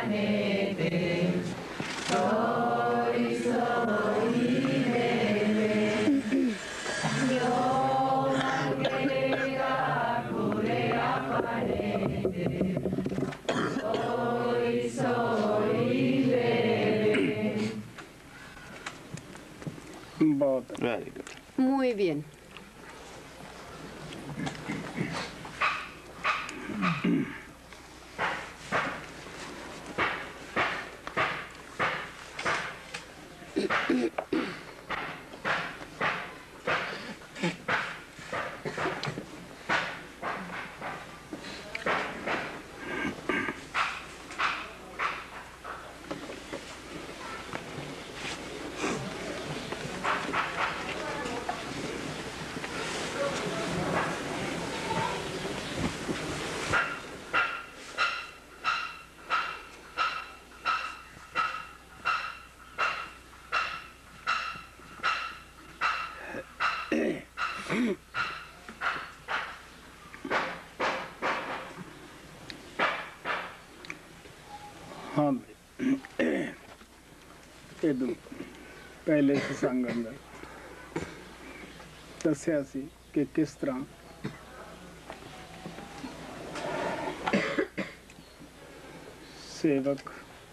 Very good. Muy bien. हाँ ਇਹਦੋਂ ਪਹਿਲੇ ਸਤਸੰਗ ਅੰਦਰ ਦੱਸਿਆ ਸੀ ਕਿ ਕਿਸ ਤਰ੍ਹਾਂ ਸੇਵਕ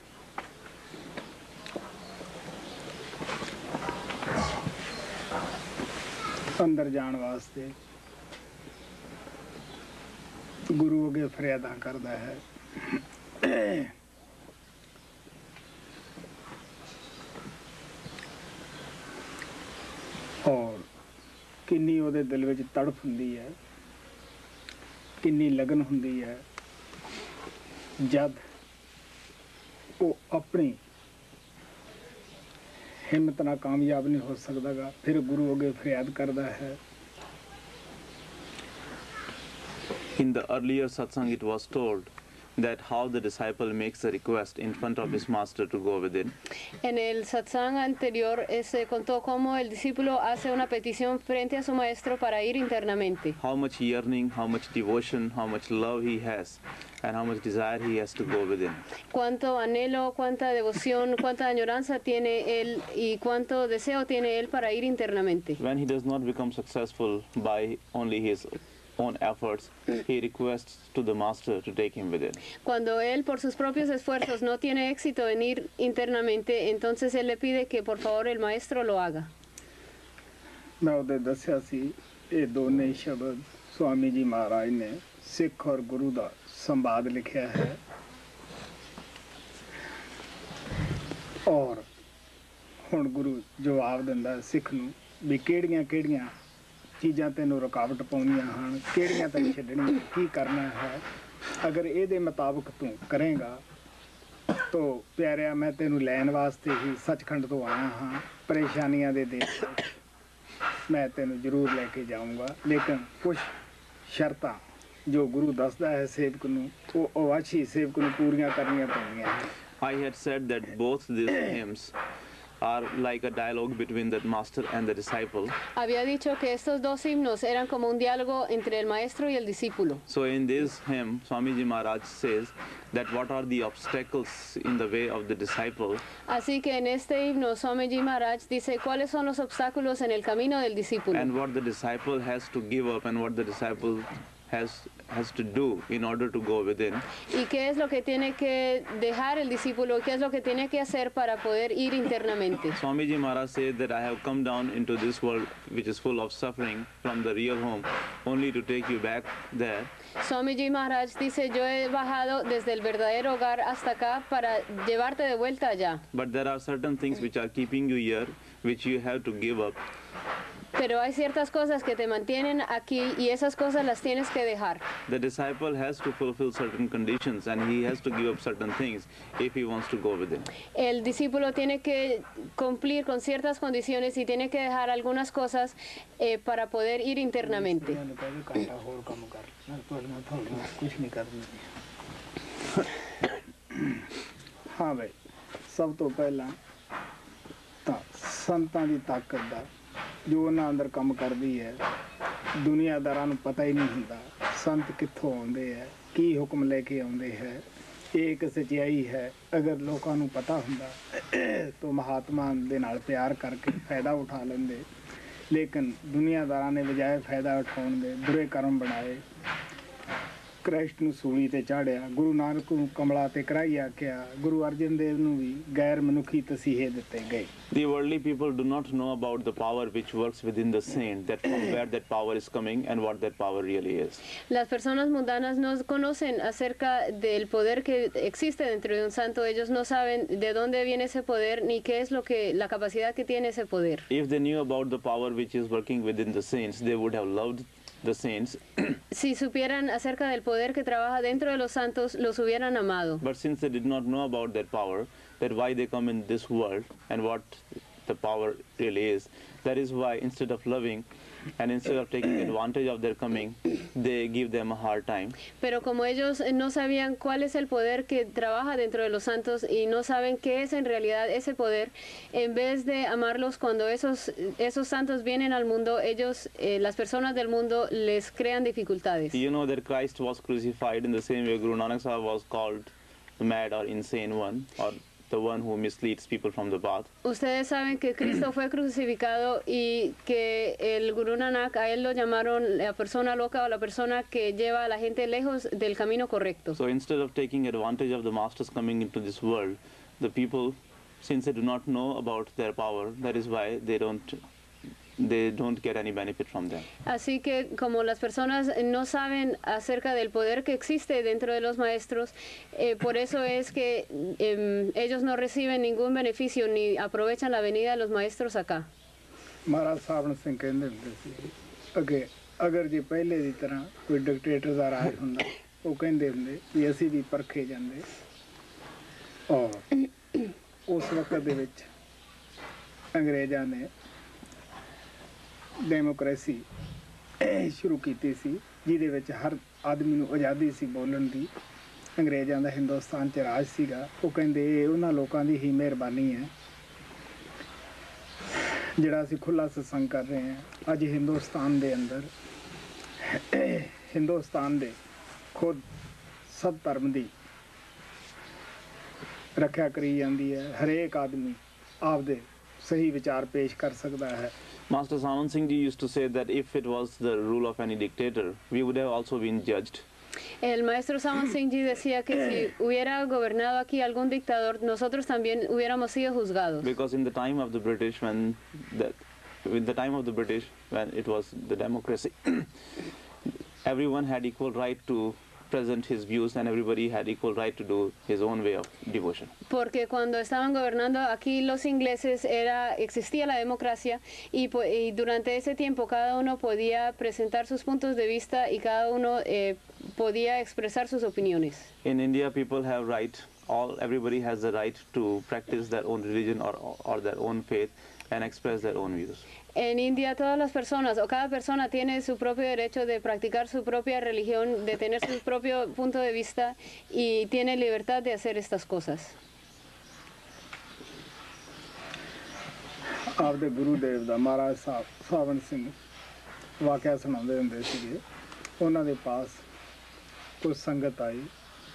ਅੰਦਰ ਜਾਣ ਵਾਸਤੇ ਗੁਰੂ ਅੱਗੇ ਫਰਿਆਦਾਂ ਕਰਦਾ ਹੈ और किन्नी ਉਹਦੇ ਦਿਲ ਵਿੱਚ ਤੜਫ ਹੁੰਦੀ ਹੈ ਕਿੰਨੀ ਲਗਨ ਹੁੰਦੀ ਹੈ ਜਦ ਉਹ ਆਪਣੀ ਹਿੰਮਤ ਨਾਲ ਕਾਮਯਾਬ ਨਹੀਂ ਹੋ ਸਕਦਾਗਾ ਫਿਰ ਗੁਰੂ ਅੱਗੇ ਫਰਿਆਦ ਕਰਦਾ ਹੈ In the earlier satsang it was told that how the disciple makes a request in front of his master to go within. En el satsang anterior se contó cómo el discípulo hace una petición frente a su maestro para ir internamente. How much yearning, how much devotion, how much love he has, and how much desire he has to go within. Cuánto anhelo, cuánta devoción, cuánta añoranza tiene él y cuánto deseo tiene él para ir internamente. When he does not become successful by only his own efforts, he requests to the master to take him within. Cuando él por sus propios esfuerzos no tiene éxito en ir internamente, entonces él le pide que por favor el maestro lo haga. मैं ਉਹਦੇ ਦੱਸਿਆ ਸੀ ਇਹ ਦੋਨੇ ਸ਼ਬਦ स्वामी जी महाराज ने सिख और गुरु ਦਾ संवाद लिखिਆ है और ਹੁਣ ਗੁਰੂ ਜਵਾਬ ਦਿੰਦਾ ਸਿੱਖ ਨੂੰ ਵੀ ਕਿਹੜੀਆਂ ਚੀਜ਼ਾਂ ਤੈਨੂੰ ਰੁਕਾਵਟ ਪਾਉਂਦੀਆਂ ਹਨ ਕਿਹੜੀਆਂ ਤੈਨੂੰ ਛੱਡਣੀਆਂ ਕੀ ਕਰਨਾ ਹੈ ਅਗਰ ਇਹਦੇ ਮੁਤਾਬਕ ਤੂੰ ਕਰੇਗਾ ਤਾਂ ਪਿਆਰਿਆ ਮੈਂ ਤੈਨੂੰ ਲੈਣ ਵਾਸਤੇ ਹੀ ਸੱਚਖੰਡ ਤੋਂ ਆਇਆ ਹਾਂ ਪਰੇਸ਼ਾਨੀਆਂ ਦੇ ਦੇਸ਼ ਮੈਂ ਤੈਨੂੰ ਜ਼ਰੂਰ ਲੈ ਕੇ ਜਾਊਂਗਾ ਲੇਕਿਨ ਕੁਝ ਸ਼ਰਤਾਂ ਜੋ ਗੁਰੂ ਦੱਸਦਾ ਹੈ ਸੇਵਕ ਨੂੰ ਉਹ ਅਵਾਛੀ ਸੇਵਕ ਨੂੰ ਪੂਰੀਆਂ ਕਰਨੀਆਂ ਪੈਂਦੀਆਂ ਹਨ I had said that both these hymns are like a dialogue between the master and the disciple. Había dicho que estos dos himnos eran como un diálogo entre el maestro y el discípulo. So in this hymn, Swamiji Maharaj says that what are the obstacles in the way of the disciple. Así que en este himno Swamiji Maharaj dice cuáles son los obstáculos en el camino del discípulo. And what the disciple has to give up and what the disciple has to do in order to go within. Y qué es lo que tiene que dejar el discípulo, qué es lo que tiene que hacer para poder ir internamente. Swamiji Maharaj says that I have come down into this world which is full of suffering from the real home only to take you back there. Swamiji Maharaj dice yo he bajado desde el verdadero hogar hasta acá para llevarte de vuelta allá. But there are certain things which are keeping you here which you have to give up. Pero hay ciertas cosas que te mantienen aquí y esas cosas las tienes que dejar. The disciple has to fulfill certain conditions and he has to give up certain things if he wants to go within. El discípulo tiene que cumplir con ciertas condiciones y tiene que dejar algunas cosas para poder ir internamente. हाँ भाई सब तो पहला संतां दी ताकत दा जो उन्हां अंदर काम करदी है दुनियादारां नूं पता ही नहीं हुंदा संत कित्थों आउंदे है की हुक्म लेके आउंदे है ਇਹ ਇੱਕ ਸੱਚਾਈ ਹੈ। ਅਗਰ ਲੋਕਾਂ ਨੂੰ ਪਤਾ ਹੁੰਦਾ ਤਾਂ ਮਹਾਤਮਾ ਦੇ ਨਾਲ ਪਿਆਰ ਕਰਕੇ ਫਾਇਦਾ ਉਠਾ ਲੈਂਦੇ, ਲੇਕਿਨ ਦੁਨੀਆਦਾਰਾਂ ਨੇ ਬਜਾਏ ਫਾਇਦਾ ਉਠਾਉਣ ਦੇ ਬੁਰੇ ਕਰਮ ਬਣਾਏ। ਕ੍ਰਿਸ਼ਟ ਨੂੰ ਸੂਲੀ ਤੇ ਚਾੜਿਆ, ਗੁਰੂ ਨਾਨਕ ਨੂੰ ਕਮਲਾ ਤੇ ਕਰਾਈ ਆਖਿਆ, ਗੁਰੂ ਅਰਜਨ ਦੇਵ ਨੂੰ ਵੀ ਗੈਰ ਮਨੁੱਖੀ ਤਸੀਹੇ ਦਿੱਤੇ ਗਏ। The worldly people do not know about the power which works within the saint, that from where that power is coming and what that power really is. Las personas mundanas no conocen acerca del poder que existe dentro de un santo. Ellos no saben de dónde viene ese poder ni qué es lo que la capacidad que tiene ese poder. If they knew about the power which is working within the saints, they would have loved the saints. Si supieran acerca del poder que trabaja dentro de los santos, los hubieran amado. But since they did not know about that power, that why they come in this world and what the power really is, that is why instead of loving and instead of taking advantage of their coming, they give them a hard time. Pero como ellos no sabían cuál es el poder que trabaja dentro de los santos y no saben qué es en realidad ese poder, en vez de amarlos cuando esos santos vienen al mundo, ellos, las personas del mundo, les crean dificultades. You know that Christ was crucified in the same way Guru Nanak Sahib was called the mad or insane one, or the one who misleads people from the path. Ustedes saben que Cristo fue crucificado y que el Guru Nanak, a él lo llamaron la persona loca o la persona que lleva a la gente lejos del camino correcto. So instead of taking advantage of the masters coming into this world, the people, since they do not know about their power, that is why they don't get any benefit from them. Así que como las personas no saben acerca del poder que existe dentro de los maestros, por eso es que ellos no reciben ningún beneficio ni aprovechan la venida de los maestros acá. ਮਹਾਰਾਜ ਸਾਵਣ ਸਿੰਘ ਕਹਿੰਦੇ ਹੁੰਦੇ ਸੀ ਅੱਗੇ, ਅਗਰ ਜੇ ਪਹਿਲੇ ਦੀ ਤਰ੍ਹਾਂ ਕੋਈ ਡਿਕਟੇਟਰ ਦਾ ਰਾਜ ਹੁੰਦਾ, ਉਹ ਕਹਿੰਦੇ ਹੁੰਦੇ ਵੀ ਅਸੀਂ ਵੀ ਪਰਖੇ ਜਾਂਦੇ। ਔਰ ਉਸ ਵਕਤ ਦੇ ਵਿੱਚ ਅੰਗਰੇਜ਼ਾਂ ਨੇ ਡੈਮੋਕ੍ਰੇਸੀ ਸ਼ੁਰੂ ਕੀਤੀ ਸੀ, ਜਿਹਦੇ ਵਿੱਚ ਹਰ ਆਦਮੀ ਨੂੰ ਆਜ਼ਾਦੀ ਸੀ ਬੋਲਣ ਦੀ। ਅੰਗਰੇਜ਼ਾਂ ਦਾ ਹਿੰਦੁਸਤਾਨ 'ਚ ਰਾਜ ਸੀਗਾ। ਉਹ ਕਹਿੰਦੇ ਇਹ ਉਹਨਾਂ ਲੋਕਾਂ ਦੀ ਹੀ ਮਿਹਰਬਾਨੀ ਹੈ ਜਿਹੜਾ ਅਸੀਂ ਖੁੱਲ੍ਹਾ ਸਤਸੰਗ ਕਰ ਰਹੇ ਹਾਂ। ਅੱਜ ਹਿੰਦੁਸਤਾਨ ਦੇ ਅੰਦਰ, ਹਿੰਦੁਸਤਾਨ ਦੇ ਖੁਦ ਸਭ ਧਰਮ ਦੀ ਰੱਖਿਆ ਕਰੀ ਜਾਂਦੀ ਹੈ। ਹਰੇਕ ਆਦਮੀ ਆਪਦੇ ਸਹੀ ਵਿਚਾਰ ਪੇਸ਼ ਕਰ ਸਕਦਾ ਹੈ। Master Sawan Singh Ji used to say that if it was the rule of any dictator, we would have also been judged. El maestro Sawan Singh Ji decía que si hubiera gobernado aquí algún dictador, nosotros también hubiéramos sido juzgados. Because in the time of the British, when it was the democracy, everyone had equal right to present his views and everybody had equal right to do his own way of devotion. Porque cuando estaban gobernando aquí los ingleses existía la democracia y durante ese tiempo cada uno podía presentar sus puntos de vista y cada uno podía expresar sus opiniones. In India, people have everybody has the right to practice their own religion or their own faith and express their own views. En India todas las personas o cada persona tiene su propio derecho de practicar su propia religión, de tener su propio punto de vista y tiene libertad de hacer estas cosas. ਆਪਦੇ ਗੁਰੂਦੇਵ ਦਾ ਮਹਾਰਾਜ ਸਾਵਣ ਸਿੰਘ ਵਾਕਿਆ ਸੁਣਾਉਂਦੇ ਹੁੰਦੇ ਸੀਗੇ। ਉਹਨਾਂ ਦੇ ਪਾਸ ਕੁਝ ਸੰਗਤ ਆਈ।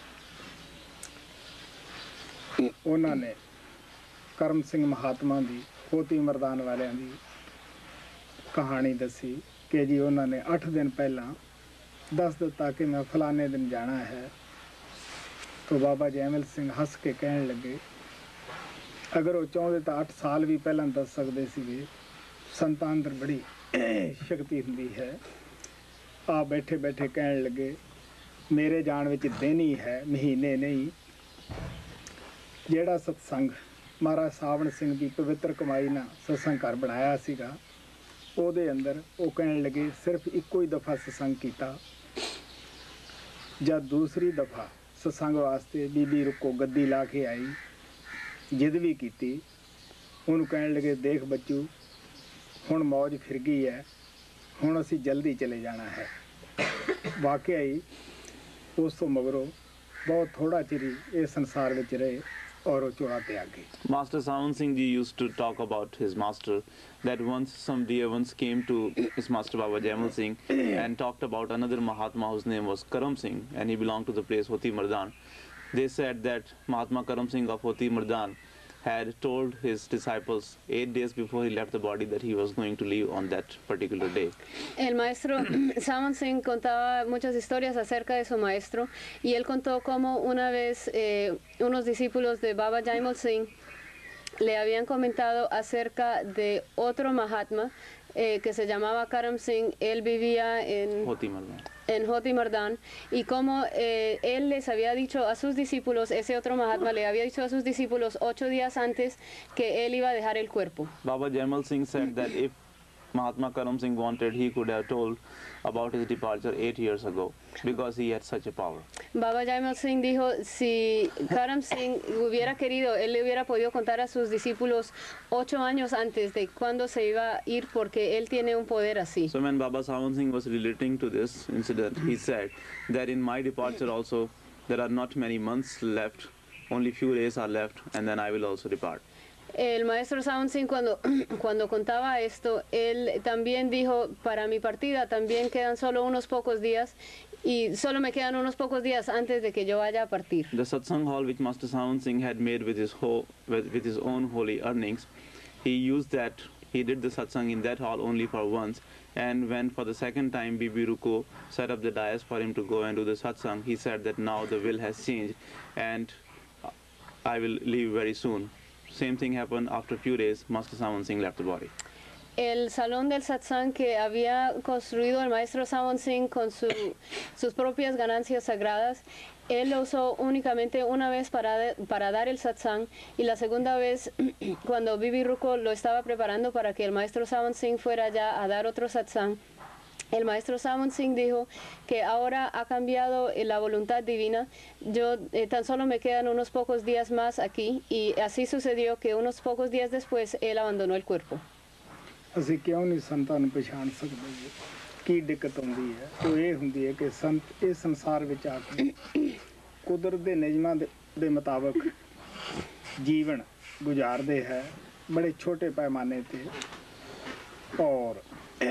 ਉਹਨਾਂ ਨੇ ਕਰਮ ਸਿੰਘ ਮਹਾਤਮਾ ਦੀ, ਹੋਤੀ ਮਰਦਾਨ ਵਾਲਿਆਂ ਦੀ ਕਹਾਣੀ ਦੱਸੀ ਕਿ ਜੀ ਉਹਨਾਂ ਨੇ 8 ਦਿਨ ਪਹਿਲਾਂ ਦੱਸ ਦਿੱਤਾ ਕਿ ਮੈਂ ਫਲਾਣੇ ਦਿਨ ਜਾਣਾ ਹੈ। ਤਾਂ ਬਾਬਾ ਜੈਮਲ ਸਿੰਘ ਹੱਸ ਕੇ ਕਹਿਣ ਲੱਗੇ, ਅਗਰ ਉਹ ਚਾਹੁੰਦੇ ਤਾਂ 8 ਸਾਲ ਵੀ ਪਹਿਲਾਂ ਦੱਸ ਸਕਦੇ ਸੀਗੇ। ਸੰਤਾਂ ਅੰਦਰ ਬੜੀ ਸ਼ਕਤੀ ਹੁੰਦੀ ਹੈ। ਆ ਬੈਠੇ ਬੈਠੇ ਕਹਿਣ ਲੱਗੇ, ਮੇਰੇ ਜਾਣ ਵਿੱਚ ਦਿਨ ਹੀ ਹੈ, ਮਹੀਨੇ ਨਹੀਂ। ਜਿਹੜਾ ਸਤਸੰਗ ਮਹਾਰਾਜ ਸਾਵਣ ਸਿੰਘ ਦੀ ਪਵਿੱਤਰ ਕਮਾਈ ਨਾਲ ਸਤਸੰਗ ਘਰ ਬਣਾਇਆ ਸੀਗਾ, ਉਹਦੇ ਅੰਦਰ ਉਹ ਕਹਿਣ ਲੱਗੇ ਸਿਰਫ ਇੱਕੋ ਹੀ ਦਫਾ ਸਤਸੰਗ ਕੀਤਾ। ਜਦ ਦੂਸਰੀ ਦਫਾ ਸਤਸੰਗ ਵਾਸਤੇ ਬੀਬੀ ਰੁੱਕੋ ਗੱਦੀ ਲਾ ਕੇ ਆਈ, ਜਿੱਦ ਵੀ ਕੀਤੀ। ਉਹਨੂੰ ਕਹਿਣ ਲੱਗੇ, ਦੇਖ ਬੱਚੂ, ਹੁਣ ਮੌਜ ਫਿਰ ਗਈ ਹੈ, ਹੁਣ ਅਸੀਂ ਜਲਦੀ ਚਲੇ ਜਾਣਾ ਹੈ। ਵਾਕਿਆ ਹੀ ਉਸ ਤੋਂ ਮਗਰੋਂ ਬਹੁਤ ਥੋੜਾ ਚਿਰ ਹੀ ਇਸ ਸੰਸਾਰ ਵਿੱਚ ਰਹੇ ਔਰ ਉਹ ਚੋਲਾ ਤੇ ਆ ਗਏ। Master Sawan Singh Ji used to talk about his master, that once some dear ones came to his master Baba Jaimal Singh and talked about another Mahatma whose name was Karam Singh, and he belonged to the place Hoti Mardan. they said that Mahatma Karam Singh of Hoti Mardan had told his disciples 8 days before he left the body that he was going to leave on that particular day. El maestro Saman Singh contaba muchas historias acerca de su maestro y él contó cómo una vez unos discípulos de Baba Jaimal Singh le habían comentado acerca de otro Mahatma que se llamaba Karam Singh. Él vivía Hoti Mardan. en Hoti Mardan y cómo él les había dicho a sus discípulos, ese otro Mahatma le había dicho a sus discípulos 8 días antes que él iba a dejar el cuerpo. Baba Jaimal Singh said that if Mahatma Karam Singh wanted, he could have told about his departure 8 years ago because he had such a power. Baba Jaimal Singh dijo, si Karam Singh hubiera querido, él le hubiera podido contar a sus discípulos 8 años antes de cuándo se iba a ir porque él tiene un poder así. So when Baba Sawan Singh was relating to this incident, he said that in my departure also there are not many months left, only few days are left, and then I will also depart. El maestro Sawan Singh cuando contaba esto, él también dijo, para mi partida también quedan solo unos pocos días y solo me quedan unos pocos días antes de que yo vaya a partir. The satsang hall which Master Sawan Singh had made with his own holy earnings, he did the satsang in that hall only for once, and when for the second time Bibi Ruko set up the dais for him to go and do the satsang, he said that now the will has changed and I will leave very soon. Same thing happened after a few days. Master Sawan Singh left the body. El salón del satsang que había construido el maestro Sawan Singh con sus propias ganancias sagradas, él lo usó únicamente una vez para dar el satsang y la segunda vez cuando Bibi Ruko lo estaba preparando para que el maestro Sawan Singh fuera ya a dar otro satsang. El maestro Sawan Singh dijo que ahora ha cambiado la voluntad divina. Yo tan solo me quedan unos pocos días más aquí y así sucedió que unos pocos días después él abandonó el cuerpo. ਅਸੀਂ ਕਿਉਂ ਨਹੀਂ ਸੰਤਾਂ ਨੂੰ ਪਛਾਣ ਸਕਦੇ ਜੀ? ਕੀ ਦਿੱਕਤ ਆਉਂਦੀ ਹੈ? ਉਹ ਇਹ ਹੁੰਦੀ ਹੈ ਕਿ ਸੰਤ ਇਸ ਸੰਸਾਰ ਵਿੱਚ ਆ ਕੇ ਕੁਦਰਤ ਦੇ ਨਿਯਮਾਂ ਦੇ ਮੁਤਾਬਕ ਜੀਵਨ ਗੁਜ਼ਾਰਦੇ ਹੈ ਬੜੇ ਛੋਟੇ ਪੈਮਾਨੇ ਤੇ ਔਰ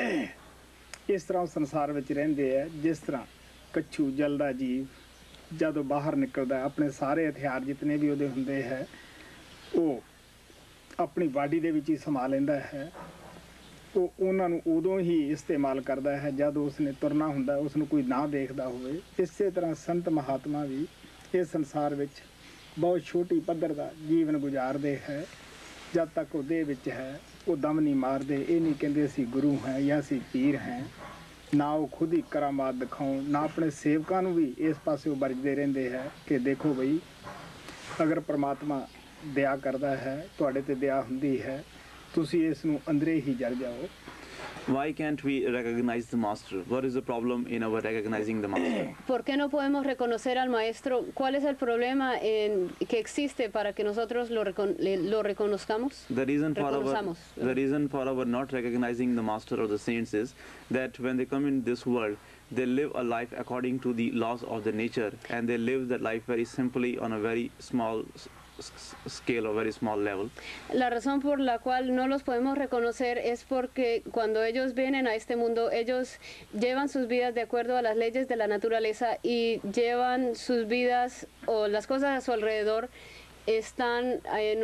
ਇਸ ਤਰ੍ਹਾਂ ਸੰਸਾਰ ਵਿੱਚ ਰਹਿੰਦੇ ਹੈ ਜਿਸ ਤਰ੍ਹਾਂ ਕੱਛੂ ਜਲ ਦਾ ਜੀਵ ਜਦੋਂ ਬਾਹਰ ਨਿਕਲਦਾ ਆਪਣੇ ਸਾਰੇ ਹਥਿਆਰ ਜਿਤਨੇ ਵੀ ਉਹਦੇ ਹੁੰਦੇ ਹੈ ਉਹ ਆਪਣੀ ਬਾਡੀ ਦੇ ਵਿੱਚ ਹੀ ਸਮਾ ਲੈਂਦਾ ਹੈ ਉਹ ਉਹਨਾਂ ਨੂੰ ਉਦੋਂ ਹੀ ਇਸਤੇਮਾਲ ਕਰਦਾ ਹੈ ਜਦ ਉਸਨੇ ਤੁਰਨਾ ਹੁੰਦਾ ਉਸ ਨੂੰ ਕੋਈ ਨਾ ਦੇਖਦਾ ਹੋਵੇ ਇਸੇ ਤਰ੍ਹਾਂ ਸੰਤ ਮਹਾਤਮਾ ਵੀ ਇਸ ਸੰਸਾਰ ਵਿੱਚ ਬਹੁਤ ਛੋਟੀ ਪੱਧਰ ਦਾ ਜੀਵਨ ਗੁਜ਼ਾਰਦੇ ਹੈ ਜਦ ਤੱਕ ਉਹ ਦੇਹ ਵਿੱਚ ਹੈ ਉਹ ਦਮ ਨਹੀਂ ਮਾਰਦੇ ਇਹ ਨਹੀਂ ਕਹਿੰਦੇ ਅਸੀਂ ਗੁਰੂ ਹਾਂ ਜਾਂ ਅਸੀਂ ਪੀਰ ਹਾਂ ਨਾ ਉਹ ਖੁਦ ਹੀ ਕਰਾਮਾਤ ਦਿਖਾਉਣ ਨਾ ਆਪਣੇ ਸੇਵਕਾਂ ਨੂੰ ਵੀ ਇਸ ਪਾਸੇ ਵਰਜਦੇ ਰਹਿੰਦੇ ਹੈ ਕਿ ਦੇਖੋ ਬਈ ਅਗਰ ਪ੍ਰਮਾਤਮਾ ਦਇਆ ਕਰਦਾ ਹੈ ਤੁਹਾਡੇ ਤੇ ਦਇਆ ਹੁੰਦੀ ਹੈ ਤੁਸੀਂ ਇਸ ਨੂੰ ਅੰਦਰੇ ਹੀ ਜਲ ਜਾਓ. Why can't we recognize the master? What is the problem in our recognizing the master? ¿Por qué no podemos reconocer al maestro? ¿Cuál es el problema que existe para que nosotros lo reconozcamos? The reason for our not recognizing the master or the saints is that when they come in this world, they live a life according to the laws of the nature, and they live that life very simply on a very small scale or very small level. La razón por la cual no los podemos reconocer es porque cuando ellos vienen a este mundo, ellos llevan sus vidas de acuerdo a las leyes de la naturaleza y llevan sus vidas o las cosas a su alrededor están en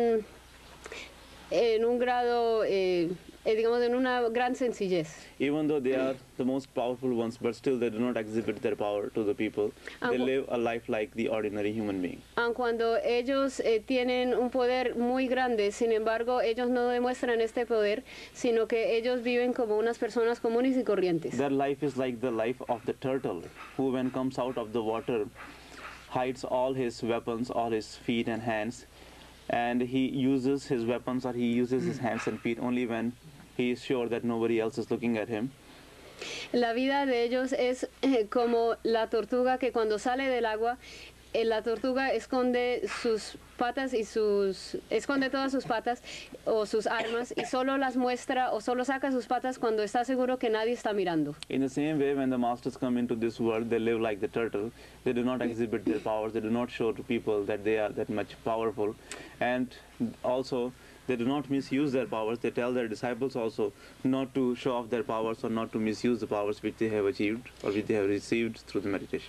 un grado, digamos, en una gran sencillez. Even though they are the most powerful ones, but still they do not exhibit their power to the people. They live a life like the ordinary human being. Aun cuando ellos tienen un poder muy grande, sin embargo, ellos no demuestran este poder, sino que ellos viven como unas personas comunes y corrientes. Their life is like the life of the turtle, who when comes out of the water, hides all his weapons, all his feet and hands, and he uses his weapons or he uses his hands and feet only when he is sure that nobody else is looking at him. La vida de ellos es como la tortuga que cuando sale del agua, la tortuga esconde sus patas y esconde todas sus patas o sus armas y solo las muestra o solo saca sus patas cuando está seguro que nadie está mirando. In the same way, when the masters come into this world, they live like the turtle. They do not exhibit their powers. They do not show to people that they are that much powerful, and also they do not misuse their powers. They tell their disciples also not to show off their powers or not to misuse the powers which they have achieved or which they have received through the meditation.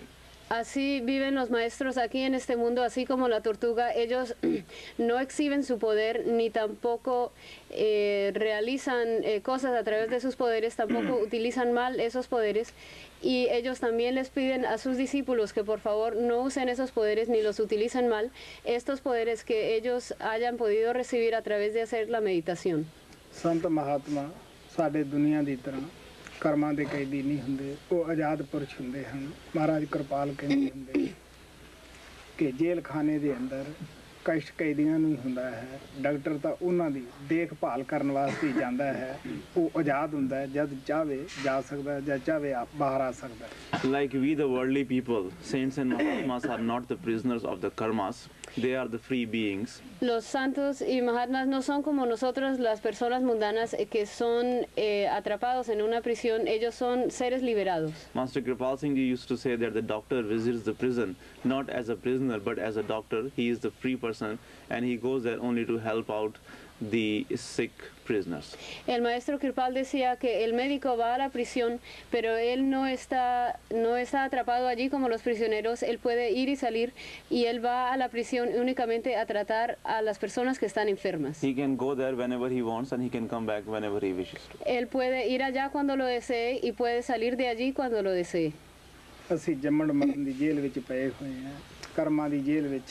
Así viven los maestros aquí en este mundo, así como la tortuga. Ellos no exhiben su poder ni tampoco realizan cosas a través de sus poderes, tampoco utilizan mal esos poderes. Y ellos también les piden a sus discípulos que por favor no usen esos poderes ni los utilicen mal, estos poderes que ellos hayan podido recibir a través de hacer la meditación. ਸੰਤ ਮਹਾਤਮਾ ਸਾਡੇ ਦੁਨੀਆ ਦੀ ਤਰ੍ਹਾਂ ਕਰਮਾਂ ਦੇ ਕੈਦੀ ਨਹੀਂ ਹੁੰਦੇ, ਉਹ ਆਜ਼ਾਦ ਪੁਰਸ਼ ਹੁੰਦੇ ਹਨ। ਮਹਾਰਾਜ ਕਿਰਪਾਲ ਕਹਿੰਦੇ ਹੁੰਦੇ ਕਿ ਜੇਲ੍ਹ ਖਾਨੇ ਦੇ ਅੰਦਰ ਕਸ਼ਟ ਕੈਦੀਆਂ ਨੂੰ ਹੀ ਹੁੰਦਾ ਹੈ, ਡਾਕਟਰ ਤਾਂ ਉਹਨਾਂ ਦੀ ਦੇਖਭਾਲ ਕਰਨ ਵਾਸਤੇ ਹੀ ਜਾਂਦਾ ਹੈ। ਉਹ ਆਜ਼ਾਦ ਹੁੰਦਾ ਹੈ, ਜਦ ਚਾਹਵੇ ਜਾ ਸਕਦਾ ਹੈ, ਜਦ ਚਾਹਵੇ ਬਾਹਰ ਆ ਸਕਦਾ ਹੈ। Like we, the worldly people, saints and Mahatmas are not the prisoners of the karmas. They are the free beings. Los santos y mahatmas no son como nosotros, las personas mundanas que son atrapados en una prisión. Ellos son seres liberados. Master Kripal Singh Ji used to say that the doctor visits the prison not as a prisoner but as a doctor. He is the free person and he goes there only to help out the sick prisoners. El maestro Kripal decía que el médico va a la prisión, pero él no está atrapado allí como los prisioneros. Él puede ir y salir y él va a la prisión únicamente a tratar a las personas que están enfermas. He can go there whenever he wants and he can come back whenever he wishes to. Él puede ir allá cuando lo desee y puede salir de allí cuando lo desee. ਅਸੀਂ ਜੰਮਣ ਮਰਨ ਦੀ ਜੇਲ੍ਹ ਵਿੱਚ ਪਏ ਹੋਏ ਹਾਂ, ਕਰਮਾਂ ਦੀ ਜੇਲ੍ਹ ਵਿੱਚ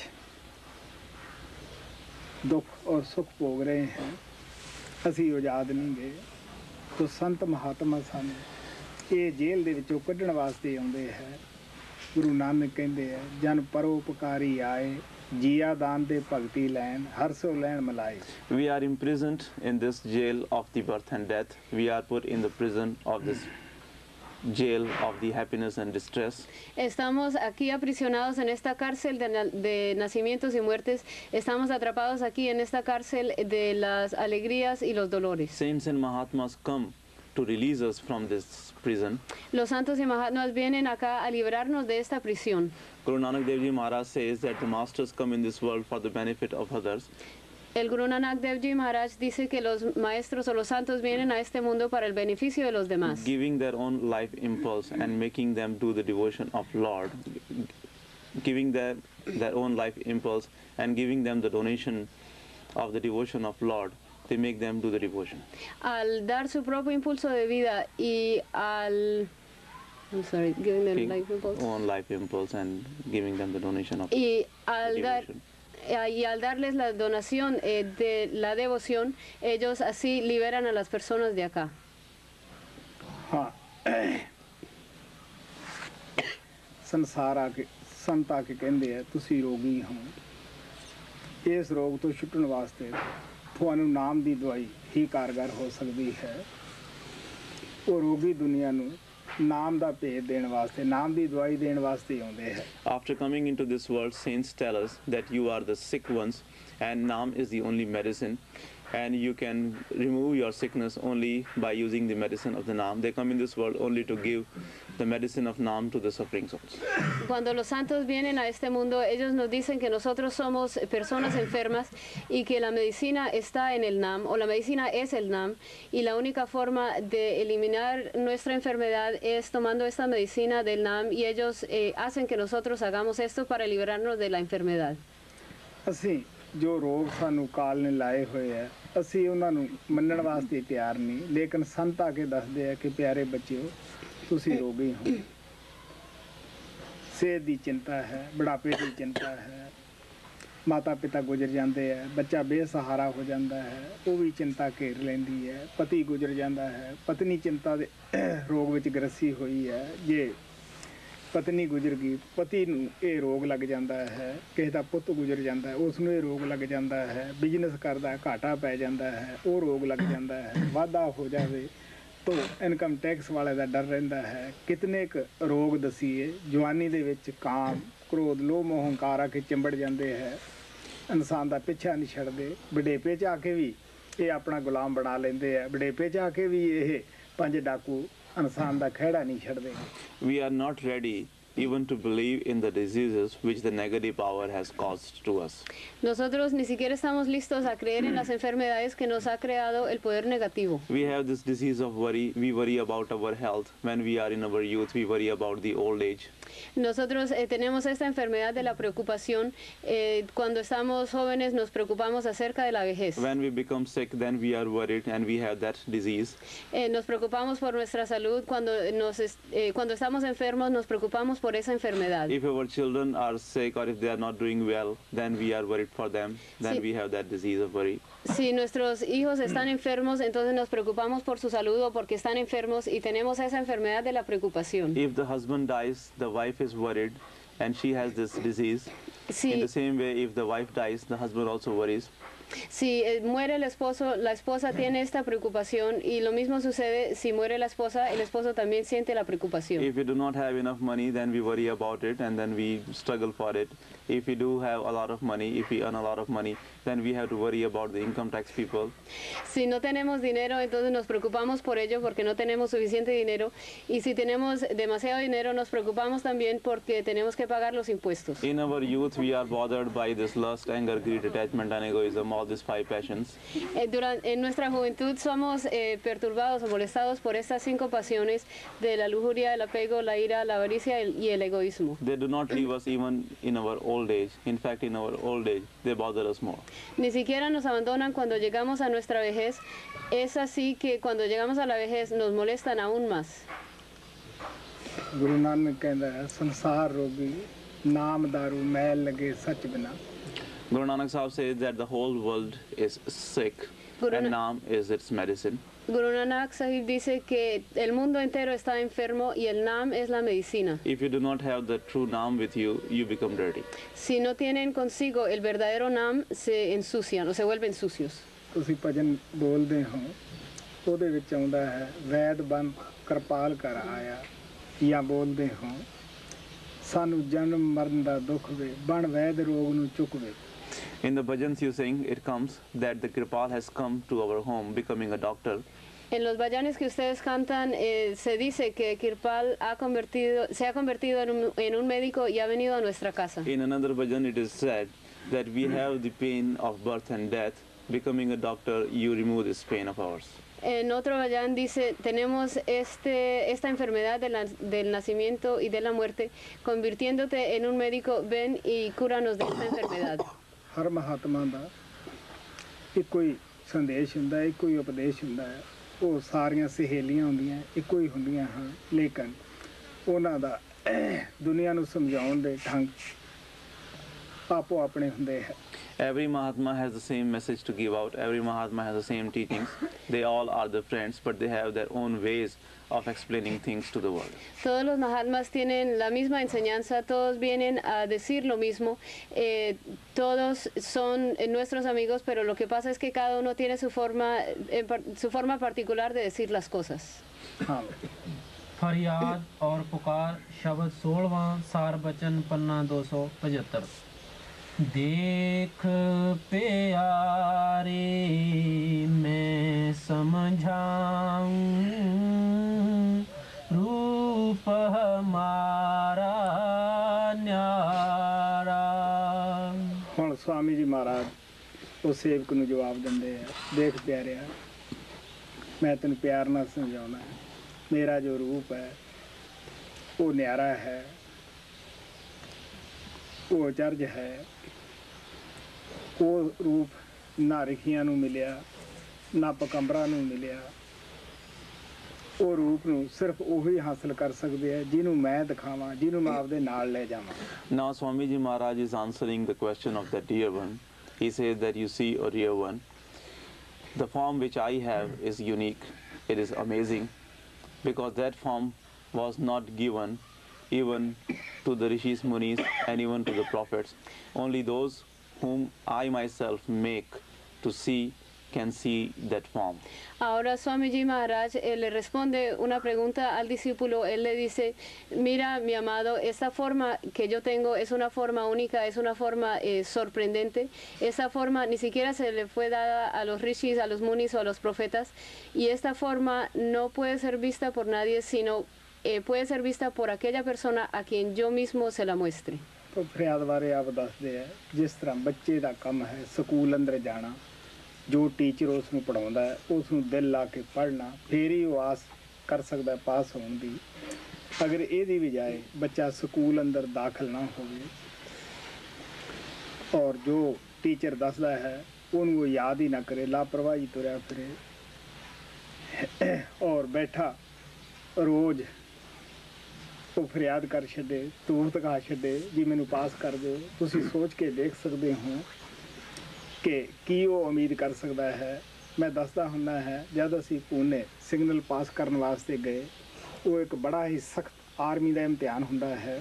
ਦੁੱਖ ਔਰ ਸੁੱਖ ਭੋਗ ਰਹੇ ਹਾਂ। ਅਸੀਂ ਆਜ਼ਾਦ ਨਹੀਂ ਗਏ। ਤੋ ਸੰਤ ਮਹਾਤਮਾ ਸਾਨੂੰ ਇਹ ਜੇਲ੍ਹ ਦੇ ਵਿੱਚੋਂ ਕੱਢਣ ਵਾਸਤੇ ਆਉਂਦੇ ਹੈ। ਗੁਰੂ ਨਾਨਕ ਕਹਿੰਦੇ ਆ ਜਨ ਪਰਉਪਕਾਰੀ ਆਏ, ਜੀਆ ਦਾਨ ਦੇ ਭਗਤੀ ਲੈਣ, ਹਰ ਸੋ ਲੈਣ ਮਲਾਏ। We are imprisoned in this jail of the birth and death. We are put in the prison of this jail of the happiness and distress. Estamos aquí aprisionados en esta cárcel de nacimientos y muertes. Estamos atrapados aquí en esta cárcel de las alegrías y los dolores. Saints and Mahatmas come to release us from this prison. Los santos y mahatmas vienen acá a librarnos de esta prisión. Guru Nanak Dev Ji Maharaj says that the masters come in this world for the benefit of others. El Guru Nanak Dev Ji Maharaj dice que los maestros o los santos vienen a este mundo para el beneficio de los demás. Giving their own life impulse and making them do the devotion of Lord. Giving their own life impulse and giving them the donation of the devotion of Lord. They make them do the devotion. Al dar su propio impulso de vida y giving them life impulse. Own life impulse and giving them the donation of Y al devotion. al darles la donación de la devoción, ellos así liberan a las personas de acá. ਹਾਂ ਸੰਸਾਰ ਆ ਕੇ ਸੰਤ ਆ ਕੇ ਕਹਿੰਦੇ ਆ ਤੁਸੀਂ ਰੋਗੀ ਹੋ, ਇਸ ਰੋਗ ਤੋਂ ਛੁੱਟਣ ਵਾਸਤੇ ਤੁਹਾਨੂੰ ਨਾਮ ਦੀ ਦਵਾਈ ਹੀ ਕਾਰਗਰ ਹੋ ਸਕਦੀ ਹੈ। ਉਹ ਰੋਗੀ ਦੁਨੀਆ ਨੂੰ ਨਾਮ ਦਾ ਭੇਦ ਦੇਣ ਵਾਸਤੇ, ਨਾਮ ਦੀ ਦਵਾਈ ਦੇਣ ਵਾਸਤੇ ਆਉਂਦੇ ਹੈ। After coming into this world, saints tell us that you are the sick ones and Naam is the only medicine and you can remove your sickness only by using the medicine of the Naam. They come in this world only to give the medicine of Naam to the suffering souls. Cuando los santos vienen a este mundo, ellos nos dicen que nosotros somos personas enfermas y que la medicina está en el Naam, o la medicina es el Naam, y la única forma de eliminar nuestra enfermedad es tomando esta medicina del Naam, y ellos hacen que nosotros hagamos esto para liberarnos de la enfermedad. ਅਸੀਂ ਜੋ ਰੋਗ ਸਾਨੂੰ ਕਾਲ ਨੇ ਲਾਏ ਹੋਏ ਹੈ, ਅਸੀਂ ਉਹਨਾਂ ਨੂੰ ਮੰਨਣ ਵਾਸਤੇ ਤਿਆਰ ਨਹੀਂ, ਲੇਕਿਨ ਸੰਤ ਆ ਕੇ ਦੱਸਦੇ ਆ ਕਿ ਪਿਆਰੇ ਬੱਚਿਓ ਤੁਸੀਂ ਰੋਗੀ ਹੋ। ਸਿਹਤ ਦੀ ਚਿੰਤਾ ਹੈ, ਬੁਢਾਪੇ ਦੀ ਚਿੰਤਾ ਹੈ, ਮਾਤਾ ਪਿਤਾ ਗੁਜ਼ਰ ਜਾਂਦੇ ਹੈ, ਬੱਚਾ ਬੇਸਹਾਰਾ ਹੋ ਜਾਂਦਾ ਹੈ, ਉਹ ਵੀ ਚਿੰਤਾ ਘੇਰ ਲੈਂਦੀ ਹੈ, ਪਤੀ ਗੁਜ਼ਰ ਜਾਂਦਾ ਹੈ, ਪਤਨੀ ਚਿੰਤਾ ਦੇ ਰੋਗ ਵਿੱਚ ਗ੍ਰਸੀ ਹੋਈ ਹੈ। ਜੇ ਪਤਨੀ ਗੁਜ਼ਰ ਗਈ, ਪਤੀ ਨੂੰ ਇਹ ਰੋਗ ਲੱਗ ਜਾਂਦਾ ਹੈ, ਕਿਸੇ ਦਾ ਪੁੱਤ ਗੁਜ਼ਰ ਜਾਂਦਾ ਹੈ, ਉਸ ਨੂੰ ਇਹ ਰੋਗ ਲੱਗ ਜਾਂਦਾ ਹੈ, ਬਿਜ਼ਨਸ ਕਰਦਾ ਘਾਟਾ ਪੈ ਜਾਂਦਾ ਹੈ, ਉਹ ਰੋਗ ਲੱਗ ਜਾਂਦਾ ਹੈ, ਵਾਧਾ ਹੋ ਜਾਵੇ ਤਾਂ ਇਨਕਮ ਟੈਕਸ ਵਾਲੇ ਦਾ ਡਰ ਰਹਿੰਦਾ ਹੈ। ਕਿਤਨੇ ਕੁ ਰੋਗ ਦਸੀਏ, ਜਵਾਨੀ ਦੇ ਵਿੱਚ ਕਾਮ, ਕ੍ਰੋਧ, ਲੋਭ, ਮੋਹ, ਹੰਕਾਰ ਆ ਕੇ ਚਿੰਬੜ ਜਾਂਦੇ ਹੈ, ਇਨਸਾਨ ਦਾ ਪਿੱਛਾ ਨਹੀਂ ਛੱਡਦੇ। ਬੁਢੇਪੇ 'ਚ ਆ ਕੇ ਵੀ ਇਹ ਆਪਣਾ ਗੁਲਾਮ ਬਣਾ ਲੈਂਦੇ ਆ, ਬੁਢੇਪੇ 'ਚ ਆ ਕੇ ਵੀ ਇਹ ਪੰਜ ਡਾਕੂ ਇਨਸਾਨ ਦਾ ਖਹਿੜਾ ਨਹੀਂ ਛੱਡਦੇ। We are not ready even to believe in the diseases which the negative power has caused to us. Nosotros ni siquiera estamos listos a creer en las enfermedades que nos ha creado el poder negativo. We have this disease of worry. We worry about our health. When we are in our youth, we worry about the old age. Nosotros tenemos esta enfermedad de la preocupación. Cuando estamos jóvenes nos preocupamos acerca de la vejez. When we become sick, then we are worried and we have that disease. Nos preocupamos por nuestra salud. Cuando estamos enfermos nos preocupamos por esa enfermedad. If our children are sick or if they are not doing well, then we are worried for them. Then Sí. we have that disease of worry. Si nuestros hijos están enfermos, entonces nos preocupamos por su salud o porque están enfermos y tenemos esa enfermedad de la preocupación. If the husband dies, the wife is worried and she has this disease. In Si, the same way, if the wife dies, the husband also worries. si muere el esposo, la esposa tiene esta preocupación y lo mismo sucede si muere la esposa, el esposo también siente la preocupación. If we do not have enough money, then we worry about it and then we struggle for it. If we do have a lot of money, if we earn a lot of money, then we have to worry about the income tax people. Si no tenemos dinero, entonces nos preocupamos por ello porque no tenemos suficiente dinero. Y si tenemos demasiado dinero, nos preocupamos también porque tenemos que pagar los impuestos. In our youth, we are bothered by this lust, anger, greed, attachment, and egoism, all these 5 passions. En nuestra juventud somos perturbados o molestados por estas 5 pasiones de la lujuria, el apego, la ira, la avaricia y el egoísmo. They do not leave us even in our old age. In fact, in our old age, they bother us more. Ni siquiera nos abandonan cuando llegamos a nuestra vejez. Es así que cuando llegamos a la vejez nos molestan aún más. Guru ਨਾਨਕ ਕਹਿੰਦਾ ਹੈ, ਸੰਸਾਰ ਰੋਗੀ ਨਾਮ ਦਾਰੂ ਮੈਲ ਲਗੇ ਸੱਚ ਬਿਨਾ। Guru Nanak Sahib says that the whole world is sick Guru and Na- Naam is its medicine. Guru Nanak Sahib dice que el mundo entero está enfermo y el Naam es la medicina. If you do not have the true Naam with you, you become dirty. Si no tienen consigo el verdadero Naam, se ensucian o se vuelven sucios. ਤੁਸੀਂ ਭਜਨ ਬੋਲਦੇ ਹੋ ਉਹਦੇ ਵਿੱਚ ਆਉਂਦਾ ਹੈ ਵੈਦ ਬਨ ਕਿਰਪਾਲ ਕਰ ਆਇਆ ਜਾਂ ਬੋਲਦੇ ਹੋ ਸਾਨੂੰ ਜਨਮ ਮਰਨ ਦਾ ਦੁੱਖ ਵੇ ਬਣ ਵੈਦ ਰੋਗ ਨੂੰ ਚੁੱਕਵੇ। In the bhajans you sing, it comes that the Kripal has come to our home, becoming a doctor. En los bayanes que ustedes cantan se dice que Kirpal se ha convertido en un médico y ha venido a nuestra casa. In another bhajan it is said that we have the pain of birth and death. Becoming a doctor, you remove this pain of ours. En otro bayan dice, tenemos esta enfermedad del nacimiento y de la muerte, convirtiéndote en un médico, ven y cúranos de esta enfermedad. ਹਰ ਮਹਾਤਮਾ ਦਾ ਇੱਕੋ ਹੀ ਸੰਦੇਸ਼ ਹੁੰਦਾ ਇੱਕੋ ਹੀ ਉਪਦੇਸ਼ ਹੁੰਦਾ ਹੈ ਉਹ ਸਾਰੀਆਂ ਸਹੇਲੀਆਂ ਹੁੰਦੀਆਂ ਇੱਕੋ ਹੀ ਹੁੰਦੀਆਂ ਹਨ ਲੇਕਿਨ ਉਹਨਾਂ ਦਾ ਦੁਨੀਆ ਨੂੰ ਸਮਝਾਉਣ ਦੇ ਢੰਗ ਆਪੋ ਆਪਣੇ ਹੁੰਦੇ ਹੈ। Every Mahatma has the same message to give out. Every Mahatma has the same teachings. They all are the friends, but they have their own ways of explaining things to the world. Todos los Mahatmas tienen la misma enseñanza, todos vienen a decir lo mismo, todos son nuestros amigos, pero lo que pasa es que cada uno tiene su forma particular de decir las cosas. ਹਾਂ फरियाद और पुकार शब्द 16वां सार बचन पन्ना 275। देख प्यारे मैं समझाऊं रूप हमारा न्यारा। ਹੁਣ ਸਵਾਮੀ ਜੀ ਮਹਾਰਾਜ ਉਹ ਸੇਵਕ ਨੂੰ ਜਵਾਬ ਦਿੰਦੇ ਆ ਦੇਖ ਪਿਆਰਿਆ ਮੈਂ ਤੈਨੂੰ ਪਿਆਰ ਨਾਲ ਸਮਝਾਉਣਾ ਹੈ ਮੇਰਾ ਜੋ ਰੂਪ ਹੈ ਉਹ ਨਿਆਰਾ ਹੈ ਉਹ ਅਚਰਜ ਹੈ ਉਹ ਰੂਪ ਨਾ ਰਿਖੀਆਂ ਨੂੰ ਮਿਲਿਆ ਨਾ ਪਕੰਬਰਾਂ ਨੂੰ ਮਿਲਿਆ ਉਹ ਰੂਪ ਨੂੰ ਸਿਰਫ ਉਹੀ ਹਾਸਲ ਕਰ ਸਕਦੇ ਆ ਜਿਹਨੂੰ ਮੈਂ ਦਿਖਾਵਾਂ ਜਿਹਨੂੰ ਮੈਂ ਆਪਦੇ ਨਾਲ ਲੈ ਜਾਵਾਂ। Now Swami Ji Maharaj is answering the question of the dear one. He says that you see, O dear one, the form which I have is unique. It is amazing because that form was not given even to the rishis, munis and even to the prophets. Only those whom I myself make to see can see that form. Ahora Swamiji Maharaj le responde una pregunta al discípulo. Él le dice, mira mi amado, esta forma que yo tengo es una forma única, es una forma sorprendente. Esa forma ni siquiera se le fue dada a los rishis, a los munis o a los profetas. Y esta forma no puede ser vista por nadie sino puede ser vista por aquella persona a quien yo mismo se la muestre. तो फरियाद बारे आप दसदे है जिस तरह बच्चे का काम है स्कूल अंदर जाना जो टीचर उसनूं पढ़ाउंदा है उसनूं दिल ला के पढ़ना फिर ही वो आस कर सकता है पास होने की अगर ਇਹਦੀ बजाय बच्चा स्कूल अंदर दाखिल ना होवे और जो टीचर दसदा है उन्होंने वो याद ही ना करे लापरवाही तुरया फिरे और बैठा रोज़ वो फरियाद कर छे तूत कहा छे जी मैनू पास कर दो तुसी सोच के देख सकते हो कि की वो उम्मीद कर सकता है। मैं दसदा हुंदा है जब असी पुणे सिग्नल पास करने वास्ते गए वो एक बड़ा ही सख्त आर्मी का इम्तिहान हुंदा है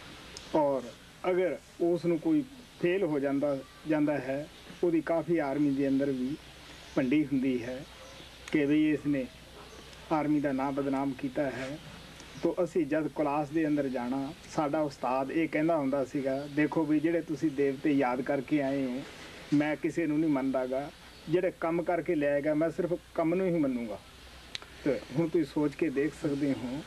और अगर उसनू कोई फेल हो जाता है वो काफ़ी आर्मी के अंदर भी भंडी हुंदी है कि बई इसने आर्मी का नाम बदनाम किया है। तो असी जब क्लास के अंदर जाना साडा उस्ताद ये कहना हुंदा सीगा देखो भी जेड़े तुसी देवते याद करके आए हो मैं किसी नूं नहीं मनदागा जेड़े कम करके लियाएगा मैं सिर्फ कम नूं ही मनूंगा। तो हुण तुसीं सोच के देख सकते हो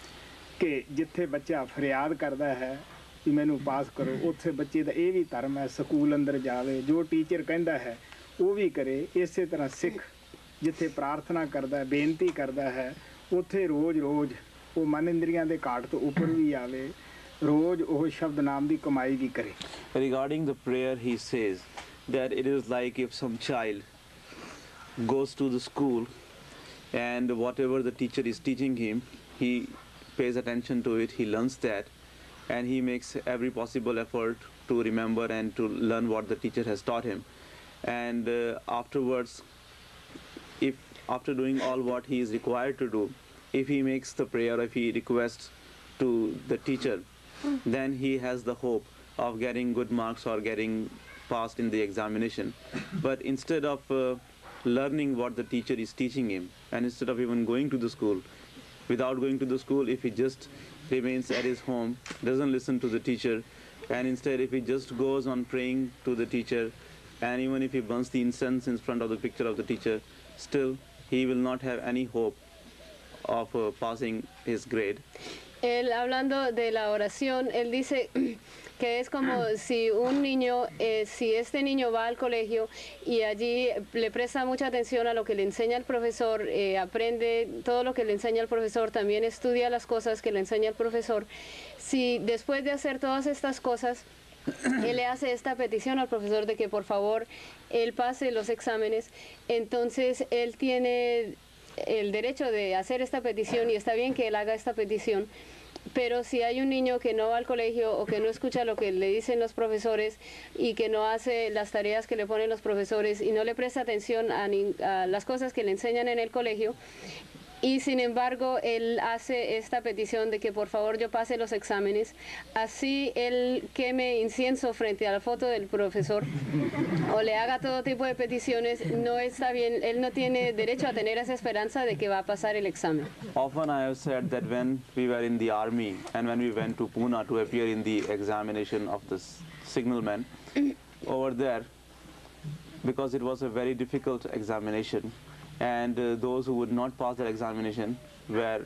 कि जिथे बच्चा फरियाद करता है कि मैनू पास करो उत्थे बच्चे का ये भी धर्म है स्कूल अंदर जावे जो टीचर कहता है वो भी करे। इस तरह सिख जिथे प्रार्थना करता है बेनती करता है उत्थे रोज़ रोज़ वो मन इंद्रियां दे घाट तो ऊपर भी आवे रोज़ वो शब्द नाम की कमाई भी करे। Regarding the prayer, he says that it is like if some child goes to the school and whatever the teacher is teaching him, he pays attention to it, he learns that, and he makes every possible effort to remember and to learn what the teacher has taught him. And afterwards, if after doing all what he is required to do, if he makes the prayer, if he requests to the teacher, then he has the hope of getting good marks or getting passed in the examination. But instead of learning what the teacher is teaching him, and instead of even going to the school, without going to the school, if he just remains at his home, doesn't listen to the teacher, and instead if he just goes on praying to the teacher, and even if he burns the incense in front of the picture of the teacher, still he will not have any hope of passing his grade. Él, hablando de la oración, él dice que es como si un niño, si este niño va al colegio y allí le presta mucha atención a lo que le enseña el profesor, aprende todo lo que le enseña el profesor, también estudia las cosas que le enseña el profesor. Si después de hacer todas estas cosas, él le hace esta petición al profesor de que por favor él pase los exámenes, entonces él tiene el derecho de hacer esta petición y está bien que él haga esta petición. Pero si hay un niño que no va al colegio o que no escucha lo que le dicen los profesores y que no hace las tareas que le ponen los profesores y no le presta atención a las cosas que le enseñan en el colegio, y sin embargo él hace esta petición de que por favor yo pase los exámenes, así él queme incienso frente a la foto del profesor o le haga todo tipo de peticiones, no está bien, él no tiene derecho a tener esa esperanza de que va a pasar el examen. Often I have said that when we were in the army and when we went to Pune to appear in the examination of the signalman, over there, because it was a very difficult examination, and those who would not pass that examination were,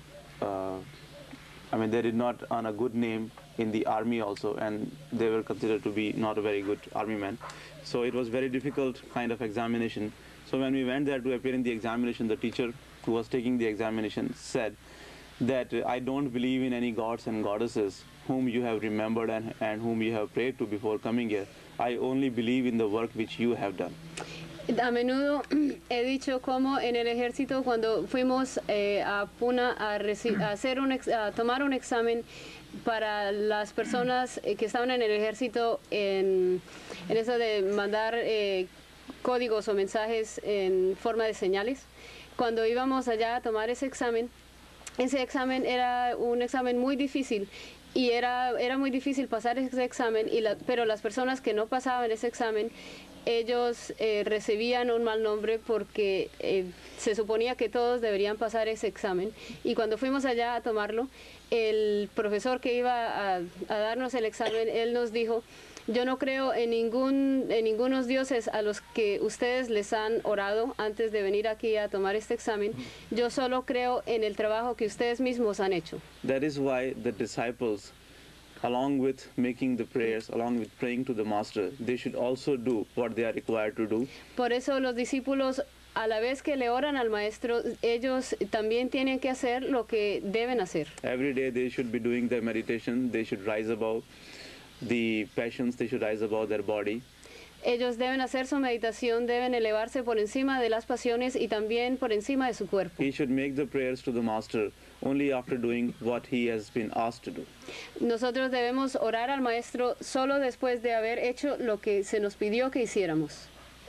they did not earn a good name in the army also, and they were considered to be not a very good army men. So it was very difficult kind of examination. So when we went there to appear in the examination, the teacher who was taking the examination said that I don't believe in any gods and goddesses whom you have remembered and whom you have prayed to before coming here. I only believe in the work which you have done. A menudo he dicho como en el ejército cuando fuimos a Pune a tomar un examen para las personas que estaban en el ejército en eso de mandar códigos o mensajes en forma de señales. Cuando íbamos allá a tomar ese examen era un examen muy difícil. Y era muy difícil pasar ese examen, pero las personas que no pasaban ese examen, ellos recibían un mal nombre porque se suponía que todos deberían pasar ese examen. Y cuando fuimos allá a tomarlo, el profesor que iba a darnos el examen, él nos dijo Yo no creo en ningunos dioses a los que ustedes les han orado antes de venir aquí a tomar este examen. Yo solo creo en el trabajo que ustedes mismos han hecho. That is why the disciples, along with making the prayers, along with praying to the Master, they should also do what they are required to do. Por eso los discípulos, a la vez que le oran al maestro, ellos también tienen que hacer lo que deben hacer. Every day they should be doing their meditation, they should rise above the passions, they should rise above their body. Ellos deben hacer su meditación, deben elevarse por encima de las pasiones y también por encima de su cuerpo. He should make the prayers to the Master only after doing what he has been asked to do. Nosotros debemos orar al maestro solo después de haber hecho lo que se nos pidió que hiciéramos.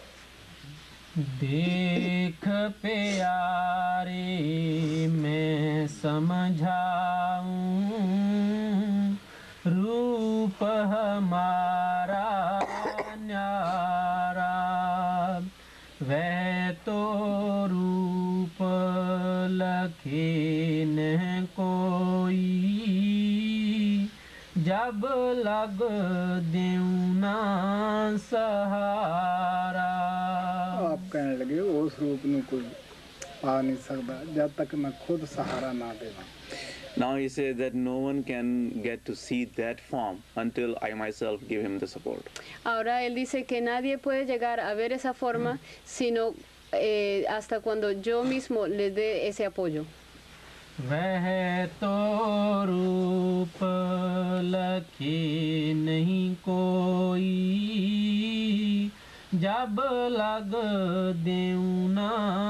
देख प्यारे मैं समझाऊं रूप हमारा न्यारा वह तो रूप लखे न कोई जब लग देऊं ना सहारा आप कहने लगे उस रूप ਨੂੰ ਕੋਈ ਪਾ ਨਹੀਂ ਸਕਦਾ ਜਦ ਤੱਕ ਮੈਂ ਖੁਦ ਸਹਾਰਾ ਨਾ ਦੇਵਾਂ। Now he says that no one can get to see that form until I myself give him the support. Ahora él dice que nadie puede llegar a ver esa forma sino hasta cuando yo mismo les dé ese apoyo. वह तो रूप लखे नहीं कोई जब लग देऊं ना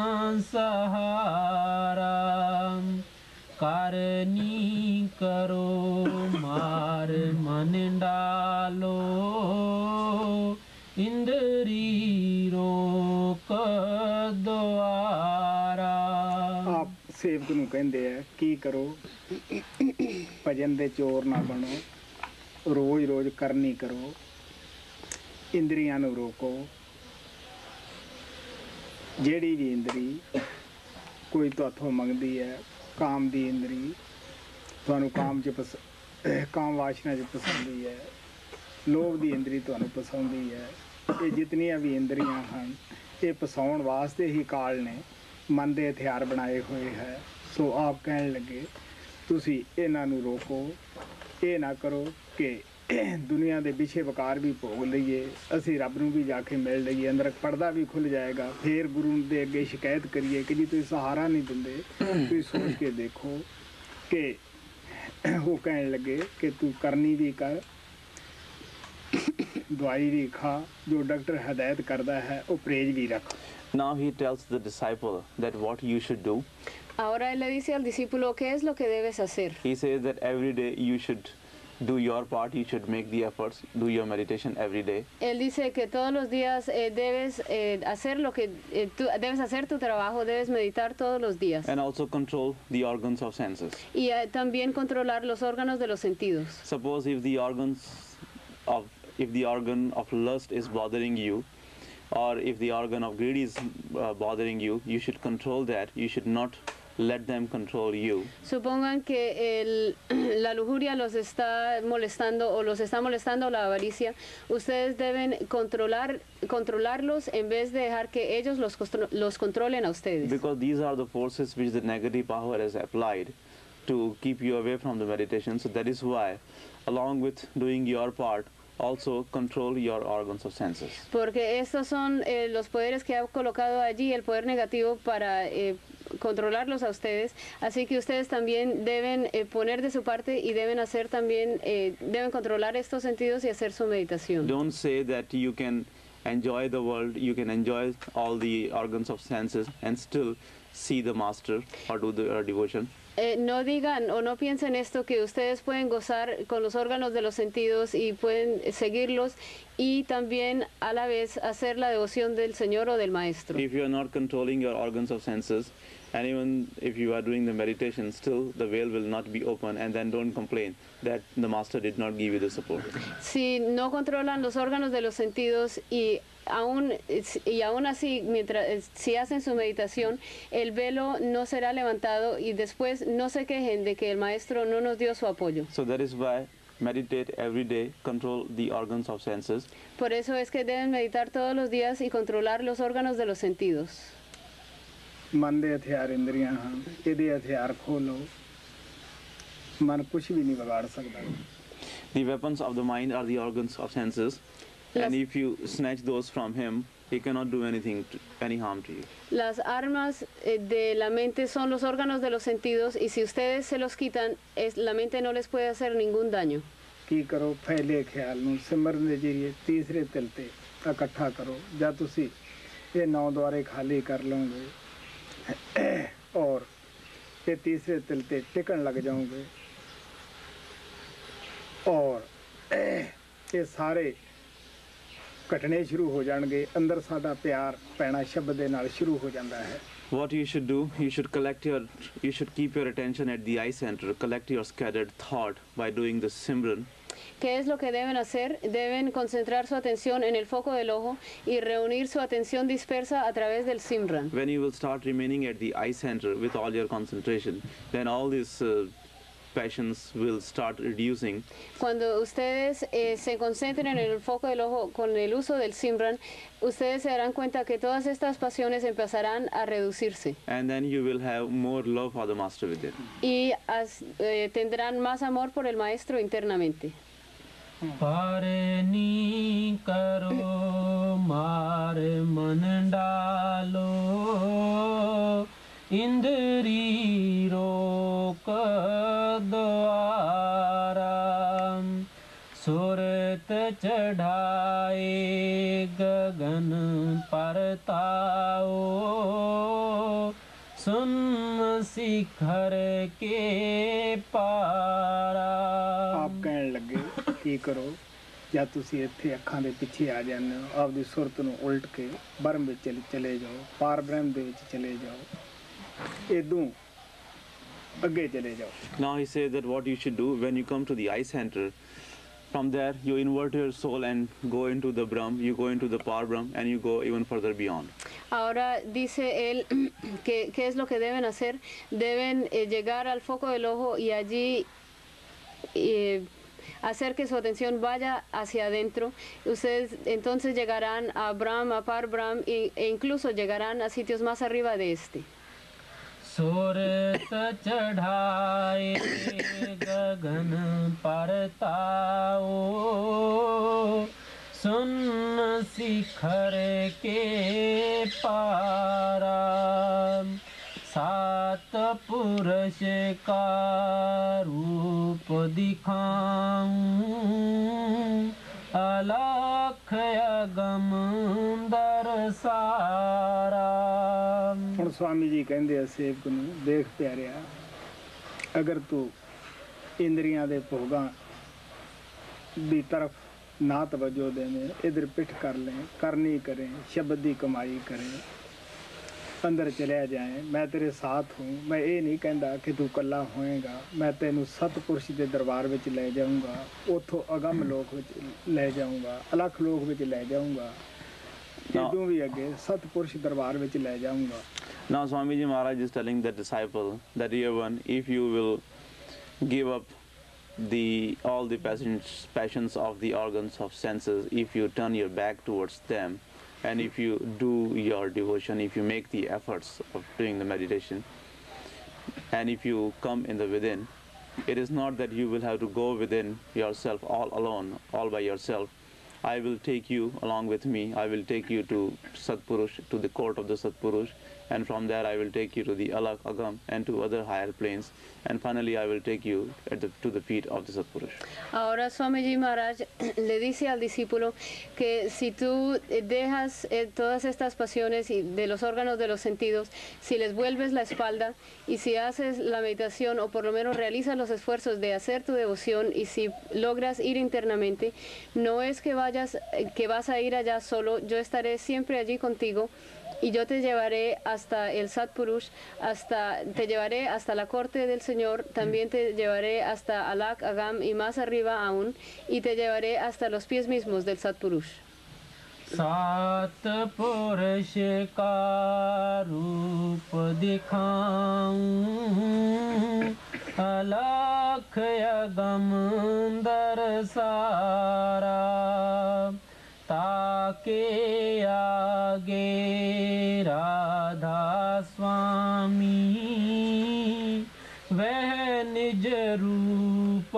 सहारा करनी करो मार मन डालो इंद्री रोक द्वारा। ਆਪ ਸੇਵਕ ਨੂੰ ਕਹਿੰਦੇ ਆ ਕੀ ਕਰੋ ਭਜਨ ਦੇ ਚੋਰ ਨਾ ਬਣੋ ਰੋਜ਼ ਰੋਜ਼ ਕਰਨੀ ਕਰੋ ਇੰਦਰੀਆਂ ਨੂੰ ਰੋਕੋ ਜਿਹੜੀ ਵੀ ਇੰਦਰੀ ਕੋਈ ਤੁਹਾਥੋਂ ਮੰਗਦੀ ਹੈ ਕਾਮ ਦੀ ਇੰਦਰੀ ਤੁਹਾਨੂੰ ਕਾਮ ਕਾਮ ਵਾਸ਼ਨਾ 'ਚ ਪਸੰਦੀ ਹੈ ਲੋਭ ਦੀ ਇੰਦਰੀ ਤੁਹਾਨੂੰ ਪਸੰਦੀ ਹੈ ਇਹ ਜਿਤਨੀਆਂ ਵੀ ਇੰਦਰੀਆਂ ਹਨ ਇਹ ਪਸਾਉਣ ਵਾਸਤੇ ਹੀ ਕਾਲ ਨੇ ਮਨ ਦੇ ਹਥਿਆਰ ਬਣਾਏ ਹੋਏ ਹੈ। ਸੋ ਆਪ ਕਹਿਣ ਲੱਗੇ ਤੁਸੀਂ ਇਹਨਾਂ ਨੂੰ ਰੋਕੋ ਇਹ ਨਾ ਕਰੋ ਕਿ ਦੁਨੀਆ ਦੇ ਵਿਛੇ ਵਕਾਰ ਵੀ ਭੋਗ ਲਈਏ ਅਸੀਂ ਰੱਬ ਨੂੰ ਵੀ ਜਾ ਕੇ ਮਿਲ ਲਈਏ ਅੰਦਰ ਪਰਦਾ ਵੀ ਖੁੱਲ ਜਾਏਗਾ ਫਿਰ ਗੁਰੂ ਦੇ ਅੱਗੇ ਸ਼ਿਕਾਇਤ ਕਰੀਏ ਕਿ ਜੀ ਤੁਸੀਂ ਸਹਾਰਾ ਨਹੀਂ ਦਿੰਦੇ। ਤੁਸੀਂ ਸੋਚ ਕੇ ਦੇਖੋ ਕਿ ਉਹ ਕਹਿਣ ਲੱਗੇ ਕਿ ਤੂੰ ਕਰਨੀ ਵੀ ਕਰ ਦਵਾਈ ਵੀ ਖਾ ਜੋ ਡਾਕਟਰ ਹਦਾਇਤ ਕਰਦਾ ਹੈ ਉਹ ਪਰਹੇਜ਼ ਵੀ ਰੱਖ। Now he tells the disciple that what you should do. Ahora él le dice al discípulo qué es lo que debes hacer. He says that every day you should do your part, you should make the efforts, do your meditation every day. Él dice que todos los días debes hacer lo que tú debes hacer tu trabajo, debes meditar todos los días. And also control the organs of senses. Y también controlar los órganos de los sentidos. Suppose if the organ of lust is bothering you, or if the organ of greed is bothering you, you should control that. You should not let them control you. Supongan que la lujuria los está molestando o los está molestando la avaricia. Ustedes deben controlarlos en vez de dejar que ellos los controlen a ustedes. Because these are the forces which the negative power has applied to keep you away from the meditation. So that is why, along with doing your part, also control your organs of senses. Porque estos son los poderes que ha colocado allí el poder negativo para controlarlos a ustedes, así que ustedes también deben poner de su parte y deben hacer también deben controlar estos sentidos y hacer su meditación. Don't say that you can enjoy the world, you can enjoy all the organs of senses and still see the master or do the devotion. No digan o no piensen esto que ustedes pueden gozar con los órganos de los sentidos y pueden seguirlos y también a la vez hacer la devoción del Señor o del Maestro. If you are not controlling your organs of senses, and even if you are doing the meditation, still the veil will not be open, and then don't complain that the master did not give you the support. Si no controlan los órganos de los sentidos y aún así, si hacen su meditación, el velo no será levantado y después no se quejen de que el maestro no nos dio su apoyo. So that is why meditate every day, control the organs of senses. Por eso es que deben meditar todos los días y controlar los órganos de los sentidos. ਮਨ ਦੇ ਹਥਿਆਰ ਇੰਦਰੀਆਂ ਹਨ, ਇਹਦੇ ਹਥਿਆਰ ਖੋਲੋ, ਮਨ ਕੁਝ ਵੀ ਨਹੀਂ ਵਿਗਾੜ ਸਕਦਾ। The weapons of the mind are the organs of senses, and if you snatch those from him, he cannot do anything, any harm to you. Las armas de la mente son los órganos de los sentidos y si ustedes se los quitan, la mente no les puede hacer ningún daño. ਕੀ ਕਰੋ, ਫੈਲੇ ਖਿਆਲ ਨੂੰ ਸਿਮਰਨ ਦੇ ਜਰੀਏ ਤੀਸਰੇ ਤਿਲ ਤੇ ਇਕੱਠਾ ਕਰੋ। ਜਦ ਤੁਸੀਂ ਇਹ 9 ਦੁਆਰੇ ਖਾਲੀ ਕਰ ਲਓਗੇ और ये तीसरे तिल पे टिकन लग जाओगे और ये सारे घटने शुरू हो जाएंगे। अंदर साडा प्यार पैना शब्द दे नाल शुरू हो जाता है। What you should do, you should keep your attention at the eye center, collect your scattered thought by doing the Simran. ¿Qué es lo que deben hacer? Deben concentrar su atención en el foco del ojo y reunir su atención dispersa a través del Simran. When you will start remaining at the eye center with all your concentration, then all these passions will start reducing. Cuando ustedes se concentren en el foco del ojo con el uso del Simran, ustedes se darán cuenta que todas estas pasiones empezarán a reducirse. And then you will have more love for the master within. Y tendrán más amor por el maestro internamente. पारनी करो मार मन डालो इंद्री रोक द्वारा सुरत चढ़ाए गगन परताओ सुन शिखर के पारा। आप कहन लगे ਕੀ ਕਰੋ, ਜਾਂ ਤੁਸੀਂ ਇੱਥੇ ਅੱਖਾਂ ਦੇ ਪਿੱਛੇ ਆ ਜਾਂਦੇ ਹੋ, ਆਪਦੀ ਸੁਰਤ ਨੂੰ ਉਲਟ ਕੇ ਬ੍ਰਹਮ ਵਿੱਚ ਚਲੇ ਜਾਓ, ਪਾਰ ਬ੍ਰਹਮ ਦੇ ਵਿੱਚ ਚਲੇ ਜਾਓ, ਇਦੋਂ ਅੱਗੇ ਚਲੇ ਜਾਓ। Now he says that what you should do when you come to the eye center, from there you invert your soul and go into the Brahm, you go into the Par Brahm and you go even further beyond. Ahora dice él que qué es lo que deben hacer. Deben llegar al foco del ojo y allí hacer que su atención vaya hacia adentro. Ustedes entonces llegarán a Brahm, a Par Brahm e incluso llegarán a sitios más arriba de este. सुरत चढ़ाए गगन परताओ सुन शिखर के पारा सात पुरुष का रूप दिखाऊं अलख अगम दरसारा। ਹੁਣ स्वामी जी ਕਹਿੰਦੇ ਆ ਸੇਵਕ ਨੂੰ, ਦੇਖ ਪਿਆਰਿਆ, ਅਗਰ ਤੂੰ ਇੰਦਰੀਆਂ ਦੇ ਭੋਗਾਂ ਦੀ ਤਰਫ ਨਾ ਤਵੱਜੋ ਦੇਵੇਂ, ਇਧਰ ਪਿੱਠ ਕਰ ਲੈ, ਕਰਨੀ ਕਰੇ, ਸ਼ਬਦ ਦੀ ਕਮਾਈ ਕਰੇ, ਅੰਦਰ ਚਲਿਆ ਜਾਏ, ਮੈਂ ਤੇਰੇ ਸਾਥ ਹੂੰ। ਮੈਂ ਇਹ ਨਹੀਂ ਕਹਿੰਦਾ ਕਿ ਤੂੰ ਇਕੱਲਾ ਹੋਏਗਾ, ਮੈਂ ਤੈਨੂੰ ਸਤਪੁਰਸ਼ ਦੇ ਦਰਬਾਰ ਵਿੱਚ ਲੈ ਜਾਊਂਗਾ, ਉੱਥੋਂ ਅਗੰਮ ਲੋਕ ਵਿੱਚ ਲੈ ਜਾਊਂਗਾ, ਅਲੱਖ ਲੋਕ ਵਿੱਚ ਲੈ ਜਾਊਂਗਾ, ਇਦੋਂ ਵੀ ਅੱਗੇ ਸਤਪੁਰਸ਼ ਦਰਬਾਰ ਵਿੱਚ ਲੈ ਜਾਊਂਗਾ। Now Swamiji Maharaj is telling the disciple that, dear one, if you will give up all the passions of the organs of senses, if you turn your back towards them, and if you do your devotion, if you make the efforts of doing the meditation, and if you come in the within, it is not that you will have to go within yourself all alone, all by yourself. I will take you along with me. I will take you to Satpurush, to the court of the Satpurush, and from there I will take you to the Alak, Agam and to other higher planes, and finally I will take you to the feet of the Satpurush. Ahora Swamiji Maharaj le dice al discípulo que si tú dejas todas estas pasiones y de los órganos de los sentidos, si les vuelves la espalda y si haces la meditación o por lo menos realizas los esfuerzos de hacer tu devoción y si logras ir internamente, no es que vas a ir allá solo, yo estaré siempre allí contigo. Y yo te llevaré hasta el Satpurush, te llevaré hasta la corte del Señor, también te llevaré hasta Alak, Agam y más arriba aún, y te llevaré hasta los pies mismos del Satpurush. सात पुरुष का रूप दिखाऊं अलख अगम दरसारा ताके आगे राधा स्वामी वह निज रूप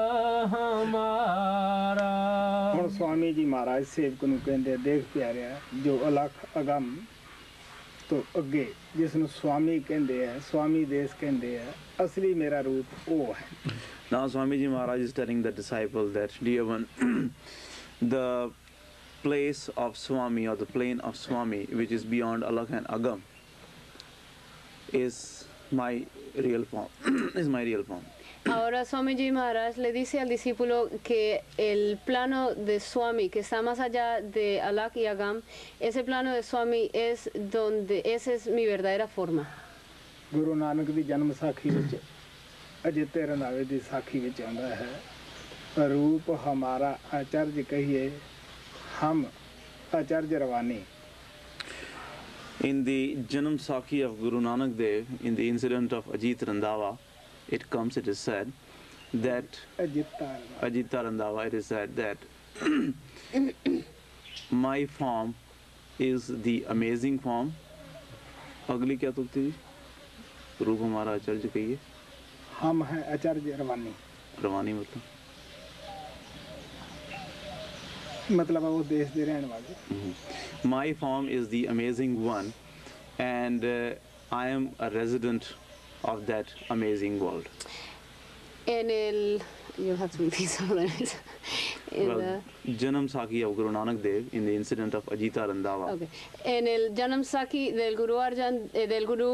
हमारा। ਹੁਣ ਸਵਾਮੀ ਜੀ ਮਹਾਰਾਜ ਸੇਵਕ ਨੂੰ ਕਹਿੰਦੇ ਦੇਖ ਪਿਆਰਿਆ ਜੋ ਅਲਖ ਅਗਮ ਤੋਂ ਅੱਗੇ ਜਿਸ ਨੂੰ ਸਵਾਮੀ ਕਹਿੰਦੇ ਆ ਸਵਾਮੀ ਦੇਸ ਕਹਿੰਦੇ ਆ ਅਸਲੀ ਮੇਰਾ ਰੂਪ ਉਹ ਹੈ। Now Swamiji Maharaj is telling the disciple that, dear one, the place of Swami or the plane of Swami which is beyond Alakh and Agam is my real form, is my real form. Ahora Swamiji Maharaj le dice al discípulo que el plano de Swami, que está más allá de Alakh y Agam, ese plano de Swami es donde, esa es mi verdadera forma. Guru ਨਾਨਕ ਦੀ ਜਨਮ ਸਾਖੀ ਵਿੱਚ ਅਜਿੱਤੇ ਰੰਧਾਵੇ ਦੀ ਸਾਖੀ ਵਿੱਚ ਆਉਂਦਾ ਹੈ ਰੂਪ ਹਮਾਰਾ ਆਚਰਜ ਕਹੀਏ ਹਮ ਆਚਰਜ ਰਵਾਨੀ। In the Janam Sakhi of Guru Nanak Dev, in the incident of Ajit Randhawa, it is said that Ajita Randhawa, it is said that my form is the amazing form. अगली क्या तुकती थी? रूप हमारा आचार्य कहिए। हम हैं आचार्य रवानी। रवानी मतलब वो देश दे रहने वाले। My form is the amazing one, and I am a resident of that amazing world. En el, you have to repeat some of that. Well, Janam Sakhi of Guru Nanak Dev, in the incident of Ajita Randhawa. Okay. En el Janam Sakhi del Guru del Guru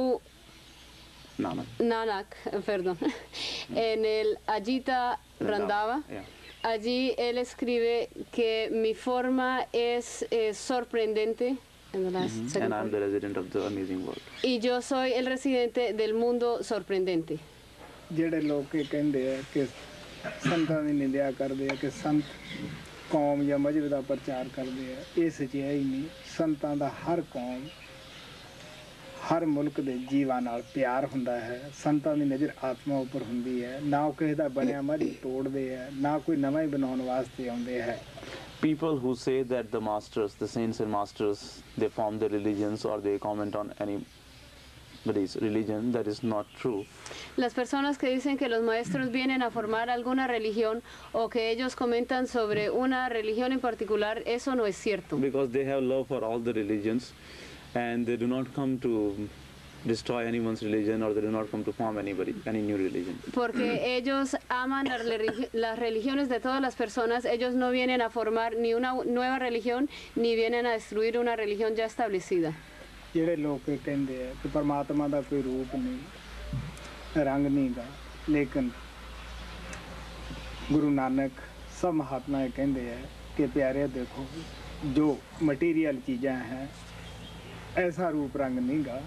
Nanak, perdón. En el Ajita Randhawa. Yeah. Allí él escribe que mi forma es sorprendente. And I'm the resident of the amazing world. Y yo soy el residente del mundo sorprendente. ਜਿਹੜੇ ਲੋਕ ਇਹ ਕਹਿੰਦੇ ਆ ਕਿ ਸੰਤਾਂ ਦੀ ਨਿੰਦਿਆ ਕਰਦੇ ਆ ਕਿ ਸੰਤ ਕੌਮ ਜਾਂ ਮਜ਼ਹਬ ਦਾ ਪ੍ਰਚਾਰ ਕਰਦੇ ਆ ਇਹ ਸੱਚਾਈ ਨਹੀਂ। ਸੰਤਾਂ ਦਾ ਹਰ ਕੌਮ ਹਰ ਮੁਲਕ ਦੇ ਜੀਵਾਂ ਨਾਲ ਪਿਆਰ ਹੁੰਦਾ ਹੈ। ਸੰਤਾਂ ਦੀ ਨਜ਼ਰ ਆਤਮਾ ਉੱਪਰ ਹੁੰਦੀ ਹੈ ਨਾ ਉਹ ਕਿਸੇ ਦਾ ਬਣਿਆ ਮਰਜ਼ੀ ਤੋੜਦੇ ਆ ਨਾ ਕੋਈ ਨਵਾਂ ਹੀ ਬਣਾਉਣ ਵਾਸਤੇ ਆਉਂਦੇ ਹੈ। People who say that the masters, the saints and masters, they form their religions or they comment on anybody's religion, that is not true. Las personas que dicen que los maestros vienen a formar alguna religión o que ellos comentan sobre una religión en particular, eso no es cierto. Because they have love for all the religions and they do not come to destroy anyone's religion or they do not come to form any new religion. Porque ellos aman las religiones de todas las personas, ellos no vienen a formar ni una nueva religión ni vienen a destruir una religión ya establecida. ਜਿਹੜੇ ਲੋਕ ਇਹ ਕਹਿੰਦੇ ਆ ਕਿ ਪਰਮਾਤਮਾ ਦਾ ਕੋਈ ਰੂਪ ਨਹੀਂ ਰੰਗ ਨਹੀਂ ਗਾ ਲੇਕਿਨ ਗੁਰੂ ਨਾਨਕ ਸਭ ਮਹਾਤਮਾ ਇਹ ਕਹਿੰਦੇ ਆ ਕਿ ਪਿਆਰੇ ਦੇਖੋ ਜੋ ਮਟੀਰੀਅਲ ਚੀਜ਼ਾਂ ਹੈ ਐਸਾ ਰੂਪ ਰੰਗ ਨਹੀਂ ਗਾ।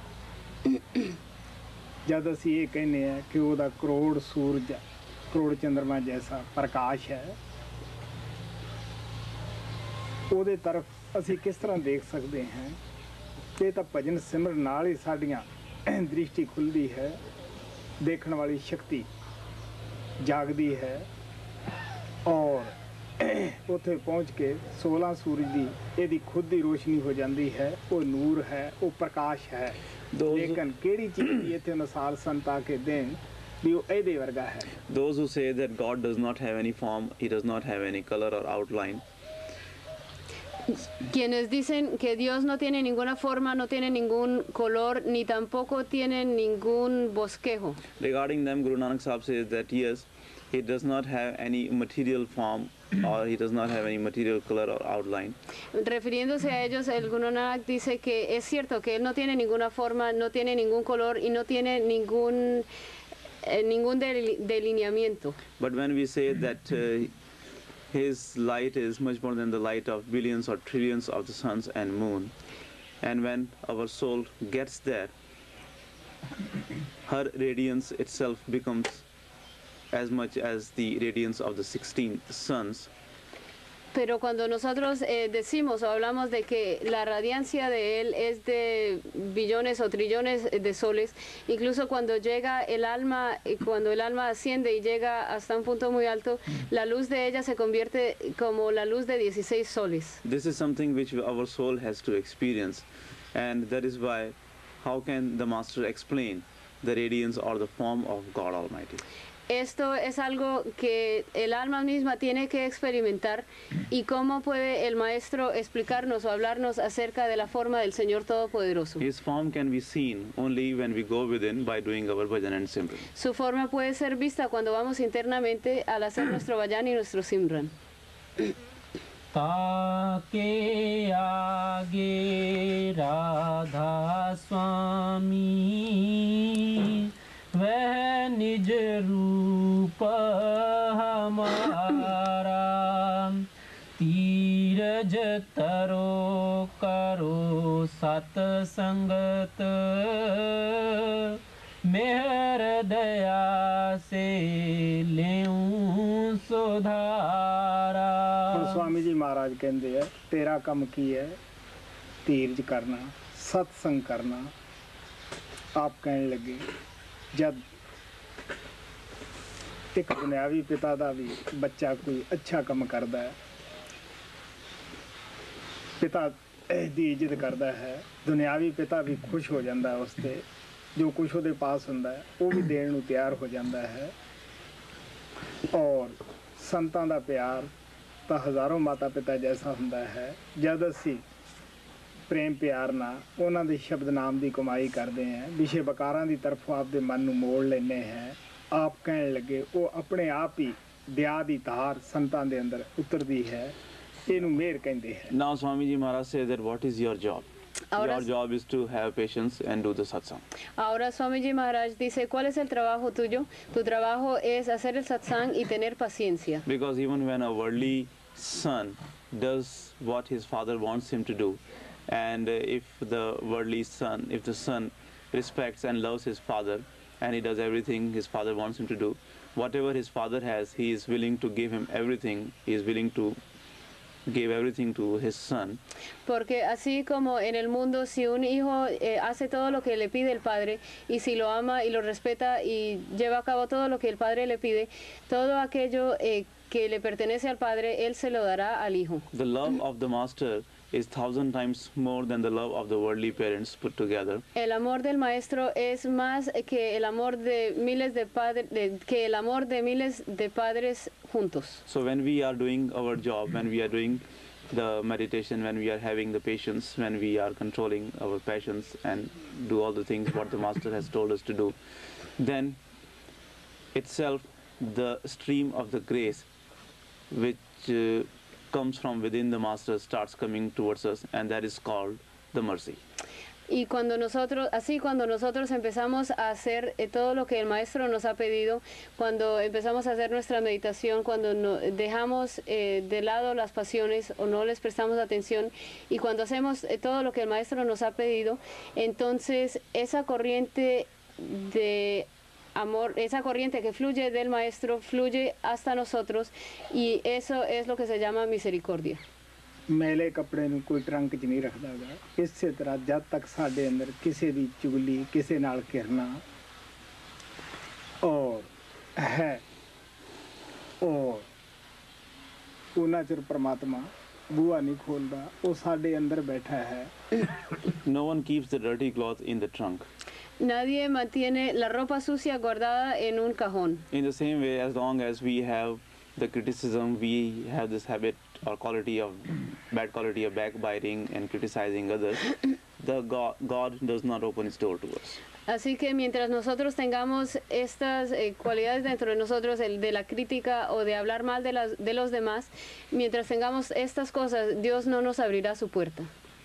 ਜਦ ਅਸੀਂ ਇਹ ਕਹਿੰਦੇ ਆ ਕਿ ਉਹਦਾ ਕਰੋੜ ਸੂਰਜ ਕਰੋੜ ਚੰਦਰਮਾ ਜੈਸਾ ਪ੍ਰਕਾਸ਼ ਹੈ ਉਹਦੇ ਤਰਫ ਅਸੀਂ ਕਿਸ ਤਰ੍ਹਾਂ ਦੇਖ ਸਕਦੇ ਹਾਂ ਇਹ ਤਾਂ ਭਜਨ ਸਿਮਰਨ ਨਾਲ ਹੀ ਸਾਡੀਆਂ ਦ੍ਰਿਸ਼ਟੀ ਖੁੱਲਦੀ ਹੈ ਦੇਖਣ ਵਾਲੀ ਸ਼ਕਤੀ ਜਾਗਦੀ ਹੈ ਔਰ ਉੱਥੇ ਪਹੁੰਚ ਕੇ 16 ਸੂਰਜ ਦੀ ਇਹਦੀ ਖੁਦ ਦੀ ਰੋਸ਼ਨੀ ਹੋ ਜਾਂਦੀ ਹੈ ਉਹ ਨੂਰ ਹੈ ਉਹ ਪ੍ਰਕਾਸ਼ ਹੈ। ਲੇਕਿਨ ਕਿਹੜੀ ਚੀਜ਼ ਦੀ ਇੱਥੇ ਮਿਸਾਲ ਸੰਤਾ ਕੇ ਦੇਣ ਵੀ ਉਹ ਇਹਦੇ ਵਰਗਾ ਹੈ। Those who say that God does not have any form, he does not have any color or outline. Quienes dicen que Dios no tiene ninguna forma, no tiene ningún color, ni tampoco tiene ningún bosquejo. Regarding them, Guru Nanak Sahib says that yes, he does not have any material form or he does not have any material color or outline. Refiriéndose a ellos, el Guru Nanak dice que es cierto que él no tiene ninguna forma, no tiene ningún color y no tiene ningún delineamiento. But when we say that his light is much more than the light of billions or trillions of the suns and moon, and when our soul gets there, her radiance itself becomes as much as the radiance of the 16 suns. Pero cuando nosotros decimos o hablamos de que la radiancia de él es de billones o trillones de soles, incluso cuando llega el alma, cuando el alma asciende y llega hasta un punto muy alto, la luz de ella se convierte como la luz de 16 soles. This is something which our soul has to experience, and that is why how can the master explain the radiance or the form of God Almighty? Esto es algo que el alma misma tiene que experimentar, y cómo puede el maestro explicarnos o hablarnos acerca de la forma del Señor Todopoderoso. His form can be seen only when we go within by doing our bhajan and simran. Su forma puede ser vista cuando vamos internamente al hacer nuestro vayan y nuestro simran. ताके आगे राधा स्वामी वह निज रूप हमारा तीरज तरो करो सतसंगत मेहर दया से लेऊं सुधारा। ਹੁਣ स्वामी जी महाराज कहते हैं तेरा काम की है धीरज करना सत्संग करना। आप कहने लगे जब एक दुनियावी पिता का भी बच्चा कोई अच्छा काम करता है, पिता दी इज्जत करता है, दुनियावी पिता भी खुश हो जाता है, उससे जो कुछ उसके पास होंदा है वो भी देने को तैयार हो जाता है। और संतां दा प्यार तो हज़ारों माता पिता जैसा होंदा है। जब असी प्रेम प्यार ना उन्हां दे शब्द नाम की कमाई करते हैं, विषय बकारां की तरफों आपके मन को मोड़ लेने हैं। आप कहने लगे वो अपने आप ही दया की धार संतां दे अंदर उतरती है, इनू मेहर कहते हैं। Now Swamiji Maharaj says that what is your job? Ahora- Your job is to have patience and do the satsang. Ahora Swamiji Maharaj dice, ¿cuál es el trabajo tuyo? Tu trabajo es hacer el satsang y tener paciencia. Because even when a worldly son does what his father wants him to do, and if the worldly son, if the son respects and loves his father, and he does everything his father wants him to do, whatever his father has, he is willing to give him everything. He is willing to give everything to his son. Porque así como en el mundo, si un hijo hace todo lo que le pide el padre, y si lo ama y lo respeta y lleva a cabo todo lo que el padre le pide, todo aquello que le pertenece al padre, él se lo dará al hijo. The love of the master is 1,000 times more than the love of the worldly parents put together. El amor del maestro es más que el amor de miles de padres, que el amor de miles de padres juntos. So when we are doing our job, when we are doing the meditation, when we are having the patience, when we are controlling our passions and do all the things what the master has told us to do, then itself the stream of the grace which comes from within the master starts coming towards us, and that is called the mercy. Y cuando nosotros empezamos a hacer todo lo que el maestro nos ha pedido, cuando empezamos a hacer nuestra meditación, cuando dejamos de lado las pasiones o no les prestamos atención, y cuando hacemos todo lo que el maestro nos ha pedido, entonces esa corriente de amor, esa corriente que fluye del maestro fluye hasta nosotros, y eso es lo que se llama misericordia. मैले कपड़े ਨੂੰ ਕੋਈ ਟਰੰਕ 'ਚ ਨਹੀਂ ਰੱਖਦਾ ਗਾ। ਇਸੇ ਤਰ੍ਹਾਂ ਜਦ ਤੱਕ ਸਾਡੇ ਅੰਦਰ ਕਿਸੇ ਦੀ ਚੁਗਲੀ ਕਿਸੇ ਨਾਲ ਘਿਰਨਾ ਔਰ ਹੈ ਔਰ ਉਹਨਾਂ ਚਿਰ ਪ੍ਰਮਾਤਮਾ ਬੂਹਾ ਨਹੀਂ ਖੋਲਦਾ, ਉਹ ਸਾਡੇ ਅੰਦਰ ਬੈਠਾ ਹੈ। No one keeps the dirty cloth in the trunk. Nadie mantiene la ropa sucia guardada en un cajón. In the same way, as long as we have the criticism, we have this habit or bad quality of backbiting and criticizing others, God does not open his door to us. Así que mientras nosotros tengamos estas cualidades dentro de nosotros, el de la crítica o de hablar mal de los demás, mientras tengamos estas cosas, Dios no nos abrirá su puerta.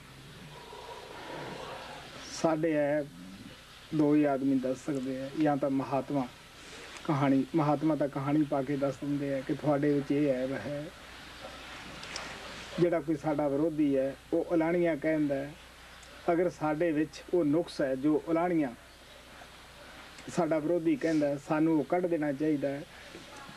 ਸਾਡੇ ਹੈ ਦੋ ਹੀ ਆਦਮੀ ਦੱਸ ਸਕਦੇ ਆ, ਜਾਂ ਤਾਂ ਮਹਾਤਮਾ ਤਾਂ ਕਹਾਣੀ ਪਾ ਕੇ ਦੱਸ ਦਿੰਦੇ ਆ ਕਿ ਤੁਹਾਡੇ ਵਿੱਚ ਇਹ ਐਬ ਹੈ। ਜਿਹੜਾ ਕੋਈ ਸਾਡਾ ਵਿਰੋਧੀ ਹੈ ਉਹ ਉਲਾਣੀਆਂ ਕਹਿੰਦਾ ਹੈ। ਅਗਰ ਸਾਡੇ ਵਿੱਚ ਉਹ ਨੁਕਸ ਹੈ ਜੋ ਉਲਾਣੀਆਂ ਸਾਡਾ ਵਿਰੋਧੀ ਕਹਿੰਦਾ, ਸਾਨੂੰ ਉਹ ਕੱਢ ਦੇਣਾ ਚਾਹੀਦਾ ਹੈ।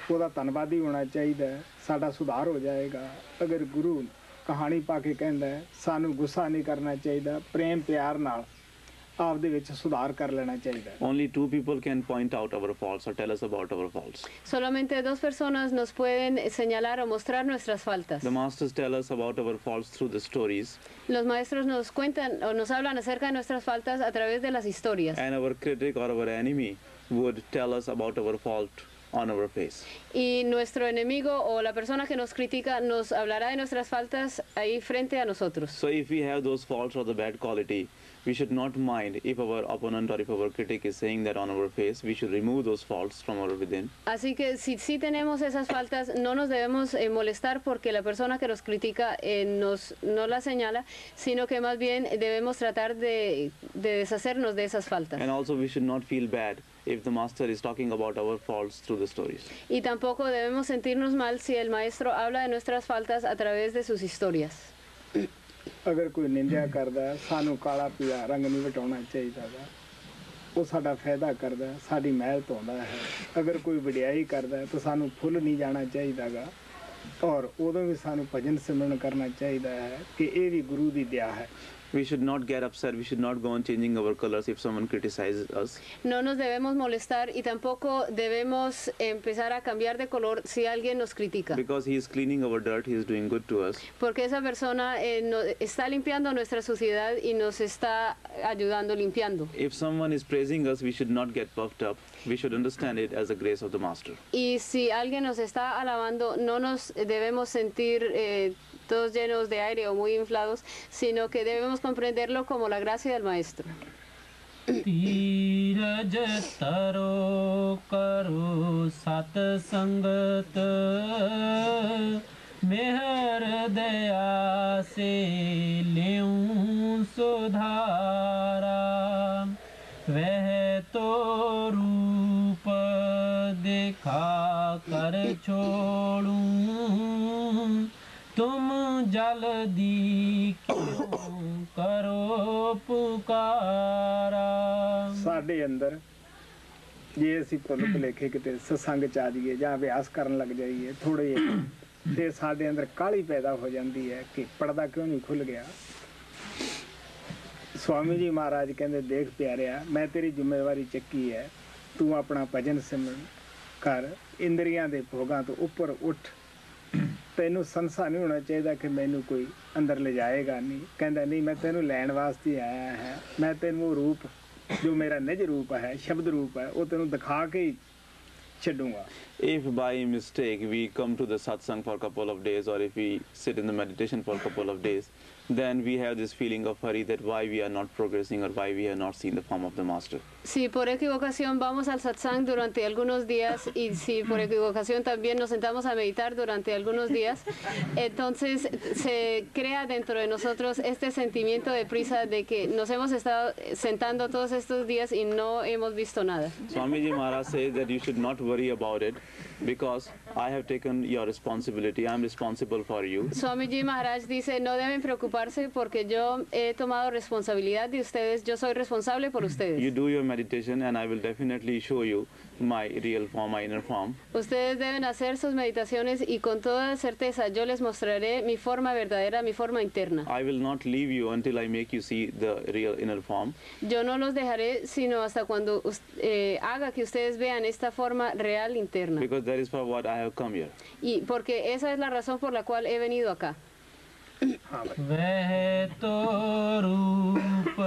ਉਹਦਾ ਧੰਨਵਾਦੀ ਹੋਣਾ ਚਾਹੀਦਾ ਹੈ, ਸਾਡਾ ਸੁਧਾਰ ਹੋ ਜਾਏਗਾ। ਅਗਰ ਗੁਰੂ ਕਹਾਣੀ ਪਾ ਕੇ ਕਹਿੰਦਾ ਹੈ, ਸਾਨੂੰ ਗੁੱਸਾ ਨਹੀਂ ਕਰਨਾ ਚਾਹੀਦਾ, ਪ੍ਰੇਮ ਪਿਆਰ ਨਾਲ ਆਪਦੇ ਵਿੱਚ ਸੁਧਾਰ ਕਰ ਲੈਣਾ ਚਾਹੀਦਾ ਹੈ। Only two people can point out our faults or tell us about our faults. Solamente dos personas nos pueden señalar o mostrar nuestras faltas. The masters tell us about our faults through the stories, Los maestros nos cuentan o nos hablan acerca de nuestras faltas a través de las historias. and our critic or our enemy would tell us about our fault on our face. Y nuestro enemigo o la persona que nos critica nos hablará de nuestras faltas ahí frente a nosotros. So if we have those faults or the bad quality, we should not mind if our opponent or if our critic is saying that on our face. We should remove those faults from our within. Así que si tenemos esas faltas, no nos debemos molestar porque la persona que nos critica no las señala, sino que más bien debemos tratar de deshacernos de esas faltas. And also we should not feel bad if the master is talking about our faults through the stories. Y tampoco debemos sentirnos mal si el maestro habla de nuestras faltas a través de sus historias. ਅਗਰ ਕੋਈ ਨਿੰਦਿਆ ਕਰਦਾ ਹੈ, ਸਾਨੂੰ ਕਾਲਾ ਪੀਲਾ ਰੰਗ ਨਹੀਂ ਵਟਾਉਣਾ ਚਾਹੀਦਾ ਗਾ, ਉਹ ਸਾਡਾ ਫਾਇਦਾ ਕਰਦਾ ਹੈ, ਸਾਡੀ ਮਹਿਲ ਧੋਂਦਾ ਹੈ। ਅਗਰ ਕੋਈ ਵਡਿਆਈ ਕਰਦਾ ਹੈ ਤਾਂ ਸਾਨੂੰ ਫੁੱਲ ਨਹੀਂ ਜਾਣਾ ਚਾਹੀਦਾ ਗਾ, ਔਰ ਉਦੋਂ ਵੀ ਸਾਨੂੰ ਭਜਨ ਸਿਮਰਨ ਕਰਨਾ ਚਾਹੀਦਾ ਹੈ ਕਿ ਇਹ ਵੀ ਗੁਰੂ ਦੀ ਦਇਆ ਹੈ। We should not get upset. We should not go on changing our colors if someone criticizes us. No nos debemos molestar y tampoco debemos empezar a cambiar de color si alguien nos critica. Because he is cleaning our dirt, he is doing good to us. Porque esa persona está limpiando nuestra suciedad y nos está ayudando limpiando. If someone is praising us, we should not get puffed up. We should understand it as the grace of the master. Y si alguien nos está alabando, no nos debemos sentir todos llenos de aire o muy inflados, sino que debemos comprenderlo como la gracia del maestro. ਧੀਰਜ ਤਰੋ ਕਰੋ ਸਤ ਸੰਗਤ ਮਿਹਰ ਦਇਆ ਸੇ ਲਿਉ ਸੁਧਾਰਾ ਵਹਿ ਤੋ ਰੂਪ ਦਿਖਾ ਕਰ ਛੋੜੂ तुम जल्दी क्यों करो पुकारा। ਸਾਡੇ ਅੰਦਰ ਜੇ ਅਸੀਂ ਭੁੱਲ ਭੁਲੇਖੇ ਕਿਤੇ ਸਤਸੰਗ ਚ ਆ ਜਾਈਏ ਜਾਂ ਅਭਿਆਸ ਕਰਨ ਲੱਗ ਜਾਈਏ ਥੋੜੇ ਜਿਹੇ, ਤੇ ਸਾਡੇ ਅੰਦਰ ਕਾਹਲੀ ਪੈਦਾ ਹੋ ਜਾਂਦੀ ਹੈ ਕਿ ਪਰਦਾ ਕਿਉਂ ਨਹੀਂ ਖੁੱਲ ਗਿਆ। ਸਵਾਮੀ ਜੀ ਮਹਾਰਾਜ ਕਹਿੰਦੇ, ਦੇਖ ਪਿਆਰਿਆ, ਮੈਂ ਤੇਰੀ ਜ਼ਿੰਮੇਵਾਰੀ ਚੱਕੀ ਹੈ, ਤੂੰ ਆਪਣਾ ਭਜਨ ਸਿਮਰਨ ਕਰ, ਇੰਦਰੀਆਂ ਦੇ ਭੋਗਾਂ ਤੋਂ ਉੱਪਰ ਉੱਠ। ਤੈਨੂੰ ਸੰਸਾ ਨਹੀਂ ਹੋਣਾ ਚਾਹੀਦਾ ਕਿ ਮੈਨੂੰ ਕੋਈ ਅੰਦਰ ਲੈ ਜਾਏਗਾ ਨਹੀਂ। ਕਹਿੰਦਾ ਨਹੀਂ, ਮੈਂ ਤੈਨੂੰ ਲੈਣ ਵਾਸਤੇ ਆਇਆ ਹੈ, ਮੈਂ ਤੈਨੂੰ ਉਹ ਰੂਪ ਜੋ ਮੇਰਾ ਨਿਜ ਰੂਪ ਹੈ, ਸ਼ਬਦ ਰੂਪ ਹੈ, ਉਹ ਤੈਨੂੰ ਦਿਖਾ ਕੇ ਹੀ ਛੱਡੂੰਗਾ। If by mistake we come to the satsang for a couple of days, or if we sit in the meditation for a couple of days, then we have this feeling of hurry that why we are not progressing or why we have not seen the form of the master. Si por equivocación vamos al satsang durante algunos días y si por equivocación también nos sentamos a meditar durante algunos días, entonces se crea dentro de nosotros este sentimiento de prisa de que nos hemos estado sentando todos estos días y no hemos visto nada. Swamiji Maharaj says that you should not worry about it because I have taken your responsibility. I am responsible for you. Swamiji Maharaj dice, no deben preocuparse porque yo he tomado responsabilidad de ustedes, yo soy responsable por ustedes. You do your meditation and I will definitely show you my real form, my inner form. Ustedes deben hacer sus meditaciones y con toda certeza yo les mostraré mi forma verdadera, mi forma interna. I will not leave you until I make you see the real inner form. Yo no los dejaré sino hasta cuando haga que ustedes vean esta forma real interna. Because that is for what I have come here. Y porque esa es la razón por la cual he venido acá. ਹਾਂ ਭਾਈ, वह तो रूप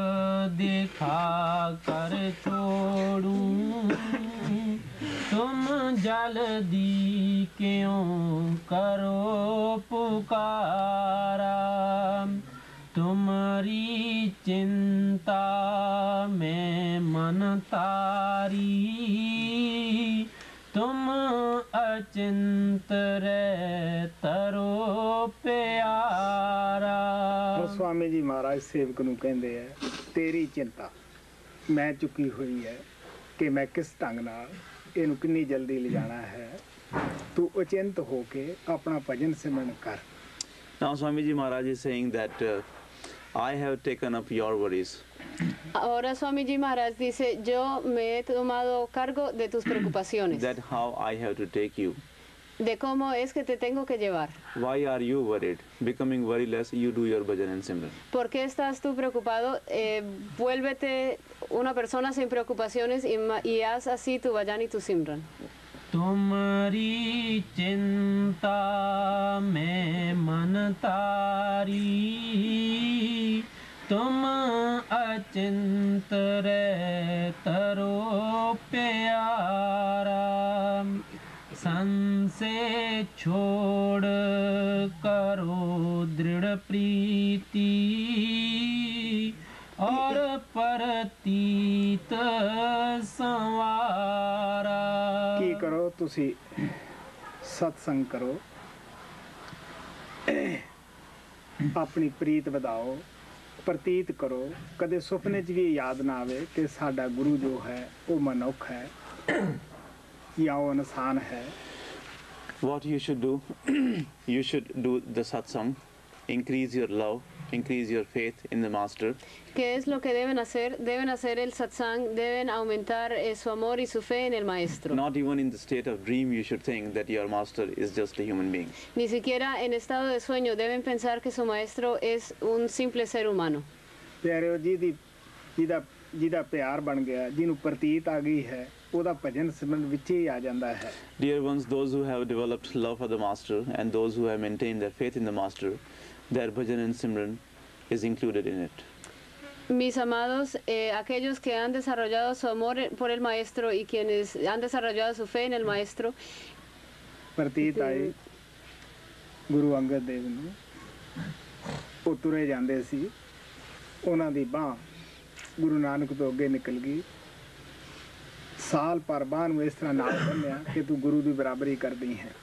दिखा कर छोड़ूं तुम जल्दी क्यों करो पुकारा तुम्हारी चिंता में मन तारी तुम अचिंत रे तरो प्यारा। ਉਹ ਸਵਾਮੀ ਜੀ ਮਹਾਰਾਜ ਸੇਵਕ ਨੂੰ ਕਹਿੰਦੇ ਹੈ, ਤੇਰੀ ਚਿੰਤਾ ਮੈਂ ਚੁੱਕੀ ਹੋਈ ਹੈ ਕਿ ਮੈਂ ਕਿਸ ਢੰਗ ਨਾਲ ਇਹਨੂੰ ਕਿੰਨੀ ਜਲਦੀ ਲਿਜਾਣਾ ਹੈ। ਤੂੰ ਅਚਿੰਤ ਹੋ ਕੇ ਆਪਣਾ ਭਜਨ ਸਿਮਰਨ ਕਰ। Now Swamiji Maharaj is saying that I have taken up your worries. Ahora Swamiji Maharaj dice, yo me he tomado cargo de tus preocupaciones, that how I have to take you. de cómo es que te tengo que llevar. Why are you worried? Becoming worryless, you do your bhajan and simran. ¿Por qué estás tú preocupado? Vuélvete una persona sin preocupaciones y haz así tu bhajan y tu simran. तुम्हारी चिंता में मन तारी तुम अचिंत रे तरो प्यारा संशय छोड़ करो दृढ़ प्रीति और परतीत संवारा ਕੀ ਕਰੋ ਤੁਸੀਂ ਸਤਸੰਗ ਕਰੋ ਆਪਣੀ ਪ੍ਰੀਤ ਵਧਾਓ ਪ੍ਰਤੀਤ ਕਰੋ ਕਦੇ ਸੁਪਨੇ 'ਚ ਵੀ ਯਾਦ ਨਾ ਆਵੇ ਕਿ ਸਾਡਾ ਗੁਰੂ ਜੋ ਹੈ ਉਹ ਮਨੁੱਖ ਹੈ ਜਾਂ ਉਹ ਇਨਸਾਨ ਹੈ What you should do, you should do the satsang, increase your love, increase your faith in the master. ¿Qué es lo que deben hacer? Deben hacer el satsang, deben aumentar su amor y su fe en el maestro. Not even in the state of dream you should think that your master is just a human being. Ni siquiera en estado de sueño deben pensar que su maestro es un simple ser humano. ਪਿਆਰਿਓ ਜਿਹਦਾ ਪਿਆਰ ਬਣ ਗਿਆ ਜਿਹਨੂੰ ਪ੍ਰਤੀਤ ਆ ਗਈ ਹੈ ਉਹਦਾ ਭਜਨ ਸਿਮਰਨ ਵਿੱਚ ਹੀ ਆ ਜਾਂਦਾ ਹੈ Dear ones, those who have developed love for the master and those who have maintained their faith in the master, their bhajan and simran is included in it. Mis amados, aquellos que han desarrollado su amor por el maestro y quienes han desarrollado su fe en el maestro, ਪ੍ਰਤੀਤ ਆਏ ਗੁਰੂ ਅੰਗਦ ਦੇਵ ਨੂੰ ਉਹ ਤੁਰੇ ਜਾਂਦੇ ਸੀ ਉਹਨਾਂ ਦੀ ਬਾਂਹ ਗੁਰੂ ਨਾਨਕ ਤੋਂ ਅੱਗੇ ਨਿਕਲ ਗਈ ਸਾਲ ਪਰ ਬਾਂਹ ਨੂੰ ਇਸ ਤਰ੍ਹਾਂ ਨਾਲ ਬੰਨਿਆ ਕਿ ਤੂੰ ਗੁਰੂ ਦੀ ਬਰਾਬਰੀ ਕਰਦੀ ਹੈ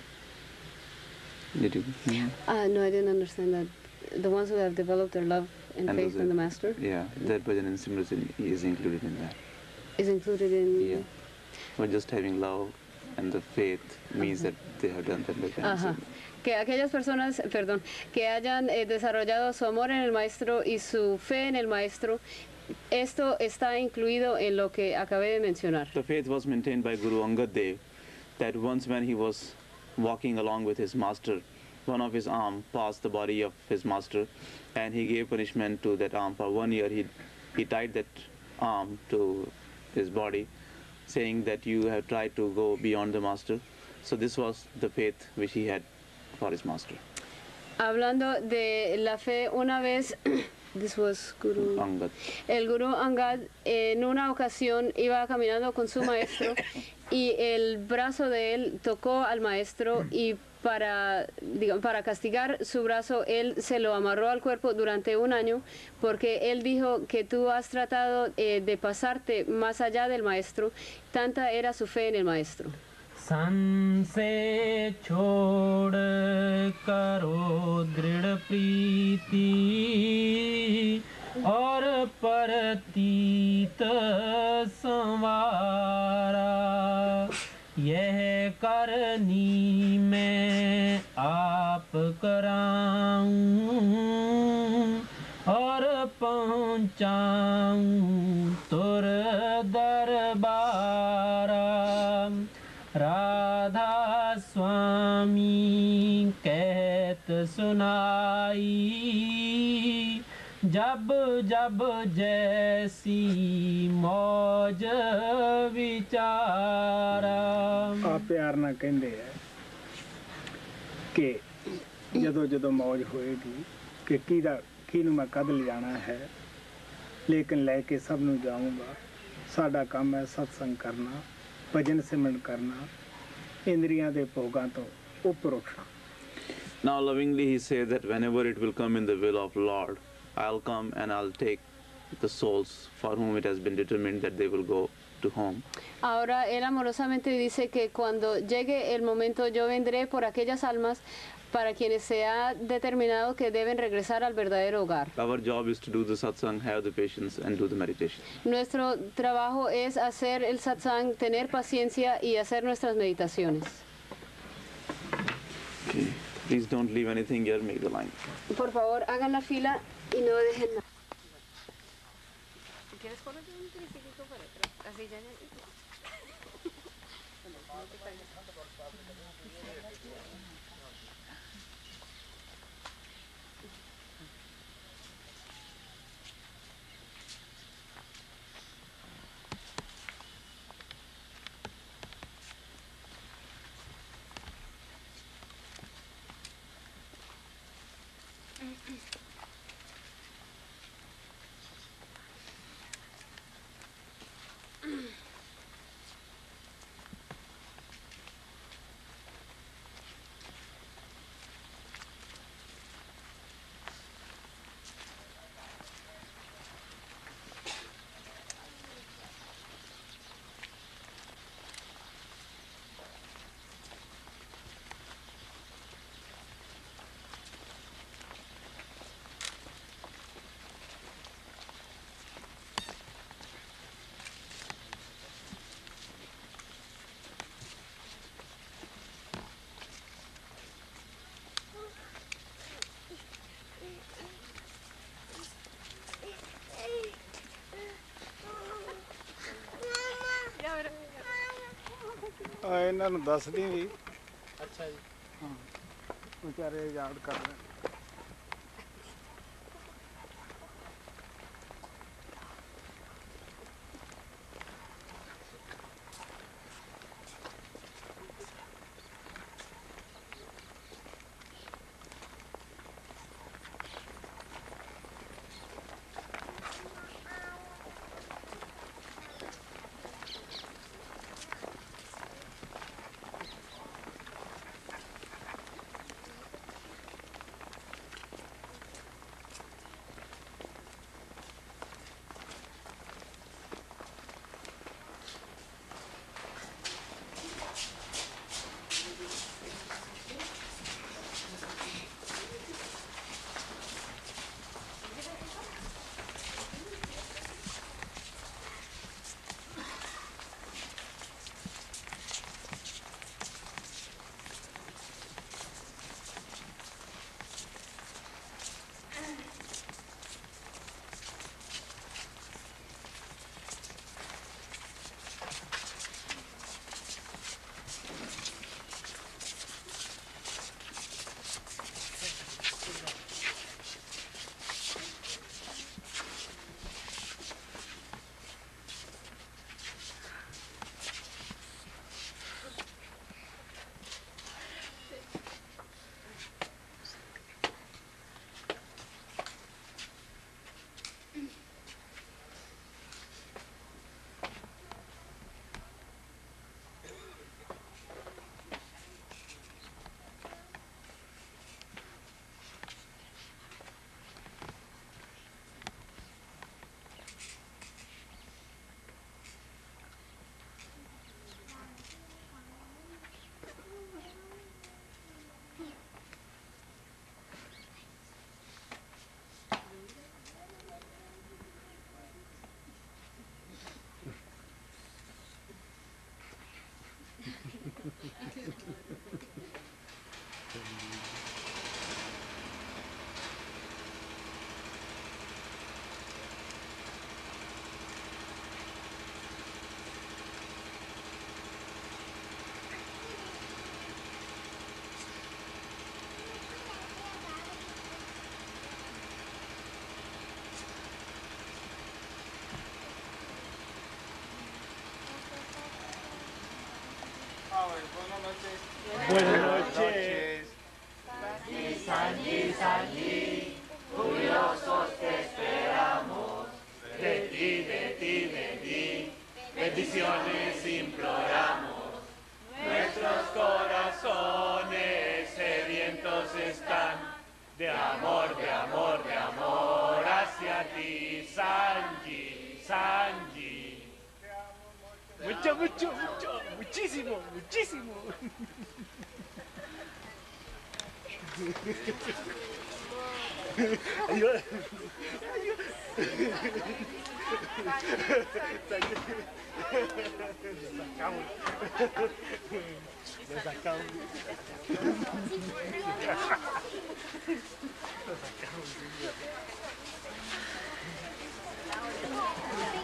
Did you? no, I didn't understand that. The ones who have developed their love and And faith those in the are- master Yeah, their bhajan and simran is included in that. is included in. Yeah. But just having love and the faith means that they have done that bhajan and Ajá. simran. Que aquellas personas, perdón, que hayan desarrollado su amor en el maestro y su fe en el maestro, esto está incluido en lo que acabé de mencionar. The faith was maintained by Guru Angad Dev, that once when he was walking along with his master, one of his arm passed the body of his master, and he gave punishment to that arm. For 1 year he tied that arm to his body, saying that you have tried to go beyond the master. So this was the faith which he had for his master. Hablando de la fe, una vez, this was Guru Angad. El Guru Angad en una ocasión iba caminando con su maestro y el brazo de él tocó al maestro y para castigar su brazo él se lo amarró al cuerpo durante 1 año porque él dijo que tú has tratado de pasarte más allá del maestro, tanta era su fe en el maestro. संशय छोड़ करो दृढ़ प्रीति और परतीत संवारा यह करनी मैं आप कराऊं और पहुंचाऊं तुर दरबारा राधा स्वामी कहत सुनाई जब जब जैसी मौज विचारा ਆ ਪਿਆਰ ਨਾਲ ਕਹਿੰਦੇ ਆ ਕਿ ਜਦੋਂ ਜਦੋਂ ਮौज ਹੋਏਗੀ ਕਿ ਕਿਹਨੂੰ ਮੈਂ ਕਦ ਲਿਜਾਣਾ ਹੈ ਲੇਕਿਨ ਲੈ ਕੇ ਸਭ ਨੂੰ ਜਾਊਂਗਾ ਸਾਡਾ ਕੰਮ ਹੈ ਸਤਸੰਗ ਕਰਨਾ ਭਜਨ ਸਿਮਰਨ ਕਰਨਾ ਇੰਦਰੀਆਂ ਦੇ ਭੋਗਾਂ ਤੋਂ ਉੱਪਰ ਉੱਠਣਾ Now lovingly he says that whenever it will come in the will of Lord, I'll come and I'll take the souls for whom it has been determined that they will go to home. Ahora él amorosamente dice que cuando llegue el momento yo vendré por aquellas almas para quienes se ha determinado que deben regresar al verdadero hogar. Our job is to do the satsang, have the patience and do the meditation. Nuestro trabajo es hacer el satsang, tener paciencia y hacer nuestras meditaciones. Okay. Please don't leave anything here, make the line. Por favor, hagan la fila y no dejen nada. ¿Quieres poner un triciclo para atrás? Así ya no. ਇਹਨਾਂ ਨੂੰ ਦੱਸਦੀ ਵੀ ਅੱਛਾ ਜੀ ਹਾਂ ਵਿਚਾਰੇ ਯਾਦ ਕਰ ਰਹੇ Buenas noches. Sanji, Sanji, curiosos te esperamos. De ti, bendiciones imploramos. Nuestros corazones sedientos están de amor, de amor, de amor hacia ti, Sanji, Sanji. Mucho, mucho, mucho, muchísimo, muchísimo. Ayuda. Le sacamos. Le sacamos.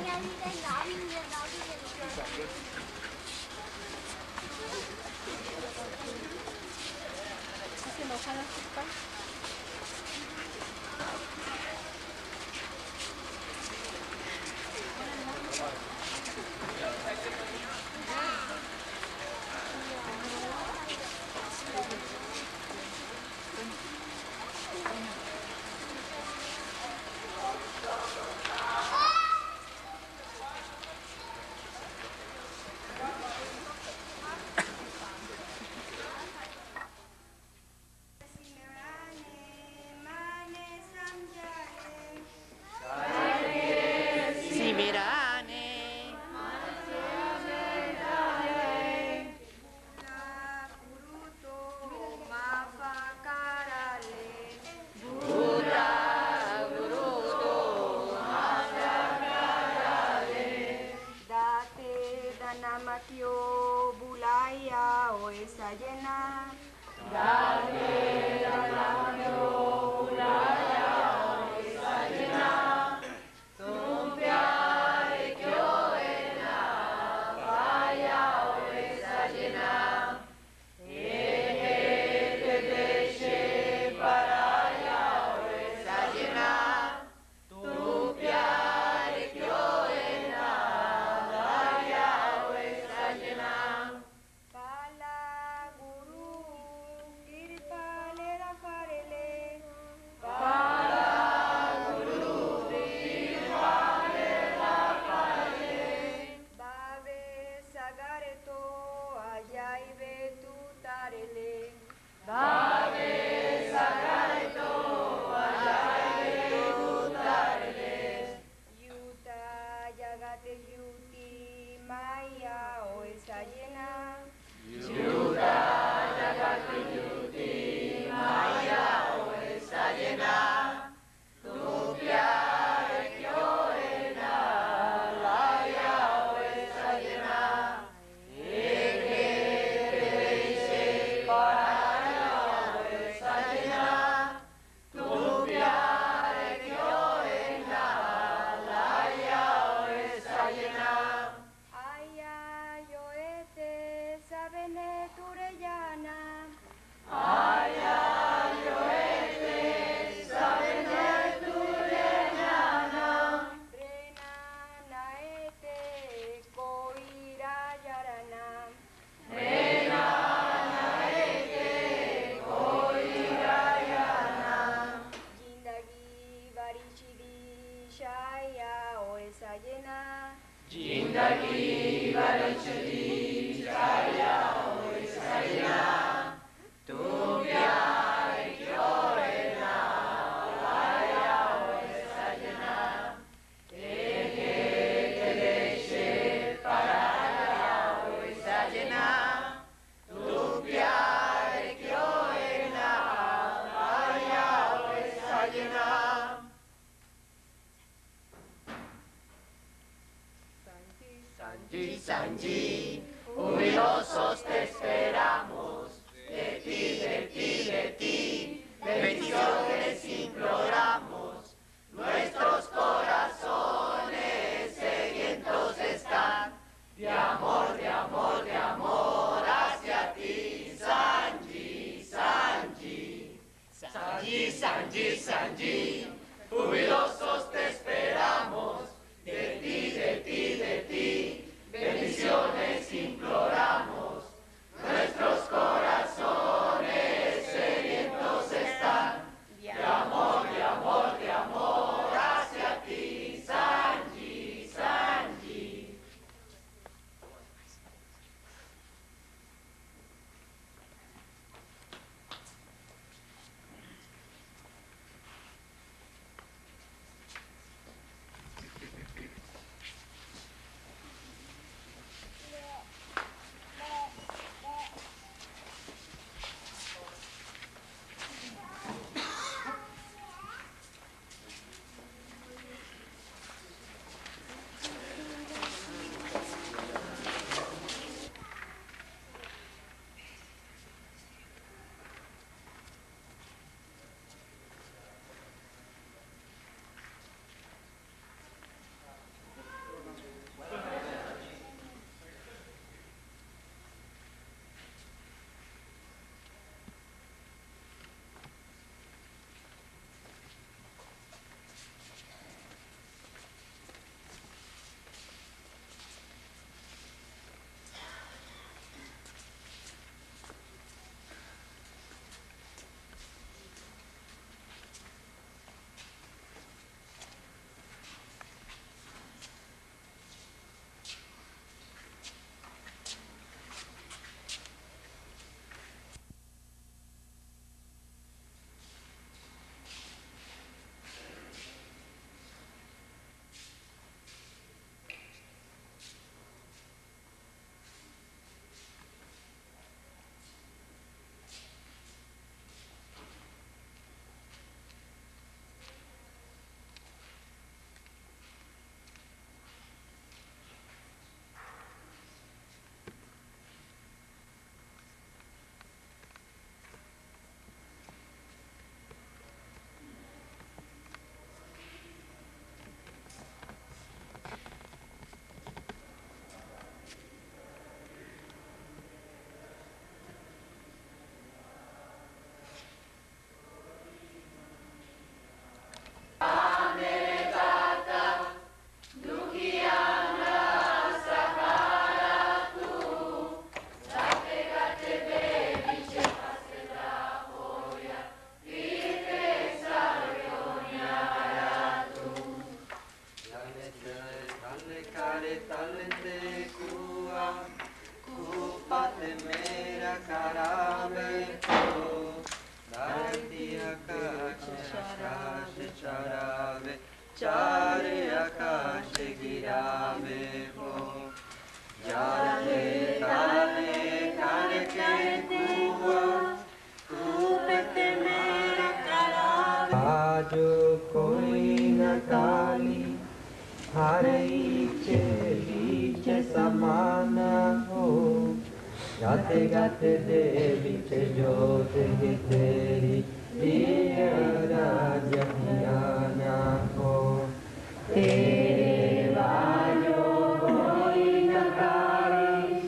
चारे आकाश गिरावे हो जाने ताने करके कुआ कूपते मेरा करावे आज कोई न काली हर इच्छे समान हो गाते गाते दे बिच जोत ही तेरी दिया राजहियाना हो तेरे वालो कोई नकारी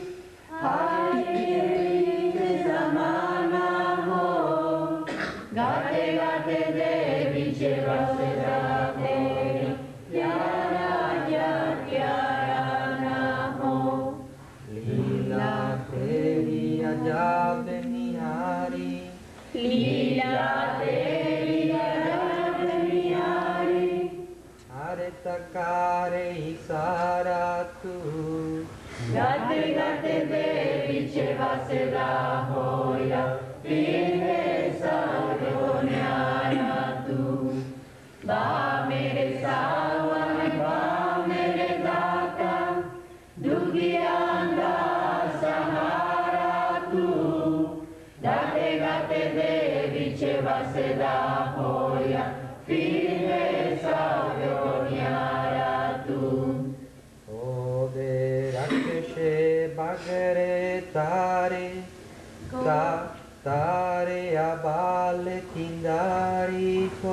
हारी समाना हो गाते गाते दे बिच बसरा तेरी प्यारा प्यारा ना हो लीला तेरी अजाब निहारी लीला तेरी अजाब निहारी हर तकारे इशारा तू गाते गाते दे पीछे बसदा होया पीछे सारो न्यारा तू बा मेरे सावन बा मेरे दाता दुगियां दा सहारा तू गाते गाते दे पीछे बसदा होया पीछे सारो न्यारा तू ओ दे रक्षे बगरे तारे तारे आबाल किंदारी को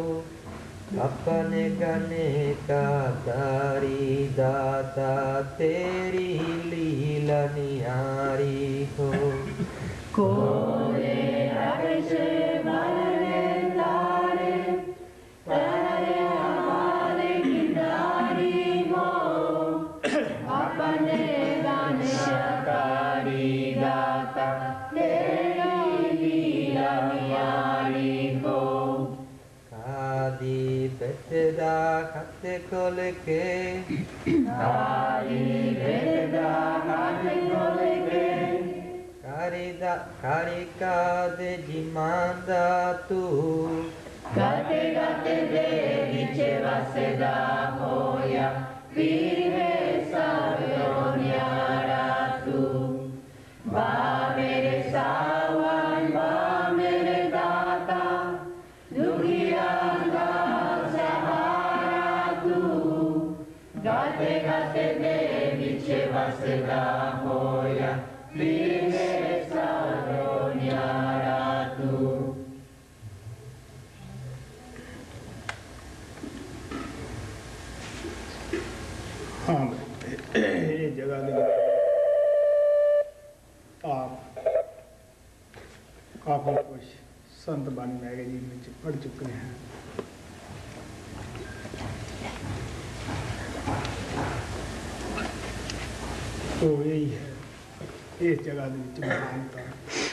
अपने गने का तारी दाता तेरी लीला निहारी हो कोरे रक्षे बगरे तारे तारे आबाल किंदारी को अपने गने तारी दाता तेरी लीला निहारी को कादी बेतदा खाते कोल के कादी बेतदा खाते कोल के कारिका दे जिमांदा तू गाते गाते दे पीछे बसदा होया पीरे सारो न्यारा तू बा मेरे सावन बा मेरे दाता दुखियां दा सहारा तू गाते गाते दे पीछे बसदा होया पीरे सारो न्यारा तू हाँ ये जगह दे आप काफ़ी कुछ संत बानी मैगजीन में पढ़ चुके हैं तो यही है इस जगह के मानता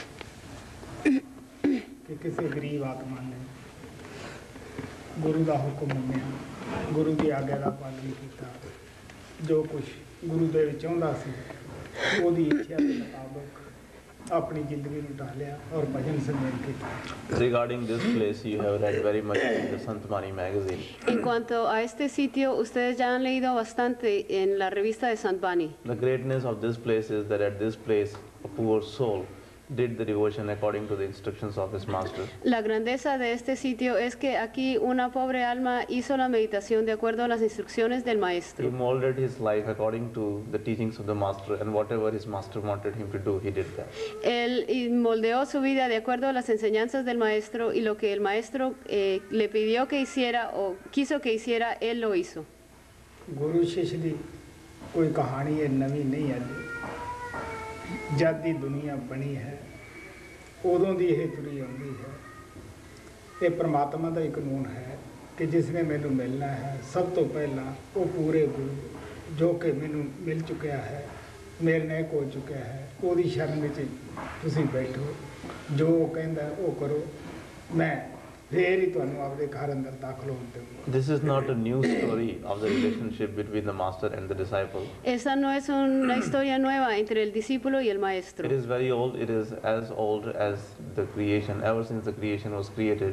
कि किसी गरीब आत्मा ने गुरु का हुक्म मन्निया गुरु की आज्ञा का पालन किया जो कुछ गुरुदेव चाहता सी ਉਹਦੀ ਇੱਛਾ ਦੇ ਮੁਤਾਬਕ ਆਪਣੀ ਜ਼ਿੰਦਗੀ ਨੂੰ ਢਾਲਿਆ ਔਰ ਭਜਨ ਸੰਮੇਲ ਕੀਤਾ Regarding this place, you have read very much in the Sant Mani magazine. En cuanto a este sitio, ustedes ya han leído bastante en la revista de Sant Bani. The greatness of this place is that at this place, a poor soul did the devotion according to the instructions of his master. La grandeza de este sitio es que aquí una pobre alma hizo la meditación de acuerdo a las instrucciones del He maestro. molded his life according to the teachings of the master, and whatever his master wanted him to do, he did that. Él moldeó su vida de acuerdo a las enseñanzas del maestro y lo que el maestro le pidió que hiciera o quiso que hiciera, él lo hizo. ਗੁਰੂ ਸ਼ਿਸ਼ ਦੀ ਕੋਈ ਕਹਾਣੀ ਇਹ ਨਵੀਂ ਨਹੀਂ ਹੈ ਜਦ ਦੀ ਦੁਨੀਆ ਬਣੀ ਹੈ ਉਦੋਂ ਦੀ ਇਹ ਤੁਰੀ ਆਉਂਦੀ ਹੈ ਇਹ ਪ੍ਰਮਾਤਮਾ ਦਾ ਹੀ ਕਾਨੂੰਨ ਹੈ ਕਿ ਜਿਸ ਨੇ ਮੈਨੂੰ ਮਿਲਣਾ ਹੈ ਸਭ ਤੋਂ ਪਹਿਲਾਂ ਉਹ ਪੂਰੇ ਗੁਰੂ ਜੋ ਕਿ ਮੈਨੂੰ ਮਿਲ ਚੁੱਕਿਆ ਹੈ ਮੇਰੇ ਨਾਲ ਇੱਕ ਹੋ ਚੁੱਕਿਆ ਹੈ ਉਹਦੀ ਸ਼ਰਨ ਵਿੱਚ ਤੁਸੀਂ ਬੈਠੋ ਜੋ ਉਹ ਕਹਿੰਦਾ ਉਹ ਕਰੋ ਮੈਂ ਫੇਰ ਹੀ ਤੁਹਾਨੂੰ ਆਪਦੇ ਘਰ ਅੰਦਰ ਦਾਖਲ ਹੋਣ ਦੇਵਾਂਗਾ This is not a new story of the relationship between the master and the disciple. Esa no es una historia nueva entre el discípulo y el maestro. It is very old. It is as old as the creation. Ever since the creation was created,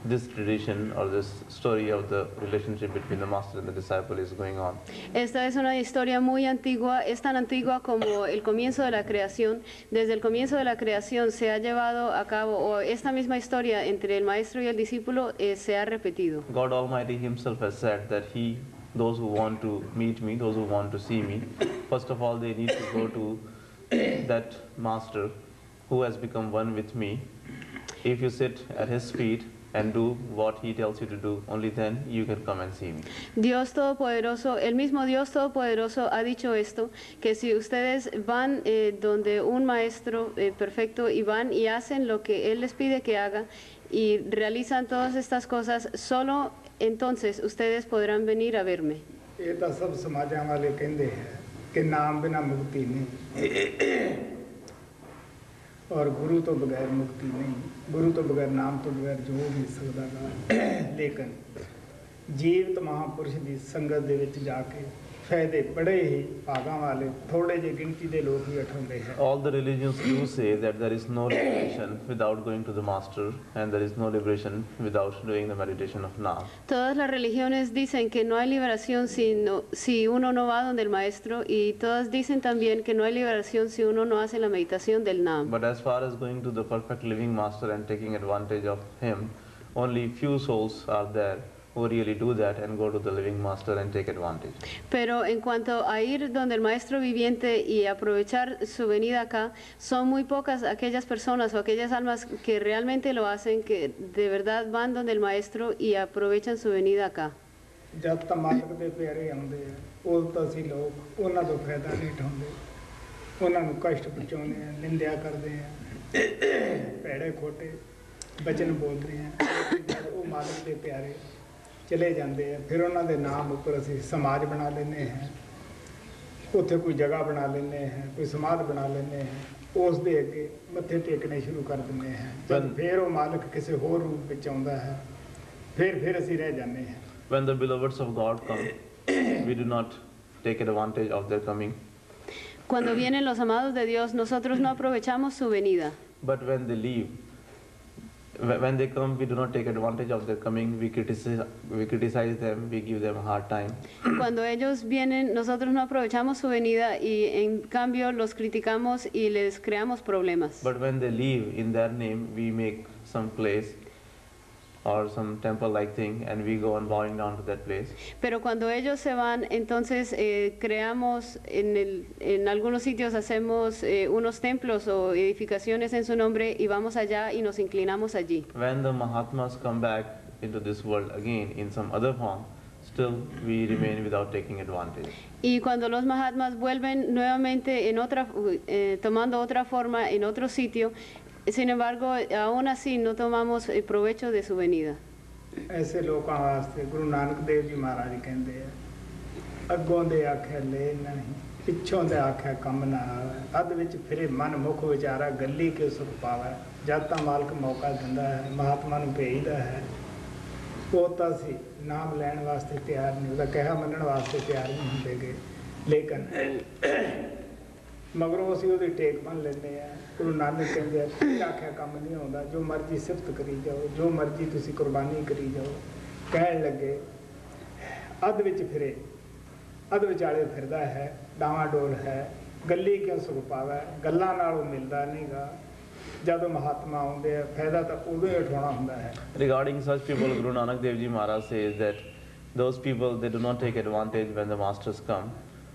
this tradition or this story of the relationship between the master and the disciple is going on. Esta es una historia muy antigua, es tan antigua como el comienzo de la creación. Desde el comienzo de la creación se ha llevado a cabo, o esta misma historia entre el maestro y el discípulo se ha repetido. God Almighty himself has said that those who want to meet me, those who want to see me, first of all they need to go to that master who has become one with me. If you sit at his feet and do what he tells you to do, only then you can come and see me. Dios Todopoderoso, el mismo Dios Todopoderoso ha dicho esto, que si ustedes van donde un maestro perfecto y van y hacen lo que él les pide que haga y realizan todas estas cosas, solo entonces ustedes podrán venir a verme. ਇਹ ਤਾਂ ਸਭ ਸਮਾਜਾਂ ਵਾਲੇ ਕਹਿੰਦੇ ਹੈ ਕਿ ਨਾਮ ਬਿਨਾ ਮੁਕਤੀ ਨਹੀਂ ਔਰ ਗੁਰੂ ਤੋਂ ਬਗੈਰ ਮੁਕਤੀ ਨਹੀਂ ਗੁਰੂ ਤੋਂ ਬਗੈਰ ਨਾਮ ਤੋਂ ਬਗੈਰ ਜੋ ਵੀ ਸਕਦਾ ਗਾ ਲੇਕਿਨ ਜੀਵਤ ਮਹਾਂਪੁਰਸ਼ ਦੀ ਸੰਗਤ ਦੇ ਵਿੱਚ ਜਾ ਕੇ ਫਾਇਦੇ ਬੜੇ ਹੀ ਭਾਗਾਂ ਵਾਲੇ ਥੋੜੇ ਜਿਹੇ ਗਿਣਤੀ ਦੇ ਲੋਕ ਹੀ ਉਠਾਉਂਦੇ ਹੈ All the religions do say that there is no liberation without going to the master and there is no liberation without doing the meditation of Naam. Todas las religiones dicen que no hay liberación si uno no va donde el maestro, y todas dicen también que no hay liberación si uno no hace la meditación del Naam. But as far as going to the perfect living master and taking advantage of him, only few souls are there who really do that and go to the living master and take advantage. Pero en cuanto a ir donde el maestro viviente y aprovechar su venida acá, son muy pocas aquellas personas o aquellas almas que realmente lo hacen, que de verdad van donde el maestro y aprovechan su venida acá. ਜਦ ਤਾਂ ਮਾਲਕ ਦੇ ਪਿਆਰੇ ਆਉਂਦੇ ਆ ਉਦੋਂ ਤਾਂ ਅਸੀਂ ਲੋਕ ਉਹਨਾਂ ਤੋਂ ਫਾਇਦਾ ਨਹੀਂ ਉਠਾਉਂਦੇ ਉਹਨਾਂ ਨੂੰ ਕਸ਼ਟ ਪਹੁੰਚਾਉਂਦੇ ਆ ਨਿੰਦਿਆ ਕਰਦੇ ਆ ਭੈੜੇ ਖੋਟੇ ਬਚਨ ਬੋਲਦੇ ਆ ਜਦ ਉਹ ਮਾਲਕ ਦੇ ਪਿਆਰੇ ਚਲੇ ਜਾਂਦੇ ਆ ਫਿਰ ਉਹਨਾਂ ਦੇ ਨਾਮ ਉੱਪਰ ਅਸੀਂ ਸਮਾਜ ਬਣਾ ਲੈਂਦੇ ਹਾਂ ਉੱਥੇ ਕੋਈ ਜਗ੍ਹਾ ਬਣਾ ਲੈਂਦੇ ਹਾਂ ਕੋਈ ਸਮਾਧ ਬਣਾ ਲੈਂਦੇ ਹਾਂ ਉਸ ਦੇ ਅੱਗੇ ਮੱਥੇ ਟੇਕਣੇ ਸ਼ੁਰੂ ਕਰ ਦਿੰਦੇ ਹਾਂ ਜਦ ਫਿਰ ਉਹ ਮਾਲਕ ਕਿਸੇ ਹੋਰ ਰੂਪ ਵਿੱਚ ਆਉਂਦਾ ਹੈ ਫਿਰ ਅਸੀਂ ਰਹਿ ਜਾਂਦੇ ਹਾਂ When the beloveds of God come, we do not take advantage of their coming. Cuando vienen los amados de Dios, nosotros no aprovechamos su venida. But when they leave, when they come, we do not take advantage of their coming. We criticize them, we give them a hard time. Cuando ellos vienen, nosotros no aprovechamos su venida y en cambio los criticamos y les creamos problemas. But when they leave, in their name, we make some place or some temple-like thing, and we go on bowing down to that place. Pero cuando ellos se van, entonces creamos en algunos sitios hacemos unos templos o edificaciones en su nombre y vamos allá y nos inclinamos allí. When the Mahatmas come back into this world again in some other form, still we remain without taking advantage. Y cuando los Mahatmas vuelven nuevamente en tomando otra forma en otro sitio, sin embargo, aún así no tomamos el provecho de su venida. ऐसे लोगों वास्ते गुरु नानक देव जी महाराज कहते हैं अगों दे आखे ले नहीं पिछों दे आखे कम ना आवे अद विच फिरे मन मुख विचारा गली के सुख पावे जद तां मालक मौका दिंदा है महात्मा नूं भेजदा है ਉਹ ਤਾਂ ਅਸੀਂ ਨਾਮ ਲੈਣ ਵਾਸਤੇ ਤਿਆਰ ਨਹੀਂ ਉਹਦਾ ਕਹਿਆ ਮੰਨਣ ਵਾਸਤੇ ਤਿਆਰ ਨਹੀਂ ਹੁੰਦੇਗੇ ਲੇਕਿਨ ਮਗਰੋਂ ਅਸੀਂ ਉਹਦੀ ਟੇਕ ਮੰਨ ਲੈਂਦੇ ਆ ਗੁਰੂ ਨਾਨਕ ਕਹਿੰਦੇ ਆ ਆਖਿਆ ਕੰਮ ਨਹੀਂ ਆਉਂਦਾ ਜੋ ਮਰਜ਼ੀ ਸਿਫਤ ਕਰੀ ਜਾਓ ਜੋ ਮਰਜ਼ੀ ਤੁਸੀਂ ਕੁਰਬਾਨੀ ਕਰੀ ਜਾਓ ਕਹਿਣ ਲੱਗੇ ਅੱਧ ਵਿੱਚ ਫਿਰੇ ਅੱਧ ਵਿਚਾਲੇ ਫਿਰਦਾ ਹੈ ਡਾਵਾਂ ਡੋਲ ਹੈ ਗੱਲੀ ਕਿਉਂ ਸੁਖ ਪਾਵੇ ਗੱਲਾਂ ਨਾਲ ਉਹ ਮਿਲਦਾ ਨਹੀਂਗਾ ਜਦੋਂ ਮਹਾਤਮਾ ਆਉਂਦੇ ਆ ਫਾਇਦਾ ਤਾਂ ਉਦੋਂ ਹੀ ਉਠਾਉਣਾ ਹੁੰਦਾ ਹੈ Regarding such people, Guru Nanak Dev Ji Maharaj says that those people, they do not take advantage when the masters come.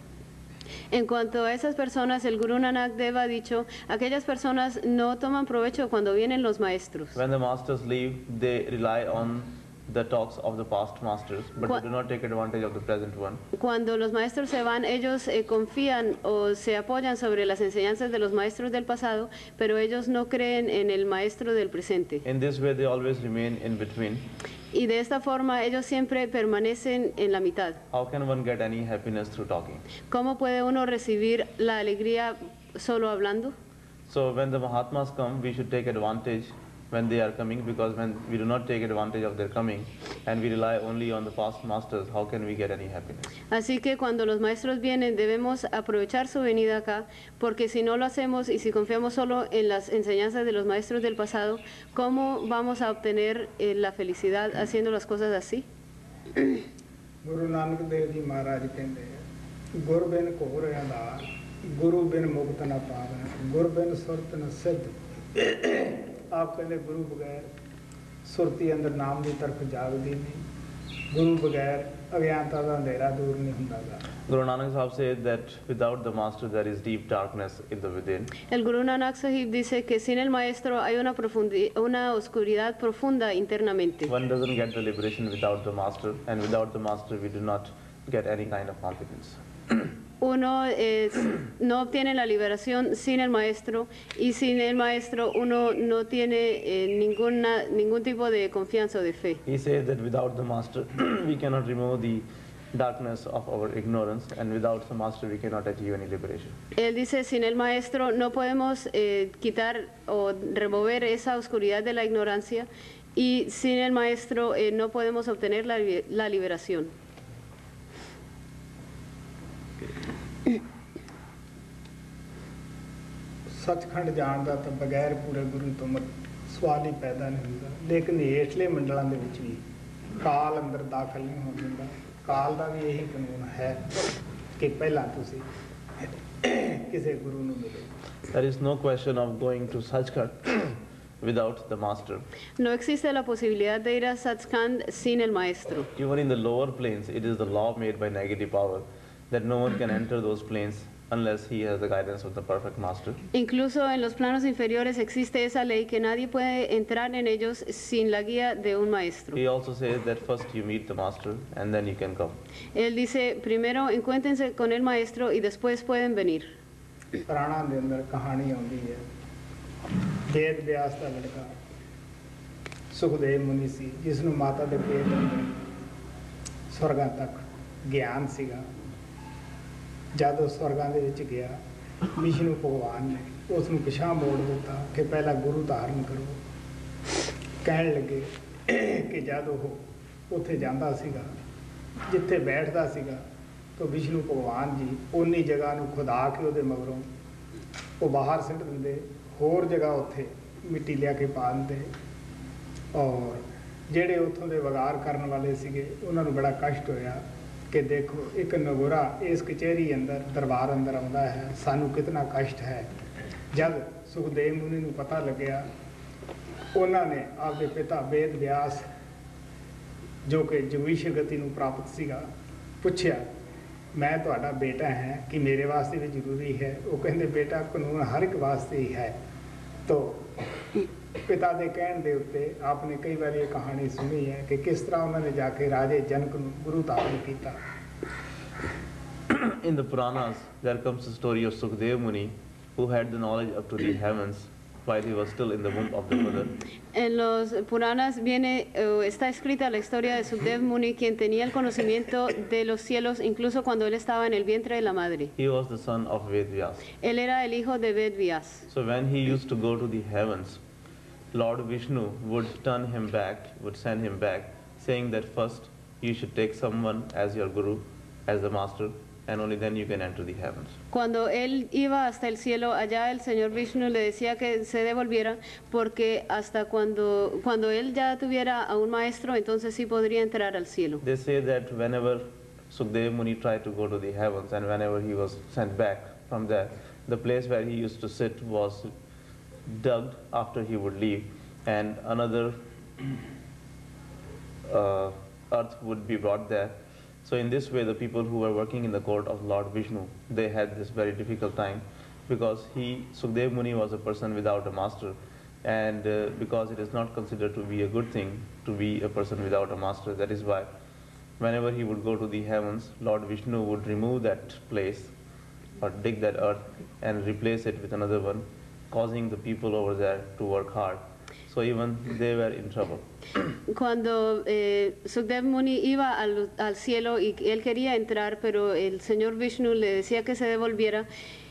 En cuanto a esas personas, el Guru Nanak Dev ha dicho, aquellas personas no toman provecho cuando vienen los maestros. When the masters leave, they rely on the talks of the past masters, but they do not take advantage of the present one. Cuando los maestros se van, ellos confían o se apoyan sobre las enseñanzas de los maestros del pasado, pero ellos no creen en el maestro del presente. In this way, they always remain in between. Y de esta forma ellos siempre permanecen en la mitad. How can one get any happiness through talking? ¿Cómo puede uno recibir la alegría solo hablando? So when the Mahatmas come, we should take advantage when they are coming, because when we do not take advantage of their coming and we rely only on the past masters, how can we get any happiness? Así que cuando los maestros vienen debemos aprovechar su venida acá, porque si no lo hacemos y si confiamos solo en las enseñanzas de los maestros del pasado, ¿cómo vamos a obtener la felicidad haciendo las cosas así? Guru ਨਾਨਕ ਦੇਵ ਜੀ ਮਹਾਰਾਜ ਕਹਿੰਦੇ ਆ, ਗੁਰ ਬਿਨ ਘੋਰ ਆਧਾਰ, ਗੁਰੂ ਬਿਨ ਮੁਕਤ ਨਾ ਪਾਵੈ, ਗੁਰ ਬਿਨ ਸੁਰਤ ਨ ਸਿੱਧ। ਆਪ ਕਹਿੰਦੇ ਗੁਰੂ ਬਗੈਰ ਸੁਰਤੀ ਅੰਦਰ ਨਾਮ ਦੀ ਤਰਫ ਜਾਗਦੀ ਨਹੀਂ, ਗੁਰੂ ਬਗੈਰ ਅਗਿਆਨਤਾ ਦਾ ਅੰਧੇਰਾ ਦੂਰ ਨਹੀਂ ਹੁੰਦਾਗਾ। Guru Nanak Sahib said that without the master there is deep darkness in the within. El Guru Nanak Sahib dice que sin el maestro hay una oscuridad profunda internamente. One doesn't get the liberation without the master, and without the master we do not get any kind of confidence. Uno no obtiene la liberación sin el maestro, y sin el maestro uno no tiene ningún tipo de confianza o de fe. He says that without the master we cannot remove the darkness of our ignorance, and without the master we cannot achieve any liberation. Él dice, sin el maestro no podemos quitar o remover esa oscuridad de la ignorancia, y sin el maestro no podemos obtener la liberación. Sachkhand ਜਾਣ ਦਾ ਤਾਂ ਬਗੈਰ ਪੂਰੇ ਗੁਰੂ ਤੋਂ ਸਵਾਲ ਹੀ ਪੈਦਾ ਨਹੀਂ ਹੁੰਦਾ, ਲੇਕਿਨ ਹੇਠਲੇ ਮੰਡਲਾਂ ਦੇ ਵਿੱਚ ਵੀ ਕਾਲ ਅੰਦਰ ਦਾਖਲ ਨਹੀਂ ਹੋਣ ਦਿੰਦਾ। ਕਾਲ ਦਾ ਵੀ ਇਹੀ ਕਾਨੂੰਨ ਹੈ ਕਿ ਪਹਿਲਾਂ ਤੁਸੀਂ ਕਿਸੇ ਗੁਰੂ ਨੂੰ ਮਿਲੋ। There is no question of going to Sachkhand without the master. No existe la posibilidad de ir a Sachkhand sin el maestro. Even in the lower planes, it is the law made by negative power that no one can enter those planes unless he has the guidance of the perfect master. Incluso en los planos inferiores existe esa ley que nadie puede entrar en ellos sin la guía de un maestro. He also says that first you meet the master and then you can come. Él dice, primero encuéntrense con el maestro y después pueden venir. ਪੁਰਾਣਾ ਦੇ ਅੰਦਰ ਕਹਾਣੀ ਆਉਂਦੀ ਹੈ, ਵੇਦ ਵਿਆਸ ਦਾ ਲੜਕਾ ਸੁਖਦੇਵ ਮੁਨੀ ਸੀ, ਜਿਸ ਨੂੰ ਮਾਤਾ ਦੇ ਪੇਟ ਅੰਦਰ ਸਵਰਗਾਂ ਤੱਕ ਗਿਆਨ ਸੀਗਾ। ਜਦ ਉਹ ਸਵਰਗਾਂ ਦੇ ਵਿੱਚ ਗਿਆ, ਵਿਸ਼ਨੂੰ ਭਗਵਾਨ ਨੇ ਉਸ ਨੂੰ ਪਿਛਾਂਹ ਮੋੜ ਦਿੱਤਾ ਕਿ ਪਹਿਲਾਂ ਗੁਰੂ ਧਾਰਨ ਕਰੋ। ਕਹਿਣ ਲੱਗੇ ਕਿ ਜਦ ਉਹ ਉੱਥੇ ਜਾਂਦਾ ਸੀਗਾ, ਜਿੱਥੇ ਬੈਠਦਾ ਸੀਗਾ, ਤਾਂ ਵਿਸ਼ਨੂੰ ਭਗਵਾਨ ਜੀ ਉਨੀ ਜਗ੍ਹਾ ਨੂੰ ਖੁਦਾ ਕੇ ਉਹਦੇ ਮਗਰੋਂ ਉਹ ਬਾਹਰ ਸਿੱਟ ਦਿੰਦੇ, ਹੋਰ ਜਗ੍ਹਾ ਉੱਥੇ ਮਿੱਟੀ ਲਿਆ ਕੇ ਪਾ ਦਿੰਦੇ। ਔਰ ਜਿਹੜੇ ਉੱਥੋਂ ਦੇ ਵਗਾਰ ਕਰਨ ਵਾਲੇ ਸੀਗੇ ਉਹਨਾਂ ਨੂੰ ਬੜਾ ਕਸ਼ਟ ਹੋਇਆ ਕਿ ਦੇਖੋ ਇੱਕ ਨਗੋਰਾ ਇਸ ਕਚਹਿਰੀ ਅੰਦਰ ਦਰਬਾਰ ਅੰਦਰ ਆਉਂਦਾ ਹੈ, ਸਾਨੂੰ ਕਿਤਨਾ ਕਸ਼ਟ ਹੈ। ਜਦ ਸੁਖਦੇਵ ਮੁਨੀ ਨੂੰ ਪਤਾ ਲੱਗਿਆ, ਉਹਨਾਂ ਨੇ ਆਪਦੇ ਪਿਤਾ ਵੇਦ ਵਿਆਸ ਜੋ ਕਿ ਜਵੀਸ਼ ਗਤੀ ਨੂੰ ਪ੍ਰਾਪਤ ਸੀਗਾ, ਪੁੱਛਿਆ ਮੈਂ ਤੁਹਾਡਾ ਬੇਟਾ ਹੈ ਕਿ ਮੇਰੇ ਵਾਸਤੇ ਵੀ ਜ਼ਰੂਰੀ ਹੈ? ਉਹ ਕਹਿੰਦੇ ਬੇਟਾ ਕਾਨੂੰਨ ਹਰ ਇੱਕ ਵਾਸਤੇ ਹੀ ਹੈ। ਤੋ ਪਿਤਾ ਦੇ ਕਹਿਣ ਦੇ ਉੱਤੇ ਆਪਨੇ ਕਈ ਵਾਰ ਇਹ ਕਹਾਣੀ ਸੁਣੀ ਹੈ ਕਿ ਕਿਸ ਤਰ੍ਹਾਂ ਉਹਨਾਂ ਨੇ ਜਾ ਕੇ ਰਾਜੇ ਜਨਕ ਨੂੰ ਗੁਰੂ ਧਾਰਨ ਕੀਤਾ। In the Puranas, there comes the story of Sukhdev Muni, who had the knowledge up to the heavens while he was still in the womb of the mother. En los Puranas está escrita la historia de Sukhdev Muni, quien tenía el conocimiento de los cielos incluso cuando él estaba en el vientre de la madre. He was the son of Ved Vyas. Él era el hijo de Ved Vyas. So when he used to go to the heavens, Lord Vishnu would turn him back, would send him back, saying that first you should take someone as your guru, as the master, and only then you can enter the heavens. Cuando él iba hasta el cielo, allá el señor Vishnu le decía que se devolviera, porque hasta cuando él ya tuviera a un maestro, entonces sí podría entrar al cielo. They say that whenever Sukhdev Muni tried to go to the heavens and whenever he was sent back from there, the place where he used to sit was dug after he would leave, and another earth would be brought there. So in this way, the people who were working in the court of Lord Vishnu, they had this very difficult time, because Sukhdev Muni was a person without a master, and because it is not considered to be a good thing to be a person without a master, that is why whenever he would go to the heavens, Lord Vishnu would remove that place or dig that earth and replace it with another one, causing the people over there to work hard. So even they were in trouble. Cuando Sukhdev Muni iba al cielo y él quería entrar, pero el señor Vishnu le decía que se devolviera,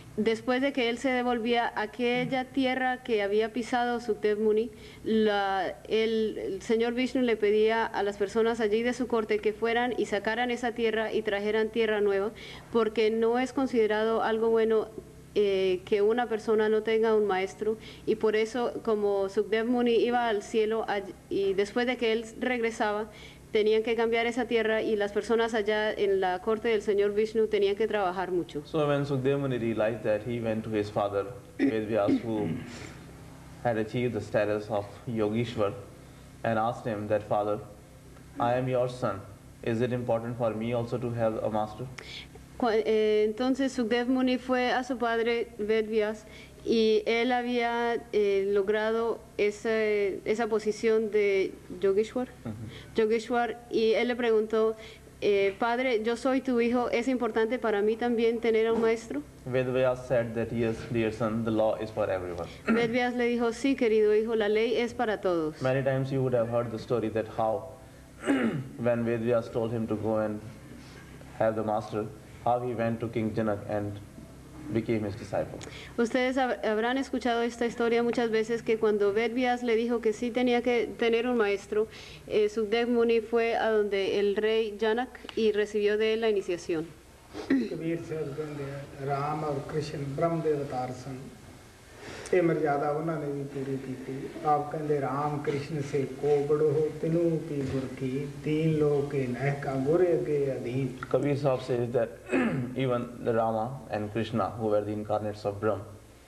Después de que él se devolvía a aquella tierra que había pisado Sukdev Muni, el señor Vishnu le pedía a las personas allí de su corte que fueran y sacaran esa tierra y trajeran tierra nueva, porque no es considerado algo bueno que una persona no tenga un maestro, y por eso como Sukdev Muni iba al cielo y después de que él regresaba, tenían que cambiar esa tierra y las personas allá en la corte del señor Vishnu tenían que trabajar mucho. So when Sukdev Muni realized that, he went to his father, Vedvyas, who had achieved the status of Yogeshwar, and asked him that, Father, I am your son. Is it important for me also to have a master? Entonces Sukdev Muni fue a su padre Vedvyas y él había logrado esa posición de Yogeshwar, Yogeshwar, y él le preguntó, padre, yo soy tu hijo, ¿es importante para mí también tener a un maestro? Vedvyas said that, yes, dear son, the law is for everyone. Vedvyas le dijo, sí, querido hijo, la ley es para todos. Many times you would have heard the story that how when Vedvyas told him to go and have the master, how he went to King Janak and became his disciple. Ustedes habrán escuchado esta historia muchas veces, que cuando Vedvyas le dijo que sí tenía que tener un maestro, Sukdev Muni fue a donde el rey Janak y recibió de él la iniciación. Kabir साहब कहते हैं राम और कृष्ण ब्रह्म दे अवतार सन, ये मर्यादा उन्होंने भी पूरी की थी। आप कहते राम कृष्ण से को बड़ो हो तीनों की गुर की, तीन लोग के नह का गुरे के अधीन। Kabir Sahib says that even the Rama and Krishna, who were the incarnates of Brahm,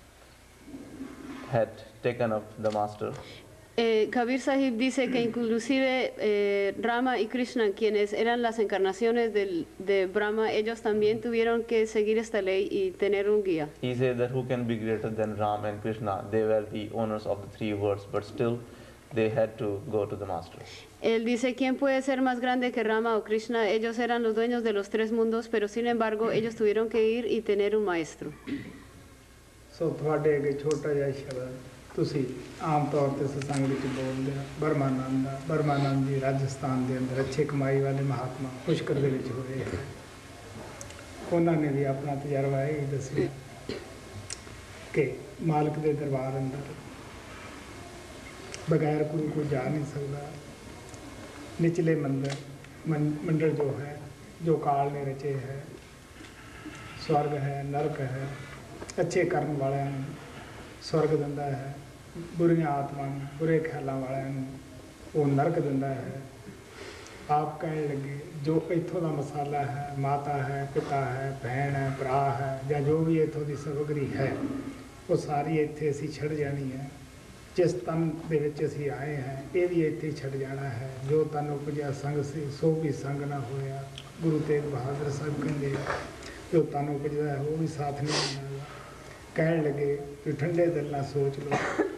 had taken up the master. Kabir Sahib dice que inclusive Rama y Krishna, quienes eran las encarnaciones de Brahma, ellos también tuvieron que seguir esta ley y tener un guía. He said that who can be greater than Ram and Krishna? They were the owners of the three worlds, but still they had to go to the master. Él dice, ¿quién puede ser más grande que Rama o Krishna? Ellos eran los dueños de los tres mundos, pero sin embargo ellos tuvieron que ir y tener un maestro. ਸੋ ਤੁਹਾਡੇ ਅੱਗੇ ਛੋਟਾ ਜਿਹਾ ਸ਼ਬਦ ਤੁਸੀਂ ਆਮ ਤੌਰ ਤੇ ਸਤਸੰਗ ਵਿੱਚ ਬੋਲਦੇ ਆ, ਬਰਮਾਨੰਦ ਜੀ ਰਾਜਸਥਾਨ ਦੇ ਅੰਦਰ ਅੱਛੇ ਕਮਾਈ ਵਾਲੇ ਮਹਾਤਮਾ ਪੁਸ਼ਕਰ ਦੇ ਵਿੱਚ ਹੋਏ ਹੈ। ਉਹਨਾਂ ਨੇ ਵੀ ਆਪਣਾ ਤਜਰਬਾ ਇਹ ਦੱਸਿਆ ਕਿ ਮਾਲਕ ਦੇ ਦਰਬਾਰ ਅੰਦਰ ਬਗੈਰ ਗੁਰੂ ਕੋਈ ਜਾ ਨਹੀਂ ਸਕਦਾ। ਨਿਚਲੇ ਮੰਡਲ ਜੋ ਹੈ, ਜੋ ਕਾਲ ਨੇ ਰਚੇ ਹੈ, स्वर्ग है, नरक है, अच्छे कर्म वाले स्वर्ग दिंदा है, बुरियां आत्मा बुरे ख्यालों वाले वो नरक दिंदा है। आप कहने लगे जो इत्थों का मसाला है, माता है, पिता है, बहन है, भरा है, या जो भी इत्थों की समग्री है, वो सारी इत्थे असीं छड़ जानी है। जिस तन दे विच असीं आए हैं ये भी इत्थे छड़ जाना है। जो तन उपजा संग से सो भी संग ना होया। गुरु तेग बहादुर साहब कहते जो तन उपजदा है वो भी साथ नहीं देना। कहने लगे कि ठंडे दिल ना सोच लो,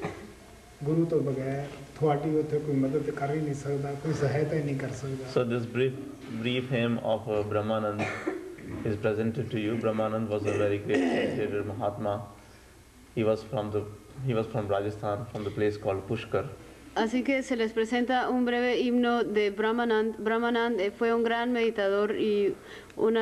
गुरु तो बगैर थोड़ी उत्थे कोई मदद कर ही नहीं सकता, कोई सहायता ही नहीं कर सकता। So this brief hymn of Brahmanand is presented to you. Brahmanand was a very great meditator Mahatma. He was from Rajasthan, from the place called Pushkar. Así que se les presenta un breve himno de Brahmanand. Brahmanand fue un gran meditador y un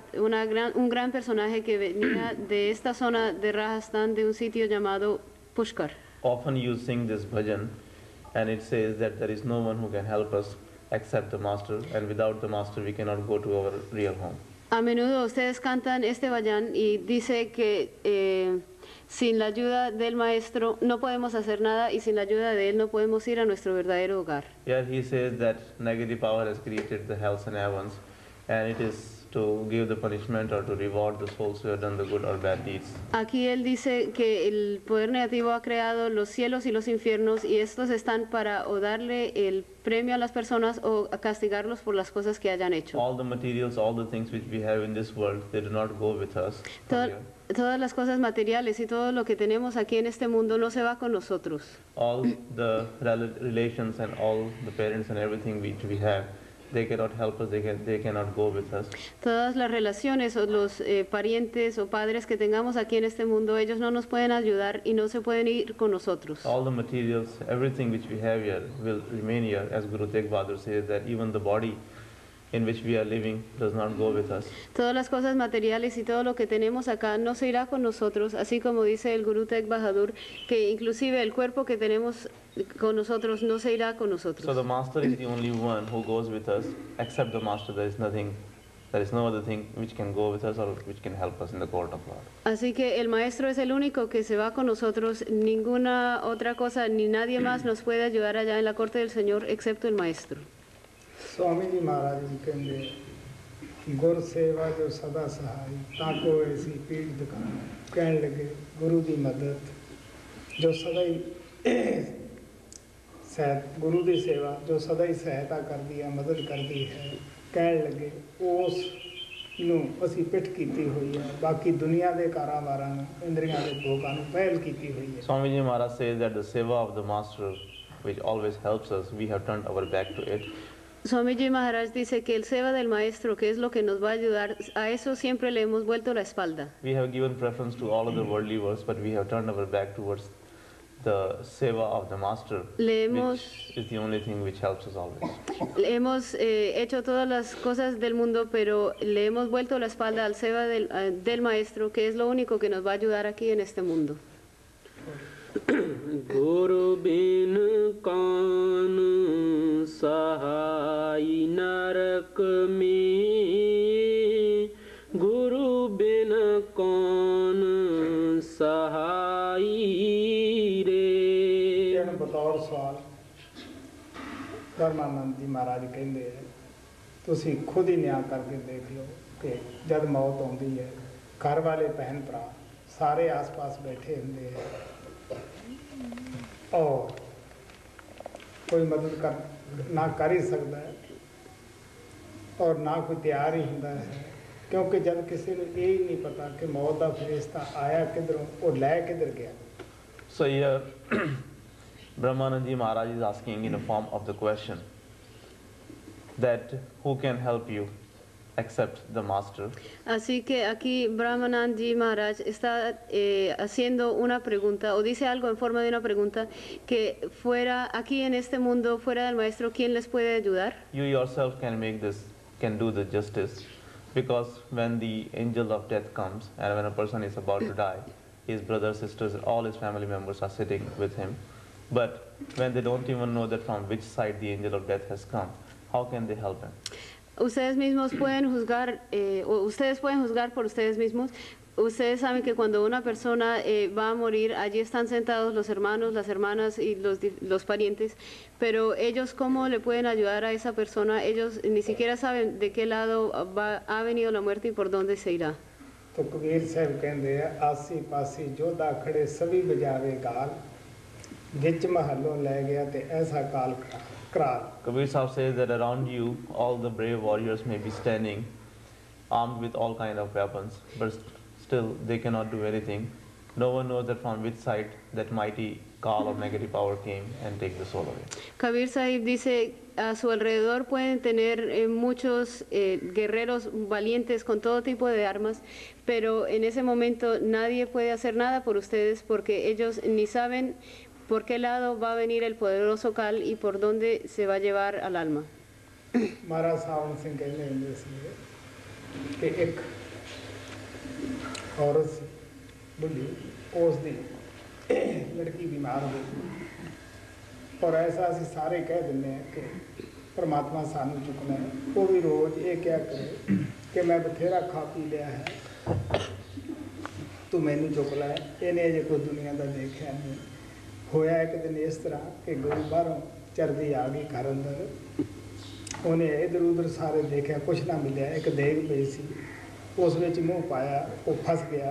gran personaje que venía de esta zona de Rajasthan, de un sitio llamado Pushkar. Often you sing this bhajan and it says that there is no one who can help us except the master, and without the master we cannot go to our real home. A menudo ustedes cantan este bhajan y dice que sin la ayuda del maestro no podemos hacer nada y sin la ayuda de él no podemos ir a nuestro verdadero hogar. Here he says that negative power has created the hells and heavens, and it is to give the punishment or to reward the souls who have done the good or bad deeds. Aquí él dice que el poder negativo ha creado los cielos y los infiernos, y estos están para o darle el premio a las personas o a castigarlos por las cosas que hayan hecho. All the materials, all the things which we have in this world, they do not go with us. Todas las cosas materiales y todo lo que tenemos aquí en este mundo no se va con nosotros. All the relations and all the parents and everything which we have, they cannot help us, they cannot go with us. Todas las relaciones o los parientes o padres que tengamos aquí en este mundo, ellos no nos pueden ayudar y no se pueden ir con nosotros. All the materials, everything which we have here will remain here, as Guru Tegh Bahadur says that even the body in which we are living does not go with us. Todas las cosas materiales y todo lo que tenemos acá no se irá con nosotros, así como dice el Gurú Tegh Bahadur, que inclusive el cuerpo que tenemos con nosotros no se irá con So nosotros. the Master is the only one who goes with us. Except the Master, there is nothing, there is no other thing which can go with us or which can help us in the court of Lord. Así que el Maestro es el único que se va con nosotros, ninguna otra cosa ni nadie más nos puede ayudar allá en la corte del Señor excepto el Maestro. Swami जी महाराज जी कहते गुर सेवा जो सदा सहाय ताको ऐसी पीठ दिखाए कहने लगे गुरु की मदद जो सदा ही गुरु की सेवा जो सदा ही सहायता करती है मदद करती है कहने लगे उस ਨੂੰ ਅਸੀਂ ਪਿੱਠ ਕੀਤੀ ਹੋਈ ਹੈ ਬਾਕੀ ਦੁਨੀਆ ਦੇ ਕਾਰਾਂਵਾਰਾਂ ਨੂੰ ਇੰਦਰੀਆਂ ਦੇ ਭੋਗਾਂ ਨੂੰ ਪਹਿਲ ਕੀਤੀ ਹੋਈ ਹੈ Swami Ji Maharaj says that the seva of the Master, which always helps us, we have turned our back to it. Swamiji Maharaj dice que el seva del Maestro, que es lo que nos va a ayudar, a eso siempre le hemos vuelto la espalda. We have given preference to all other worldly works, but we have turned our back towards the seva of the Master, which is the only thing which helps us always. Hemos hecho todas las cosas del mundo, pero le hemos vuelto la espalda al seva del Maestro, que es lo único que nos va a ayudar aquí en este mundo. Guru bin kaun sahai narak mein, Guru bin kaun sahai re. ਇਹਨੂੰ ਬਤੌਰ ਸਵਾਲ ਧਰਮਾਨੰਦ ਜੀ ਮਹਾਰਾਜ ਕਹਿੰਦੇ ਆ ਤੁਸੀਂ ਖੁਦ ਹੀ ਨਿਆਂ ਕਰਕੇ ਦੇਖ ਲਓ ਕਿ ਜਦ ਮੌਤ ਆਉਂਦੀ ਹੈ ਘਰ ਵਾਲੇ ਭੈਣ ਭਰਾ ਸਾਰੇ ਆਸ-ਪਾਸ ਬੈਠੇ ਹੁੰਦੇ ਆ और कोई मदद ना कर ही सकता है और ना कोई तैयार ही होता है क्योंकि जब किसी ने ये ही नहीं पता कि मौत का फरिश्ता आया किधरों और लै किधर गया. So here Brahmanand Ji Maharaj is asking in the form of the question that who can help you except the Master. Así que aquí Brahmanand Ji Maharaj está haciendo una pregunta o dice algo en forma de una pregunta que fuera aquí en este mundo, fuera del Maestro, ¿quién les puede ayudar? You yourself can make this, can do the justice, because when the angel of death comes and when a person is about to die, his brothers, sisters, all his family members are sitting with him. But when they don't even know that from which side the angel of death has come, how can they help him? Ustedes mismos pueden juzgar, o ustedes pueden juzgar por ustedes mismos. Ustedes saben que cuando una persona va a morir, allí están sentados los hermanos, las hermanas y los parientes, pero ellos ¿cómo le pueden ayudar a esa persona? Ellos ni siquiera saben de qué lado ha venido la muerte y por dónde se irá. तो कबीर साहब कहते हैं आसी पासी जोधा खड़े सभी बजावे गाल विच महलों ले गया ते ऐसा काल कराल. Kabir Sahib says that around you all the brave warriors may be standing armed with all kind of weapons, but still they cannot do anything. No one knows that from which side that mighty call of negative power came and take the soul away. Kabir Sahib dice a su alrededor pueden tener muchos guerreros valientes con todo tipo de armas, pero en ese momento nadie puede hacer nada por ustedes porque ellos ni saben por qué lado va a venir el poderoso Kal y por dónde se va a llevar al alma. महाराज सावन सिंह कहने ਹੁੰਦੇ ਸੀ ਕਿ ਇੱਕ औरत सी बुढ़ी उस दी लड़की बीमार हो गई और ऐसा ਅਸੀਂ ਸਾਰੇ ਕਹਿ ਦਿੰਦੇ हैं कि परमात्मा सानू चुकना है वो भी रोज ये क्या करे कि मैं बथेरा खा पी लिया है तू मैनू चुक लै इन्हें अजे कोई दुनिया का देखा नहीं होया एक दिन इस तरह कि गुरु बाहरों चरदी आ गई घर अंदर उन्हें इधर उधर सारे देखा कुछ ना मिले एक देग पई सी उस विच मूँह पाया वो फस गया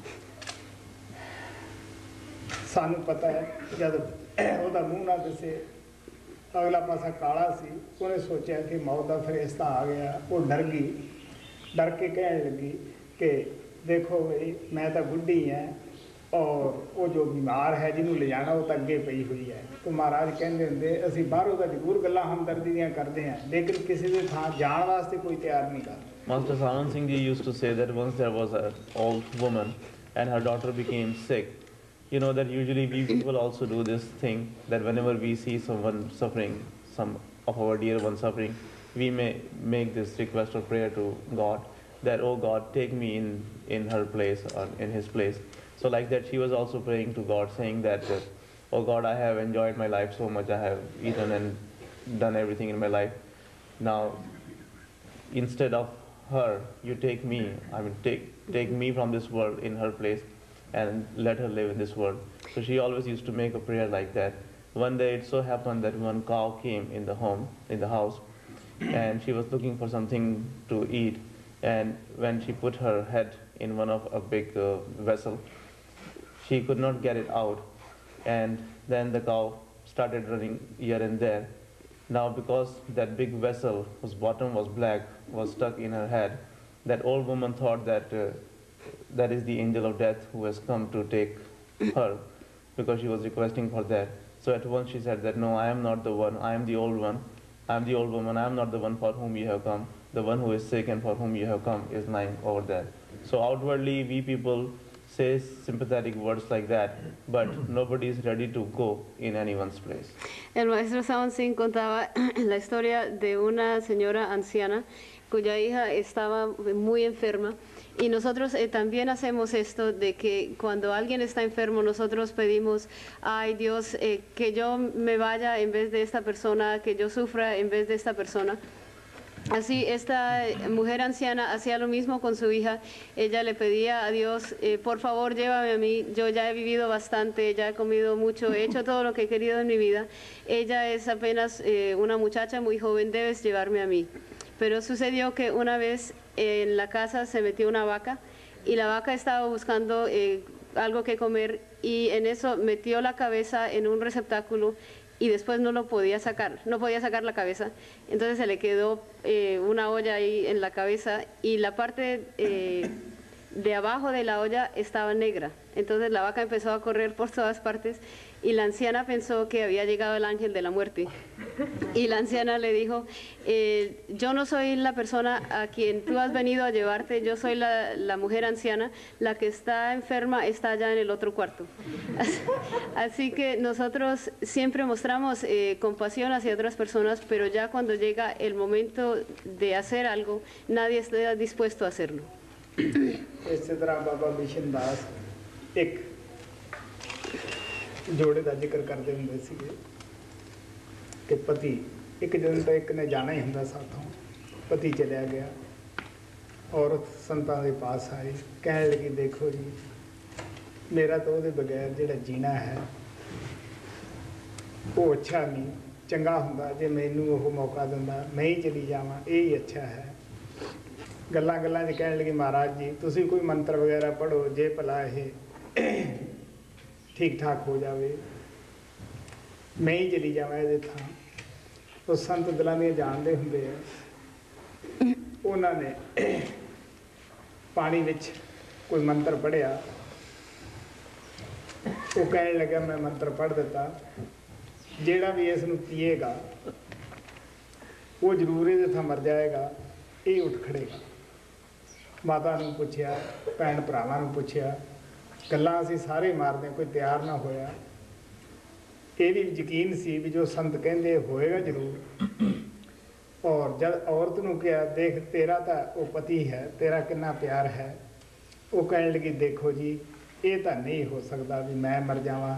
सानू पता है जब ਉਹਦਾ ਮੂੰਹ ਨਾ ਦਿਸੇ अगला पासा काला सी उन्हें सोचा कि मौत का फरिश्ता आ गया वो डर गई डर के कहने लगी कि देखो भाई मैं तो बुढ़ी हैं और वो जो बीमार है जिन्होंने ले जाना वो तो अगे पई हुई है तो महाराज कहते होंगे असीं बाहरों का जरूर गल्लां हमदर्दी दियां करते हैं लेकिन किसी के थां जाण वास्ते कोई तैयार नहीं करता. Master Sawan Singh Ji used to say that once there was an old woman and her daughter became sick. You know that usually we people also do this thing that whenever we see someone suffering, some of our dear ones suffering, we may make this request or prayer to God that, oh God, take me in her place or in his place. So like that, she was also praying to God, saying that, oh God, I have enjoyed my life so much. I have eaten and done everything in my life. Now, instead of her, you take me, take me from this world in her place and let her live in this world. So she always used to make a prayer like that. One day it so happened that one cow came in the house, and she was looking for something to eat. And when she put her head in one of a big vessel, she could not get it out. And then the cow started running here and there. Now because that big vessel whose bottom was black was stuck in her head, that old woman thought that that is the angel of death who has come to take her, because she was requesting for that. So at once she said that, no, I am not the one, I am the old one, I am the old woman, I am not the one for whom you have come. The one who is sick and for whom you have come is lying over there. So outwardly we people say sympathetic words like that, but nobody is ready to go in anyone's place. El maestro Sawansing contaba la historia de una señora anciana cuya hija estaba muy enferma. Y nosotros también hacemos esto de que cuando alguien está enfermo nosotros pedimos, ay Dios, que yo me vaya en vez de esta persona, que yo sufra en vez de esta persona. Así esta mujer anciana hacía lo mismo con su hija. Ella le pedía a Dios, por favor llévame a mí, yo ya he vivido bastante, ya he comido mucho, he hecho todo lo que he querido en mi vida. Ella es apenas una muchacha muy joven, debes llevarme a mí. Pero sucedió que una vez en la casa se metió una vaca y la vaca estaba buscando algo que comer, y en eso metió la cabeza en un receptáculo y después no lo podía sacar, no podía sacar la cabeza. Entonces se le quedó una olla ahí en la cabeza, y la parte de abajo de la olla estaba negra. Entonces la vaca empezó a correr por todas partes y la anciana pensó que había llegado el ángel de la muerte. Y la anciana le dijo, yo no soy la persona a quien tú has venido a llevarte, yo soy la mujer anciana, la que está enferma está allá en el otro cuarto. Así que nosotros siempre mostramos compasión hacia otras personas, pero ya cuando llega el momento de hacer algo, nadie está dispuesto a hacerlo. ਇਸੇ ਤਰ੍ਹਾਂ ਬਾਬਾ ਬਿਸ਼ਨ ਦਾਸ ਇੱਕ ਜੋੜੇ ਦਾ ਜ਼ਿਕਰ ਕਰਦੇ ਹੁੰਦੇ ਸੀਗੇ ਕਿ ਪਤੀ ਇੱਕ ਦਿਨ ਤਾਂ ਇੱਕ ਨੇ ਜਾਣਾ ਹੀ ਹੁੰਦਾ ਸਾਥੋਂ, ਪਤੀ ਚਲਿਆ ਗਿਆ, ਔਰਤ ਸੰਤਾਂ ਦੇ ਪਾਸ ਆਈ, ਕਹਿਣ ਲੱਗੀ ਦੇਖੋ ਜੀ ਮੇਰਾ ਤਾਂ ਉਹਦੇ ਬਗੈਰ ਜਿਹੜਾ ਜੀਣਾ ਹੈ ਉਹ ਅੱਛਾ ਨਹੀਂ, ਚੰਗਾ ਹੁੰਦਾ ਜੇ ਮੈਨੂੰ ਉਹ ਮੌਕਾ ਦਿੰਦਾ, ਮੈਂ ਹੀ ਚਲੀ ਜਾਵਾਂ, ਇਹ ਹੀ ਅੱਛਾ ਹੈ। ਗੱਲਾਂ ਗੱਲਾਂ 'ਚ ਕਹਿਣ ਲੱਗੀ ਮਹਾਰਾਜ ਜੀ ਤੁਸੀਂ ਕੋਈ ਮੰਤਰ ਵਗੈਰਾ ਪੜ੍ਹੋ, ਜੇ ਭਲਾ ਇਹ ਠੀਕ ਠਾਕ ਹੋ ਜਾਵੇ, ਮੈਂ ਹੀ ਚਲੀ ਜਾਵਾਂ ਇਹਦੇ ਥਾਂ। ਉਹ ਸੰਤ ਦਿਲਾਂ ਦੀਆਂ ਜਾਣਦੇ ਹੁੰਦੇ ਆ, ਉਹਨਾਂ ਨੇ ਪਾਣੀ ਵਿੱਚ ਕੋਈ ਮੰਤਰ ਪੜ੍ਹਿਆ, ਉਹ ਕਹਿਣ ਲੱਗਾ ਮੈਂ ਮੰਤਰ ਪੜ੍ਹ ਦਿੱਤਾ, ਜਿਹੜਾ ਵੀ ਇਸ ਨੂੰ ਪੀਏਗਾ ਉਹ ਜ਼ਰੂਰ ਇਹਦੇ ਥਾਂ ਮਰ ਜਾਏਗਾ, ਇਹ ਉੱਠ ਖੜੇਗਾ। ਮਾਤਾ ਨੂੰ ਪੁੱਛਿਆ, ਭੈਣ ਭਰਾਵਾਂ ਨੂੰ ਪੁੱਛਿਆ, ਗੱਲਾਂ ਅਸੀਂ ਸਾਰੇ ਮਾਰਦੇ, ਕੋਈ ਤਿਆਰ ਨਾ ਹੋਇਆ। ਇਹ ਵੀ ਯਕੀਨ ਸੀ ਵੀ ਜੋ ਸੰਤ ਕਹਿੰਦੇ ਹੋਏਗਾ ਜ਼ਰੂਰ। ਔਰ ਜਦ ਔਰਤ ਨੂੰ ਕਿਹਾ ਦੇਖ ਤੇਰਾ ਤਾਂ ਉਹ ਪਤੀ ਹੈ, ਤੇਰਾ ਕਿੰਨਾ ਪਿਆਰ ਹੈ, ਉਹ ਕਹਿਣ ਲੱਗੀ ਦੇਖੋ ਜੀ ਇਹ ਤਾਂ ਨਹੀਂ ਹੋ ਸਕਦਾ ਵੀ ਮੈਂ ਮਰ ਜਾਵਾਂ।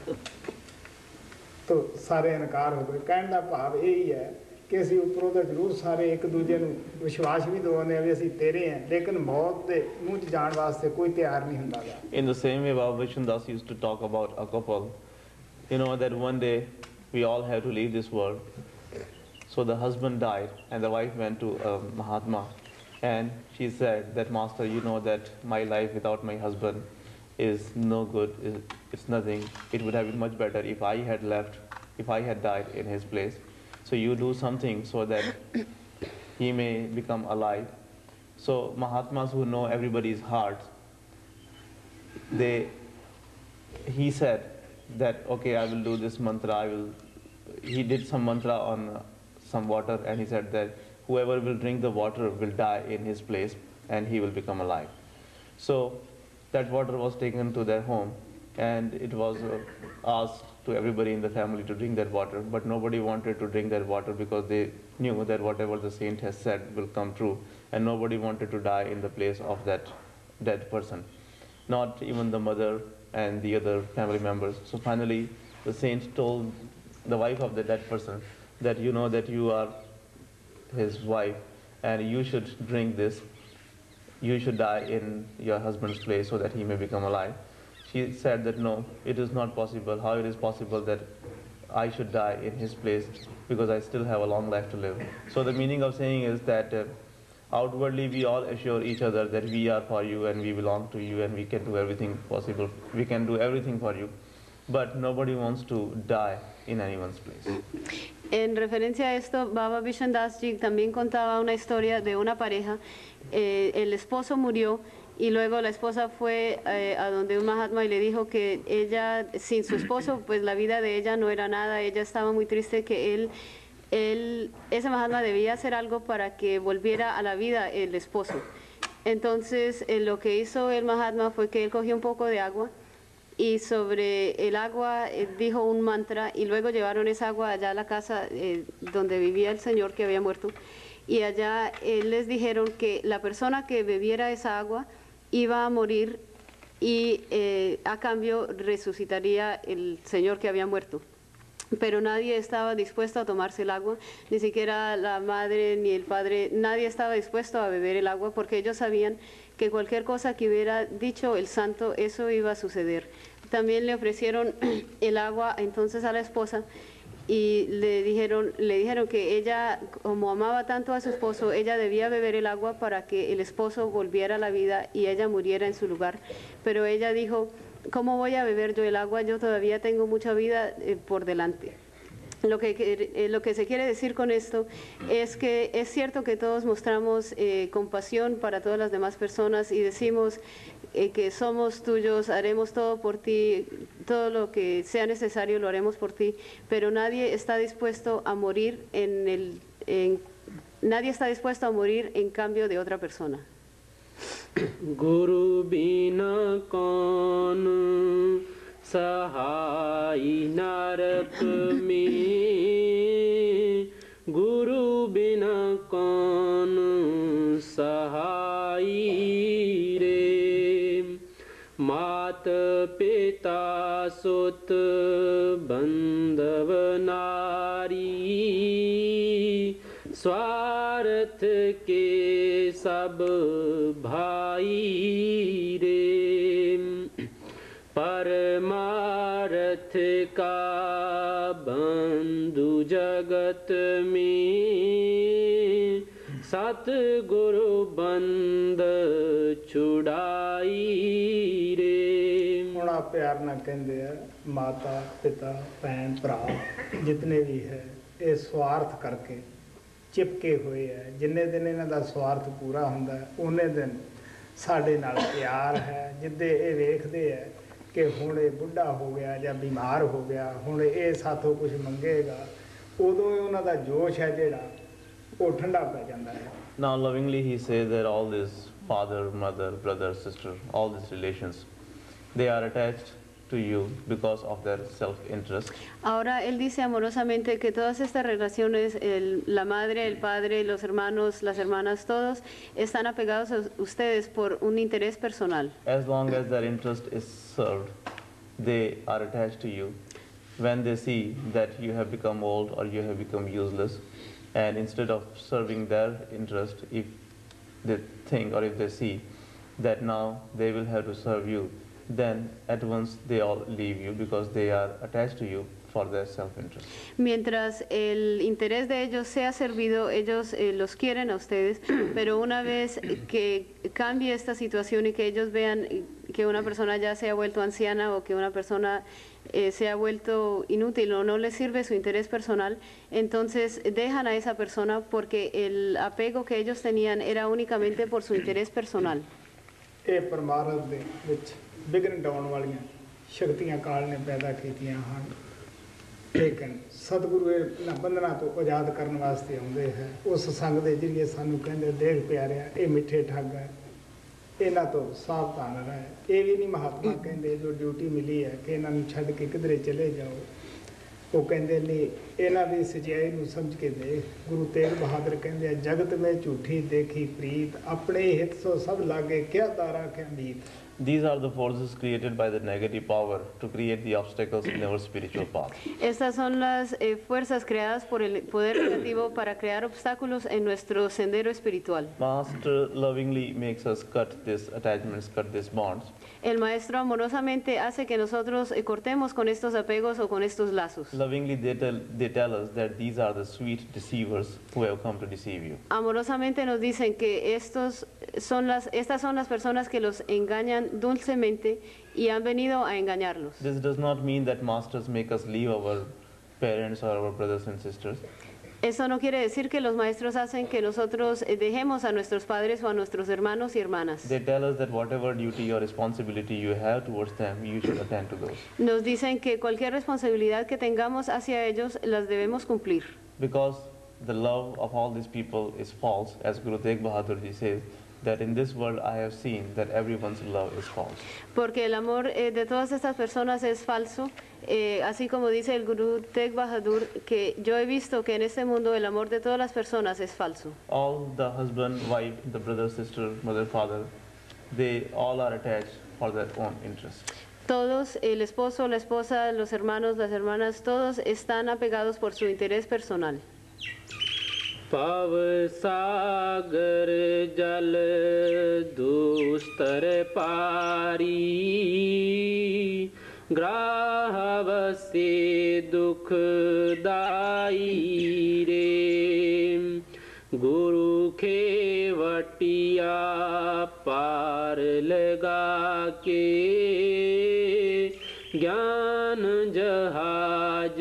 ਤਾਂ ਸਾਰੇ ਇਨਕਾਰ ਹੋ ਗਏ। ਕਹਿਣ ਦਾ ਭਾਵ ਇਹ ਹੀ ਹੈ ਕਿ ਅਸੀਂ ਉੱਪਰੋਂ ਤਾਂ ਜ਼ਰੂਰ ਸਾਰੇ ਇੱਕ ਦੂਜੇ ਨੂੰ ਵਿਸ਼ਵਾਸ ਵੀ ਦਿਵਾਉਂਦੇ ਆ ਵੀ ਅਸੀਂ ਤੇਰੇ ਹਾਂ, ਲੇਕਿਨ ਮੌਤ ਦੇ ਮੂੰਹ 'ਚ ਜਾਣ ਵਾਸਤੇ ਕੋਈ ਤਿਆਰ ਨਹੀਂ ਹੁੰਦਾ ਗਾ। In the same way, Baba Vishnu Das used to talk about a couple, you know, that one day we all have to leave this world. So the husband died and the wife went to Mahatma, and she said that, Master, you know that my life without my husband is no good, it's nothing. It would have been much better if I had left, if I had died in his place. So you do something so that he may become alive. So Mahatmas who know everybody's hearts, he said that, okay, I will do this mantra, he did some mantra on some water, and he said that whoever will drink the water will die in his place and he will become alive. So that water was taken to their home, and it was asked to everybody in the family to drink that water, but nobody wanted to drink that water because they knew that whatever the saint has said will come true, and nobody wanted to die in the place of that dead person, not even the mother and the other family members. So finally, the saint told the wife of the dead person that you know that you are his wife and you should drink this. You should die in your husband's place so that he may become alive. She said that no, it is not possible. How it is possible that I should die in his place because I still have a long life to live. So the meaning of saying is that outwardly we all assure each other that we are for you and we belong to you and we can do everything possible. We can do everything for you. But nobody wants to die in anyone's place. En referencia a esto, Baba Bishan Das Ji también contaba una historia de una pareja. El esposo murió y luego la esposa fue a donde un Mahatma y le dijo que ella, sin su esposo, pues la vida de ella no era nada. Ella estaba muy triste, que ese Mahatma debía hacer algo para que volviera a la vida el esposo. Entonces, lo que hizo el Mahatma fue que él cogió un poco de agua y sobre el agua dijo un mantra y luego llevaron esa agua allá a la casa donde vivía el señor que había muerto, y allá les dijeron que la persona que bebiera esa agua iba a morir y a cambio resucitaría el señor que había muerto. Pero nadie estaba dispuesto a tomarse el agua, ni siquiera la madre ni el padre, nadie estaba dispuesto a beber el agua porque ellos sabían que cualquier cosa que hubiera dicho el santo, eso iba a suceder. También le ofrecieron el agua entonces a la esposa y le dijeron que ella, como amaba tanto a su esposo, ella debía beber el agua para que el esposo volviera a la vida y ella muriera en su lugar. Pero ella dijo, ¿cómo voy a beber yo el agua? Yo todavía tengo mucha vida por delante. Lo que se quiere decir con esto es que es cierto que todos mostramos compasión para todas las demás personas y decimos que somos tuyos, haremos todo por ti, todo lo que sea necesario lo haremos por ti, pero nadie está dispuesto a morir nadie está dispuesto a morir en cambio de otra persona. Guru bina kaun sahai narak mein, Guru bina kaun sahai re, mat pita sut bandhav nari, स्वार्थ के सब भाई रे, परमार्थ का बंधु जगत में, सतगुरु बंद छुड़ाई रे। बड़ा प्यार ना कहते हैं माता पिता भैन भरा जितने भी है ये स्वार्थ करके चिपके हुए है। जिन्ने दिन इन्हां दा स्वार्थ पूरा हुंदा है उन्ने दिन साडे नाल प्यार है। जिद्दे ये वेखदे है कि हुण ये बुढ़ा हो गया या बीमार हो गया, हुण ये साथों कुछ मंगेगा, उदों उन्हां दा जोश है जिहड़ा वो ठंडा पै जांदा है। Now lovingly he says that all this father, mother, brother, sister, all these relations, they are attached to you because of their self-interest. Ahora él dice amorosamente que todas estas relaciones, la madre, el padre, los hermanos, las hermanas, todos están apegados a ustedes por un interés personal. As long as their interest is served, they are attached to you. When they see that you have become old or you have become useless, and instead of serving their interest, if they think or if they see that now they will have to serve you, then at once they all leave you because they are attached to you for their self-interest. Mientras el interés de ellos sea servido, ellos los quieren a ustedes, pero una vez que cambie esta situación y que ellos vean que una persona ya se ha vuelto anciana o que una persona se ha vuelto inútil o no les sirve su interés personal, entonces dejan a esa persona porque el apego que ellos tenían era únicamente por su interés personal. परमार्थ दे विच विघन डाउन वालियां शक्तियां काल ने पैदा कीतियां हन, लेकिन सतगुरु इन्हां बंधनां तो आज़ाद करन वास्ते आउंदे है। उस संग दे जरिए सानू कहंदे देख प्यारिया ये मिठे ठग है, ਇਹਨਾਂ ਤੋਂ ਸਾਵਧਾਨ ਰਹੇ। ਇਹ ਵੀ ਨਹੀਂ ਮਹਾਤਮਾ ਕਹਿੰਦੇ ਜੋ ਡਿਊਟੀ ਮਿਲੀ ਹੈ ਕਿ ਇਹਨਾਂ ਨੂੰ ਛੱਡ ਕੇ ਕਿਧਰੇ ਚਲੇ ਜਾਓ। ਉਹ ਕਹਿੰਦੇ ਨਹੀਂ, ਇਹਨਾਂ ਦੀ ਸਚਾਈ ਨੂੰ ਸਮਝ ਕੇ ਦੇ। ਗੁਰੂ ਤੇਗ ਬਹਾਦਰ ਕਹਿੰਦੇ ਆ, ਜਗਤ ਮੇਂ ਝੂਠੀ ਦੇਖੀ ਪ੍ਰੀਤ, ਆਪਣੇ ਹਿੱਤ ਸੋ ਸਭ ਲਾਗੇ ਕਿਆ ਤਾਰਾ ਕਿਆ ਮੀਤ। These are the forces created by the negative power to create the obstacles in our spiritual path. Estas son las fuerzas creadas por el poder negativo para crear obstáculos en nuestro sendero espiritual. Master lovingly makes us cut these attachments, cut these bonds. El maestro amorosamente hace que nosotros cortemos con estos apegos o con estos lazos. Lovingly they tell us that these are the sweet deceivers who have come to deceive you. Amorosamente nos dicen que estas son las personas que los engañan dulcemente y han venido a engañarlos. This does not mean that masters make us leave our parents or our brothers and sisters. Eso no quiere decir que los maestros hacen que nosotros dejemos a nuestros padres o a nuestros hermanos y hermanas. They tell us that whatever duty or responsibility you have towards them, you should attend to those. Nos dicen que cualquier responsabilidad que tengamos hacia ellos las debemos cumplir. Because the love of all these people is false, as Guru Tegh Bahadur Ji says, that in this world I have seen that everyone's love is false. Porque el amor de todas estas personas es falso, así como dice el Guru Tegh Bahadur, que yo he visto que en este mundo el amor de todas las personas es falso. All the husband, wife, the brother, sister, mother, father, they all are attached for their own interest. Todos, el esposo, la esposa, los hermanos, las hermanas, todos están apegados por su interés personal. पव सागर जल दुस्तर पारी ग्राहवसे दुखदाई रे गुरु खेवटिया पार लगा के ज्ञान जहाज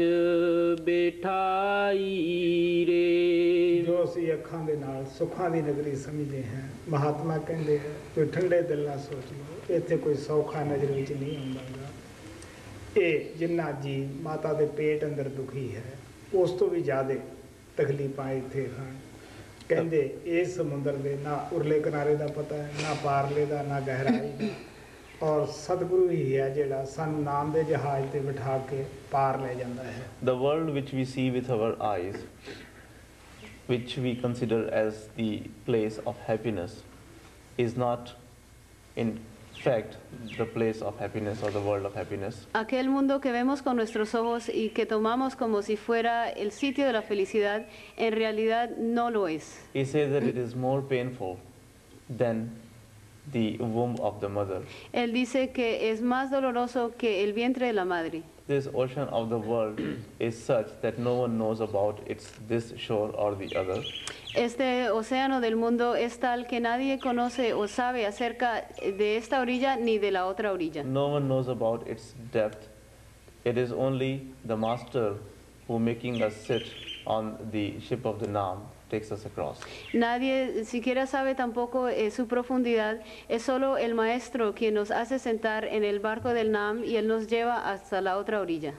बिठाई रे। ਜੋ ਅਸੀਂ ਅੱਖਾਂ ਦੇ ਨਾਲ ਸੁੱਖਾਂ ਦੀ ਨਗਰੀ ਸਮਝਦੇ ਹਾਂ, ਮਹਾਤਮਾ ਕਹਿੰਦੇ ਆ ਕੋਈ ਠੰਡੇ ਦਿਲ ਨਾਲ ਸੋਚ ਲਓ, ਇੱਥੇ ਕੋਈ ਸੌਖਾ ਨਜ਼ਰ ਵਿੱਚ ਨਹੀਂ ਆਉਂਦਾਗਾ। ਇਹ ਜਿੰਨਾ ਜੀ ਮਾਤਾ ਦੇ ਪੇਟ ਅੰਦਰ ਦੁਖੀ ਹੈ, ਉਸ ਤੋਂ ਵੀ ਜ਼ਿਆਦਾ ਤਕਲੀਫਾਂ ਇੱਥੇ ਹਨ। ਕਹਿੰਦੇ ਇਸ ਸਮੁੰਦਰ ਦੇ ਨਾ ਉਰਲੇ ਕਿਨਾਰੇ ਦਾ ਪਤਾ ਹੈ, ਨਾ ਪਾਰਲੇ ਦਾ, ਨਾ ਗਹਿਰਾਈ ਦਾ, ਔਰ ਸਤਿਗੁਰੂ ਹੀ ਹੈ ਜਿਹੜਾ ਸਾਨੂੰ ਨਾਮ ਦੇ ਜਹਾਜ਼ ਤੇ ਬਿਠਾ ਕੇ ਪਾਰ ਲੈ ਜਾਂਦਾ ਹੈ। The world which we see with our eyes, which we consider as the place of happiness, is not in fact the place of happiness or the world of happiness. Aquel mundo que vemos con nuestros ojos y que tomamos como si fuera el sitio de la felicidad, en realidad no lo es. He says that it is more painful than the womb of the mother. Él dice que es más doloroso que el vientre de la madre. This ocean of the world is such that no one knows about its this shore or the other. Este océano del mundo es tal que nadie conoce o sabe acerca de esta orilla ni de la otra orilla. No one knows about its depth. It is only the master who, making us sit on the ship of the Naam, takes us across. Nadie siquiera sabe tampoco su profundidad. Es solo el maestro quien nos hace sentar en el barco del Naam y él nos lleva hasta la otra orilla.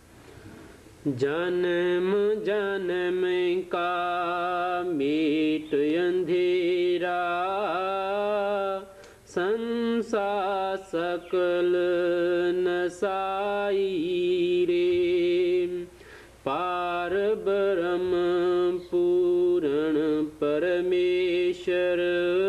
जन्म जन्म का मीट अंधेरा संसार सकल नसाई रे पार ब्रह्म पूर्ण परमेश्वर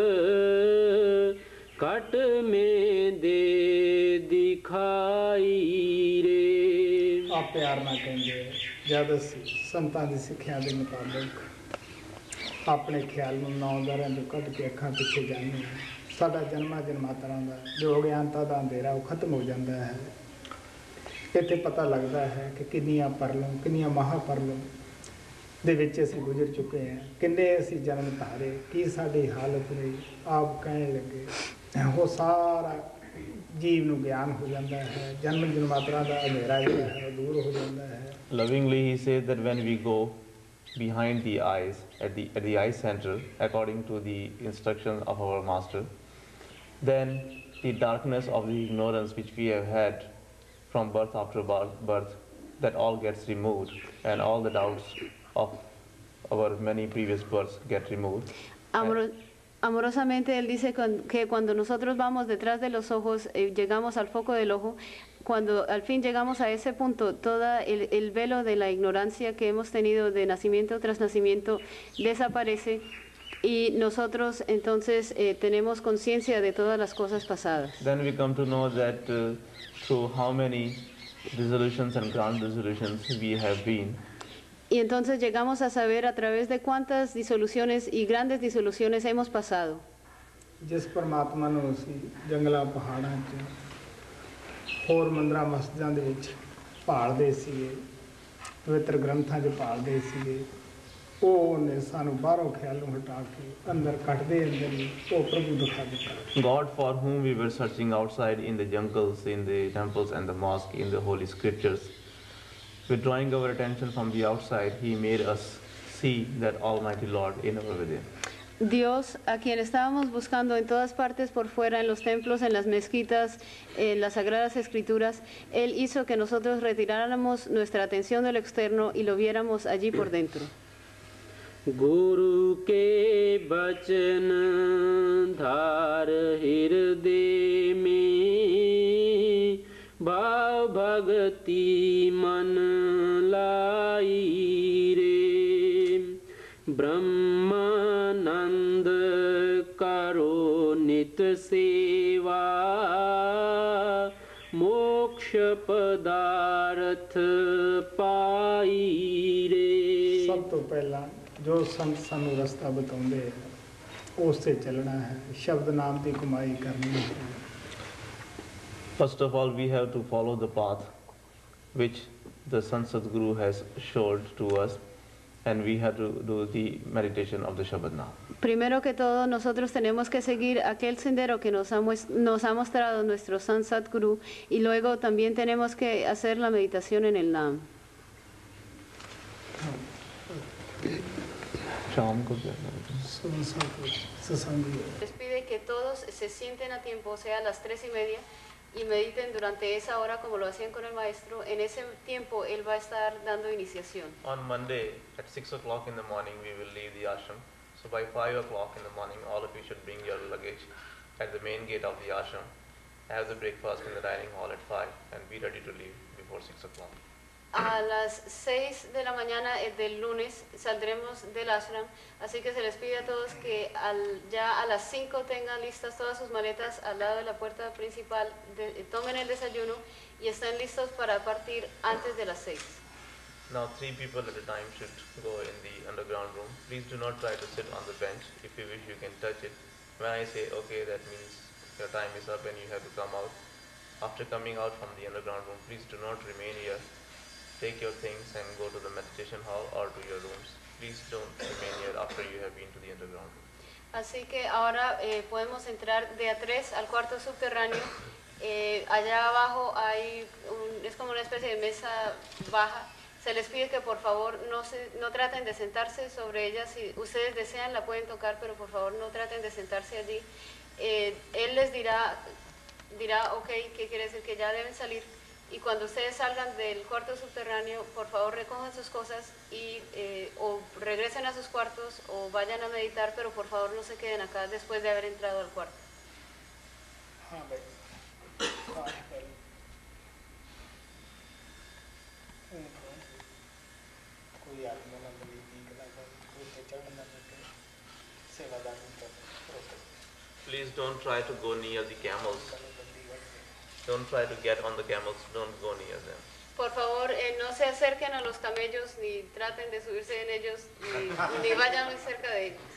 कट में दे दिखाई रे। ਆ ਪਿਆਰ ਨਾਲ ਕਹਿੰਦੇ ਜਦ ਅਸੀਂ ਸੰਤਾਂ ਦੀ ਸਿੱਖਿਆ ਦੇ ਮੁਤਾਬਕ ਆਪਣੇ ਖਿਆਲ ਨੂੰ ਨੌ ਦਰਾਂ ਤੋਂ ਕੱਢ ਕੇ ਅੱਖਾਂ ਪਿੱਛੇ ਜਾਂਦੇ ਹਾਂ, ਸਾਡਾ ਜਨਮਾਂ ਜਨਮਾਂਤਰਾਂ ਦਾ ਜੋ ਅਗਿਆਨਤਾ ਦਾ ਅੰਧੇਰਾ ਉਹ ਖਤਮ ਹੋ ਜਾਂਦਾ ਹੈ। ਇੱਥੇ ਪਤਾ ਲੱਗਦਾ ਹੈ ਕਿ ਕਿੰਨੀਆਂ ਪਰਲੋਂ ਕਿੰਨੀਆਂ ਮਹਾਪਰਲੋਂ ਦੇ ਵਿੱਚ ਅਸੀਂ ਗੁਜ਼ਰ ਚੁੱਕੇ ਹਾਂ, ਕਿੰਨੇ ਅਸੀਂ ਜਨਮ ਧਾਰੇ, ਕੀ ਸਾਡੀ ਹਾਲਤ ਰਹੀ। ਆਪ ਕਹਿਣ ਲੱਗੇ ਉਹ ਸਾਰਾ ਜੀਵ ਨੂੰ ਗਿਆਨ ਹੋ ਜਾਂਦਾ ਹੈ, ਜਨਮ ਜਨਮਾਂਤਰਾਂ ਦਾ ਅੰਧੇਰਾ ਜਿਹੜਾ ਹੈ ਉਹ ਦੂਰ ਹੋ ਜਾਂਦਾ ਹੈ। Lovingly he says that when we go behind the eyes, at the eye center, according to the instructions of our master, then the darkness of the ignorance which we have had from birth after birth, that all gets removed, and all the doubts of our many previous births get removed. Amorosamente, Él dice que cuando nosotros vamos detrás de los ojos, llegamos al foco del ojo. Cuando al fin llegamos a ese punto, todo el velo de la ignorancia que hemos tenido de nacimiento tras nacimiento desaparece y nosotros entonces tenemos conciencia de todas las cosas pasadas. Then we come to know that through how many dissolutions and ground dissolutions we have been. Y entonces llegamos a saber a través de cuántas disoluciones y grandes disoluciones hemos pasado. ਜਿਸ ਪਰਮਾਤਮਾ ਨੂੰ ਅਸੀਂ ਜੰਗਲਾਂ ਪਹਾੜਾਂ 'ਚ ਹੋਰ ਮੰਦਰਾਂ ਮਸਜਿਦਾਂ ਦੇ ਵਿੱਚ ਭਾਲਦੇ ਸੀਗੇ, ਪਵਿੱਤਰ ਗ੍ਰੰਥਾਂ 'ਚ ਭਾਲਦੇ ਸੀਗੇ, ਉਹਨੇ ਸਾਨੂੰ ਬਾਹਰੋਂ ਖਿਆਲ ਨੂੰ ਹਟਾ ਕੇ ਅੰਦਰ ਕੱਢਦੇ ਅੰਦਰ ਹੀ ਉਹ ਪ੍ਰਭੂ ਦਿਖਾ ਦਿੱਤਾ। God, for whom we were searching outside in the jungles, in the temples and the mosque, in the holy scriptures, withdrawing our attention from the outside, He made us see that Almighty Lord in our within. Dios, a quien estábamos buscando en todas partes por fuera, en los templos, en las mezquitas, en las sagradas escrituras, Él hizo que nosotros retiráramos nuestra atención de lo externo y lo viéramos allí por dentro. गुरु के बचन धार हृदय में भाव भगति मन लाई रे ब्रह्मानंद करो नित सेवा मोक्ष पदार्थ पाई रे। ਸਭ ਤੋਂ ਪਹਿਲਾਂ ਜੋ ਸੰਤ ਸਾਨੂੰ ਰਸਤਾ ਬਤਾਉਂਦੇ ਹੈ ਉਸ ਤੇ ਚੱਲਣਾ ਹੈ, ਸ਼ਬਦ ਨਾਮ ਦੀ ਕਮਾਈ ਕਰਨੀ ਹੈ। First of all, we have to follow the path which the Sant Sadguru has showed to us, and we have to do the meditation of the Shabad Naam. Primero que todo, nosotros tenemos que seguir aquel sendero que nos ha mostrado nuestro Sant Sadguru y luego también tenemos que hacer la meditación en el Naam. Les pide que todos se sienten a tiempo, o sea, a las 3:30, y mediten durante esa hora como lo hacían con el maestro. En ese tiempo él va a estar dando iniciación. On Monday at 6 o'clock in the morning we will leave the ashram. So by 5 o'clock in the morning all of you should bring your luggage at the main gate of the ashram. Have the breakfast in the dining hall at 5 and be ready to leave before 6 o'clock. A las 6 de la mañana del lunes saldremos del ashram, así que se les pide a todos que ya a las 5 tengan listas todas sus maletas al lado de la puerta principal, tomen el desayuno y estén listos para partir antes de las 6. Now 3 people at a time should go in the underground room. Please do not try to sit on the bench. If you wish you can touch it. When I say okay, that means your time is up and you have to come out. After coming out from the underground room, please do not remain here. Take your things and go to the meditation hall or to your rooms. Please don't remain here after you have been to the underground room. Así que ahora podemos entrar de a 3 al cuarto subterráneo. Allá abajo es como una especie de mesa baja. Se les pide que por favor no traten de sentarse sobre ella. Si ustedes desean la pueden tocar, pero por favor no traten de sentarse allí. Él les dirá ok, ¿qué quiere decir? Que ya deben salir. Y cuando ustedes salgan del cuarto subterráneo, por favor recojan sus cosas y o regresen a sus cuartos o vayan a meditar, pero por favor no se queden acá después de haber entrado al cuarto. Please don't try to go near the camels. Don't try to get on the camels. Don't go near them. Por favor, no se acerquen a los camellos, ni traten de subirse en ellos, ni vayan muy cerca de ellos.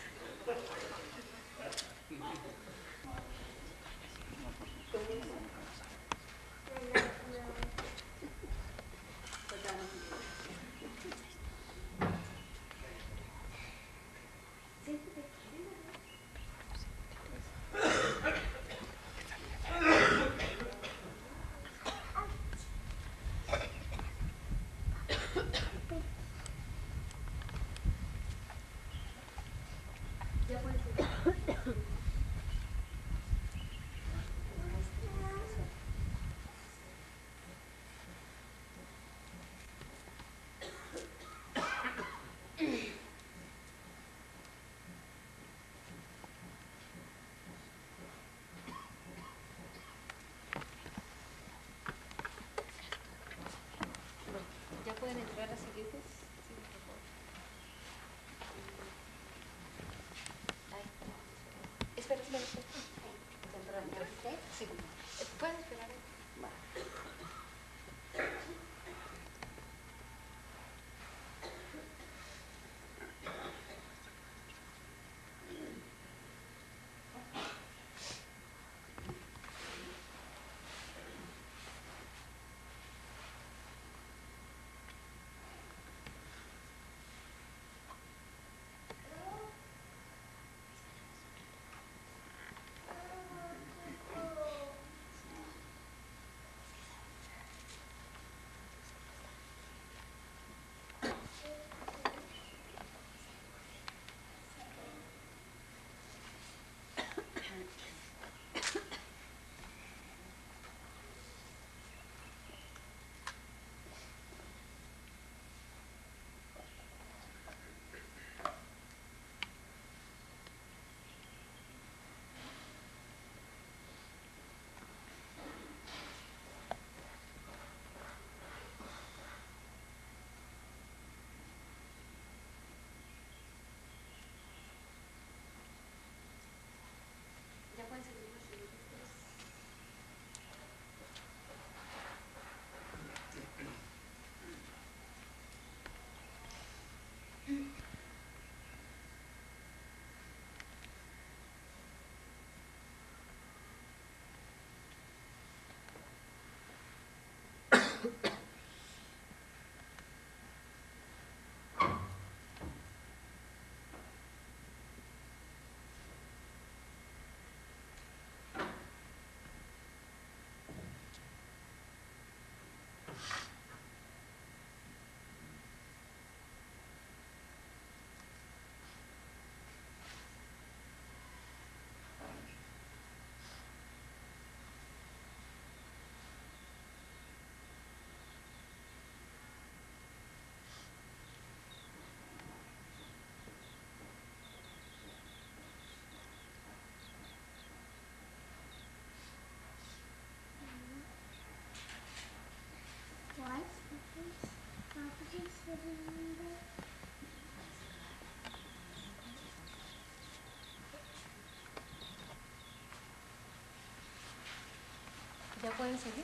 ¿Ya pueden seguir?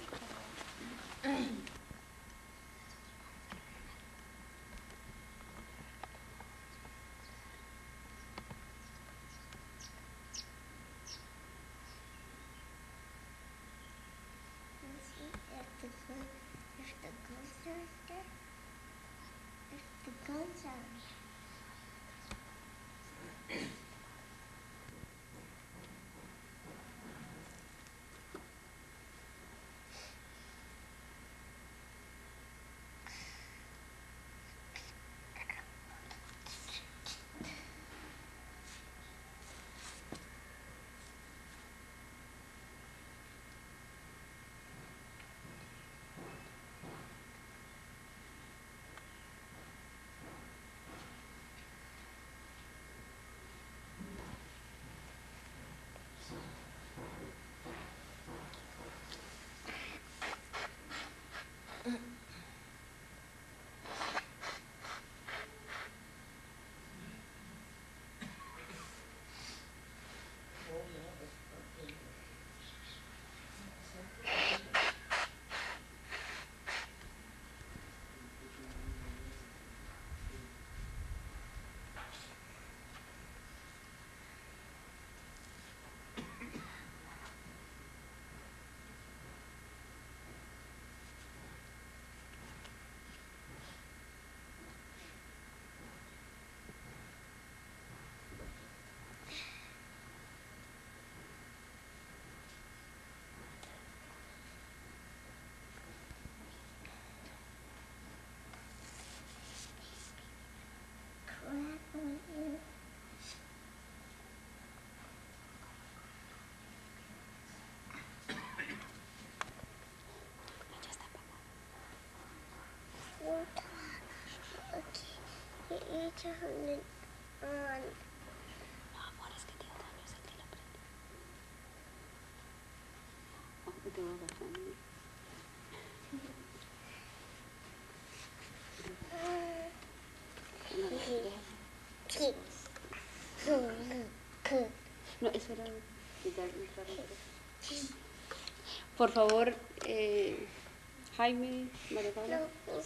No, eso era... Por favor, Jaime, María Paula.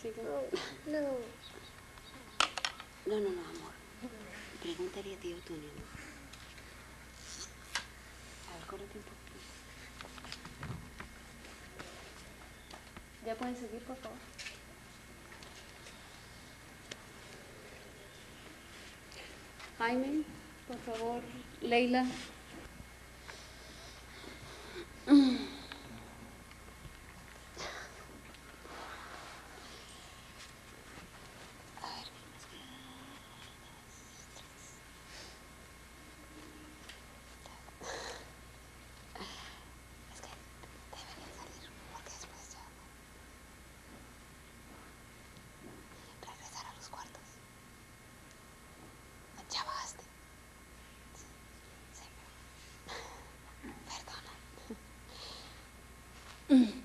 No, amor. Pregúntale a tío Tony. A ver, corre tiempo. ¿Ya pueden seguir, por favor? Jaime, por favor. Leila. Perdona.